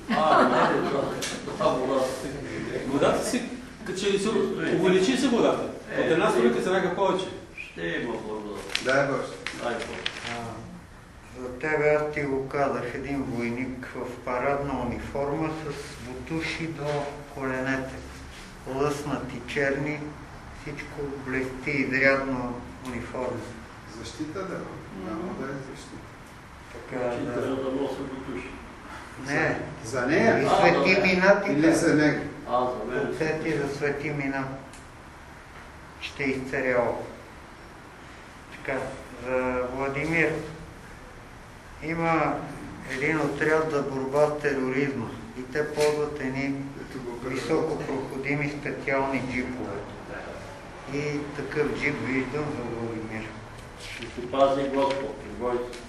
Това водата. Водата си, като че ли се увеличи се водата. От една струйка се нага повече. Ще има благодат. Дай Боже. Дай Боже. За тебе аз ти го казах, един войник в парадна униформа с бутуши до коленете. Лъснати, черни, всичко блести изрядно униформа. Защита да, да е защита. Така да... да носи бутуши. Не. За нея? И свети мина ти. Или за него? За мен. Отсети за свети мина. Ще изцерява. Така, за Владимир. Има един отряд за борба с тероризма и те ползват едни високопроходими специални джипове. И такъв джип виждам за Владимир. И се пази Господ, бойци.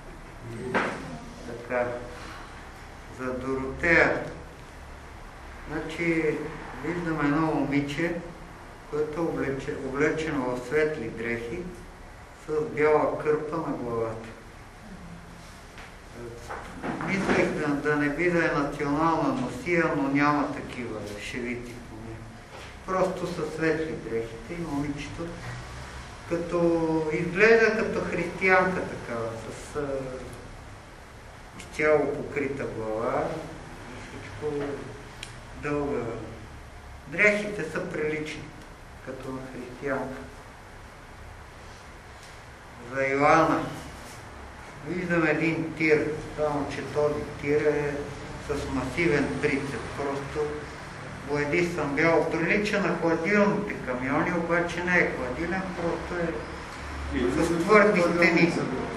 Така. За Доротея. Значи виждам едно момиче, което е облечено в светли дрехи с бяла кърпа на главата. Мислех да не би да е национална носия, но няма такива шевити по нея. Просто са светли дрехите и момичето като изглежда като християнка такава, с изцяло покрита глава и всичко дълга. Дрехите са прилични, като на християнка. За Йоанна. Виждам един тир, само че този тир е с масивен прицеп. Просто Бояди съм бял, прилича на хладилните камиони, обаче не е хладилен, просто е с твърди стени.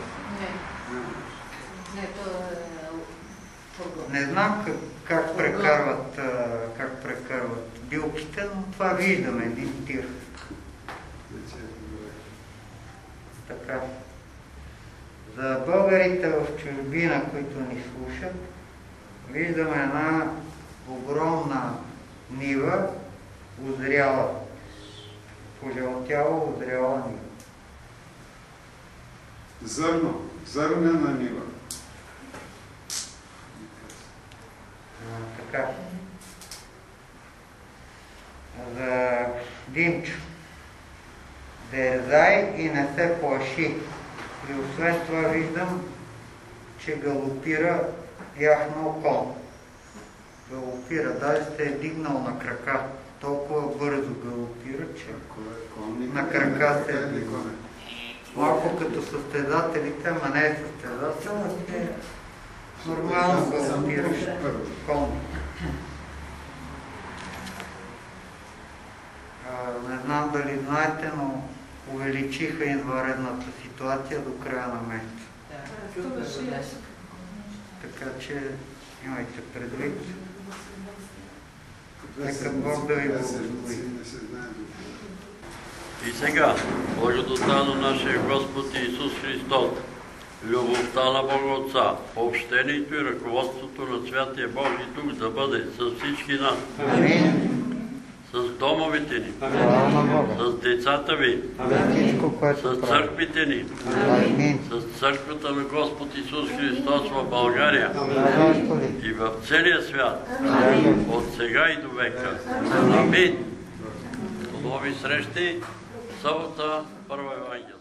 Не знам как прекарват билките, но това виждаме, един тир. Така. За българите в чужбина, които ни слушат, виждаме една огромна нива, озряла, пожълтяла, озряла нива. Зърнена нива. Така. За Димчо. Дерзай и не се плаши. И освен това виждам, че галопира яхнал кон. Галопира, даже се е дигнал на крака. Толкова бързо галопира, че на крака се е дигнал. Малко като състезателите, ама не е състезател, а е нормално галопираш кон. Не знам дали знаете, но увеличиха извънредната ситуация до края на месеца. Така че имайте предвид. Нека Бог да ви благослови. И сега, благодата на нашия Господ Исус Христос, любовта на Бога Отца, общението и ръководството на Святия Божий Дух да бъде с всички нас. Амин. С домовите ни, с децата ви, с църквите ни, с църквата на Господ Исус Христос в България и в целия свят, от сега и до века. Амин. До нови срещи, събота, първа Евангелие.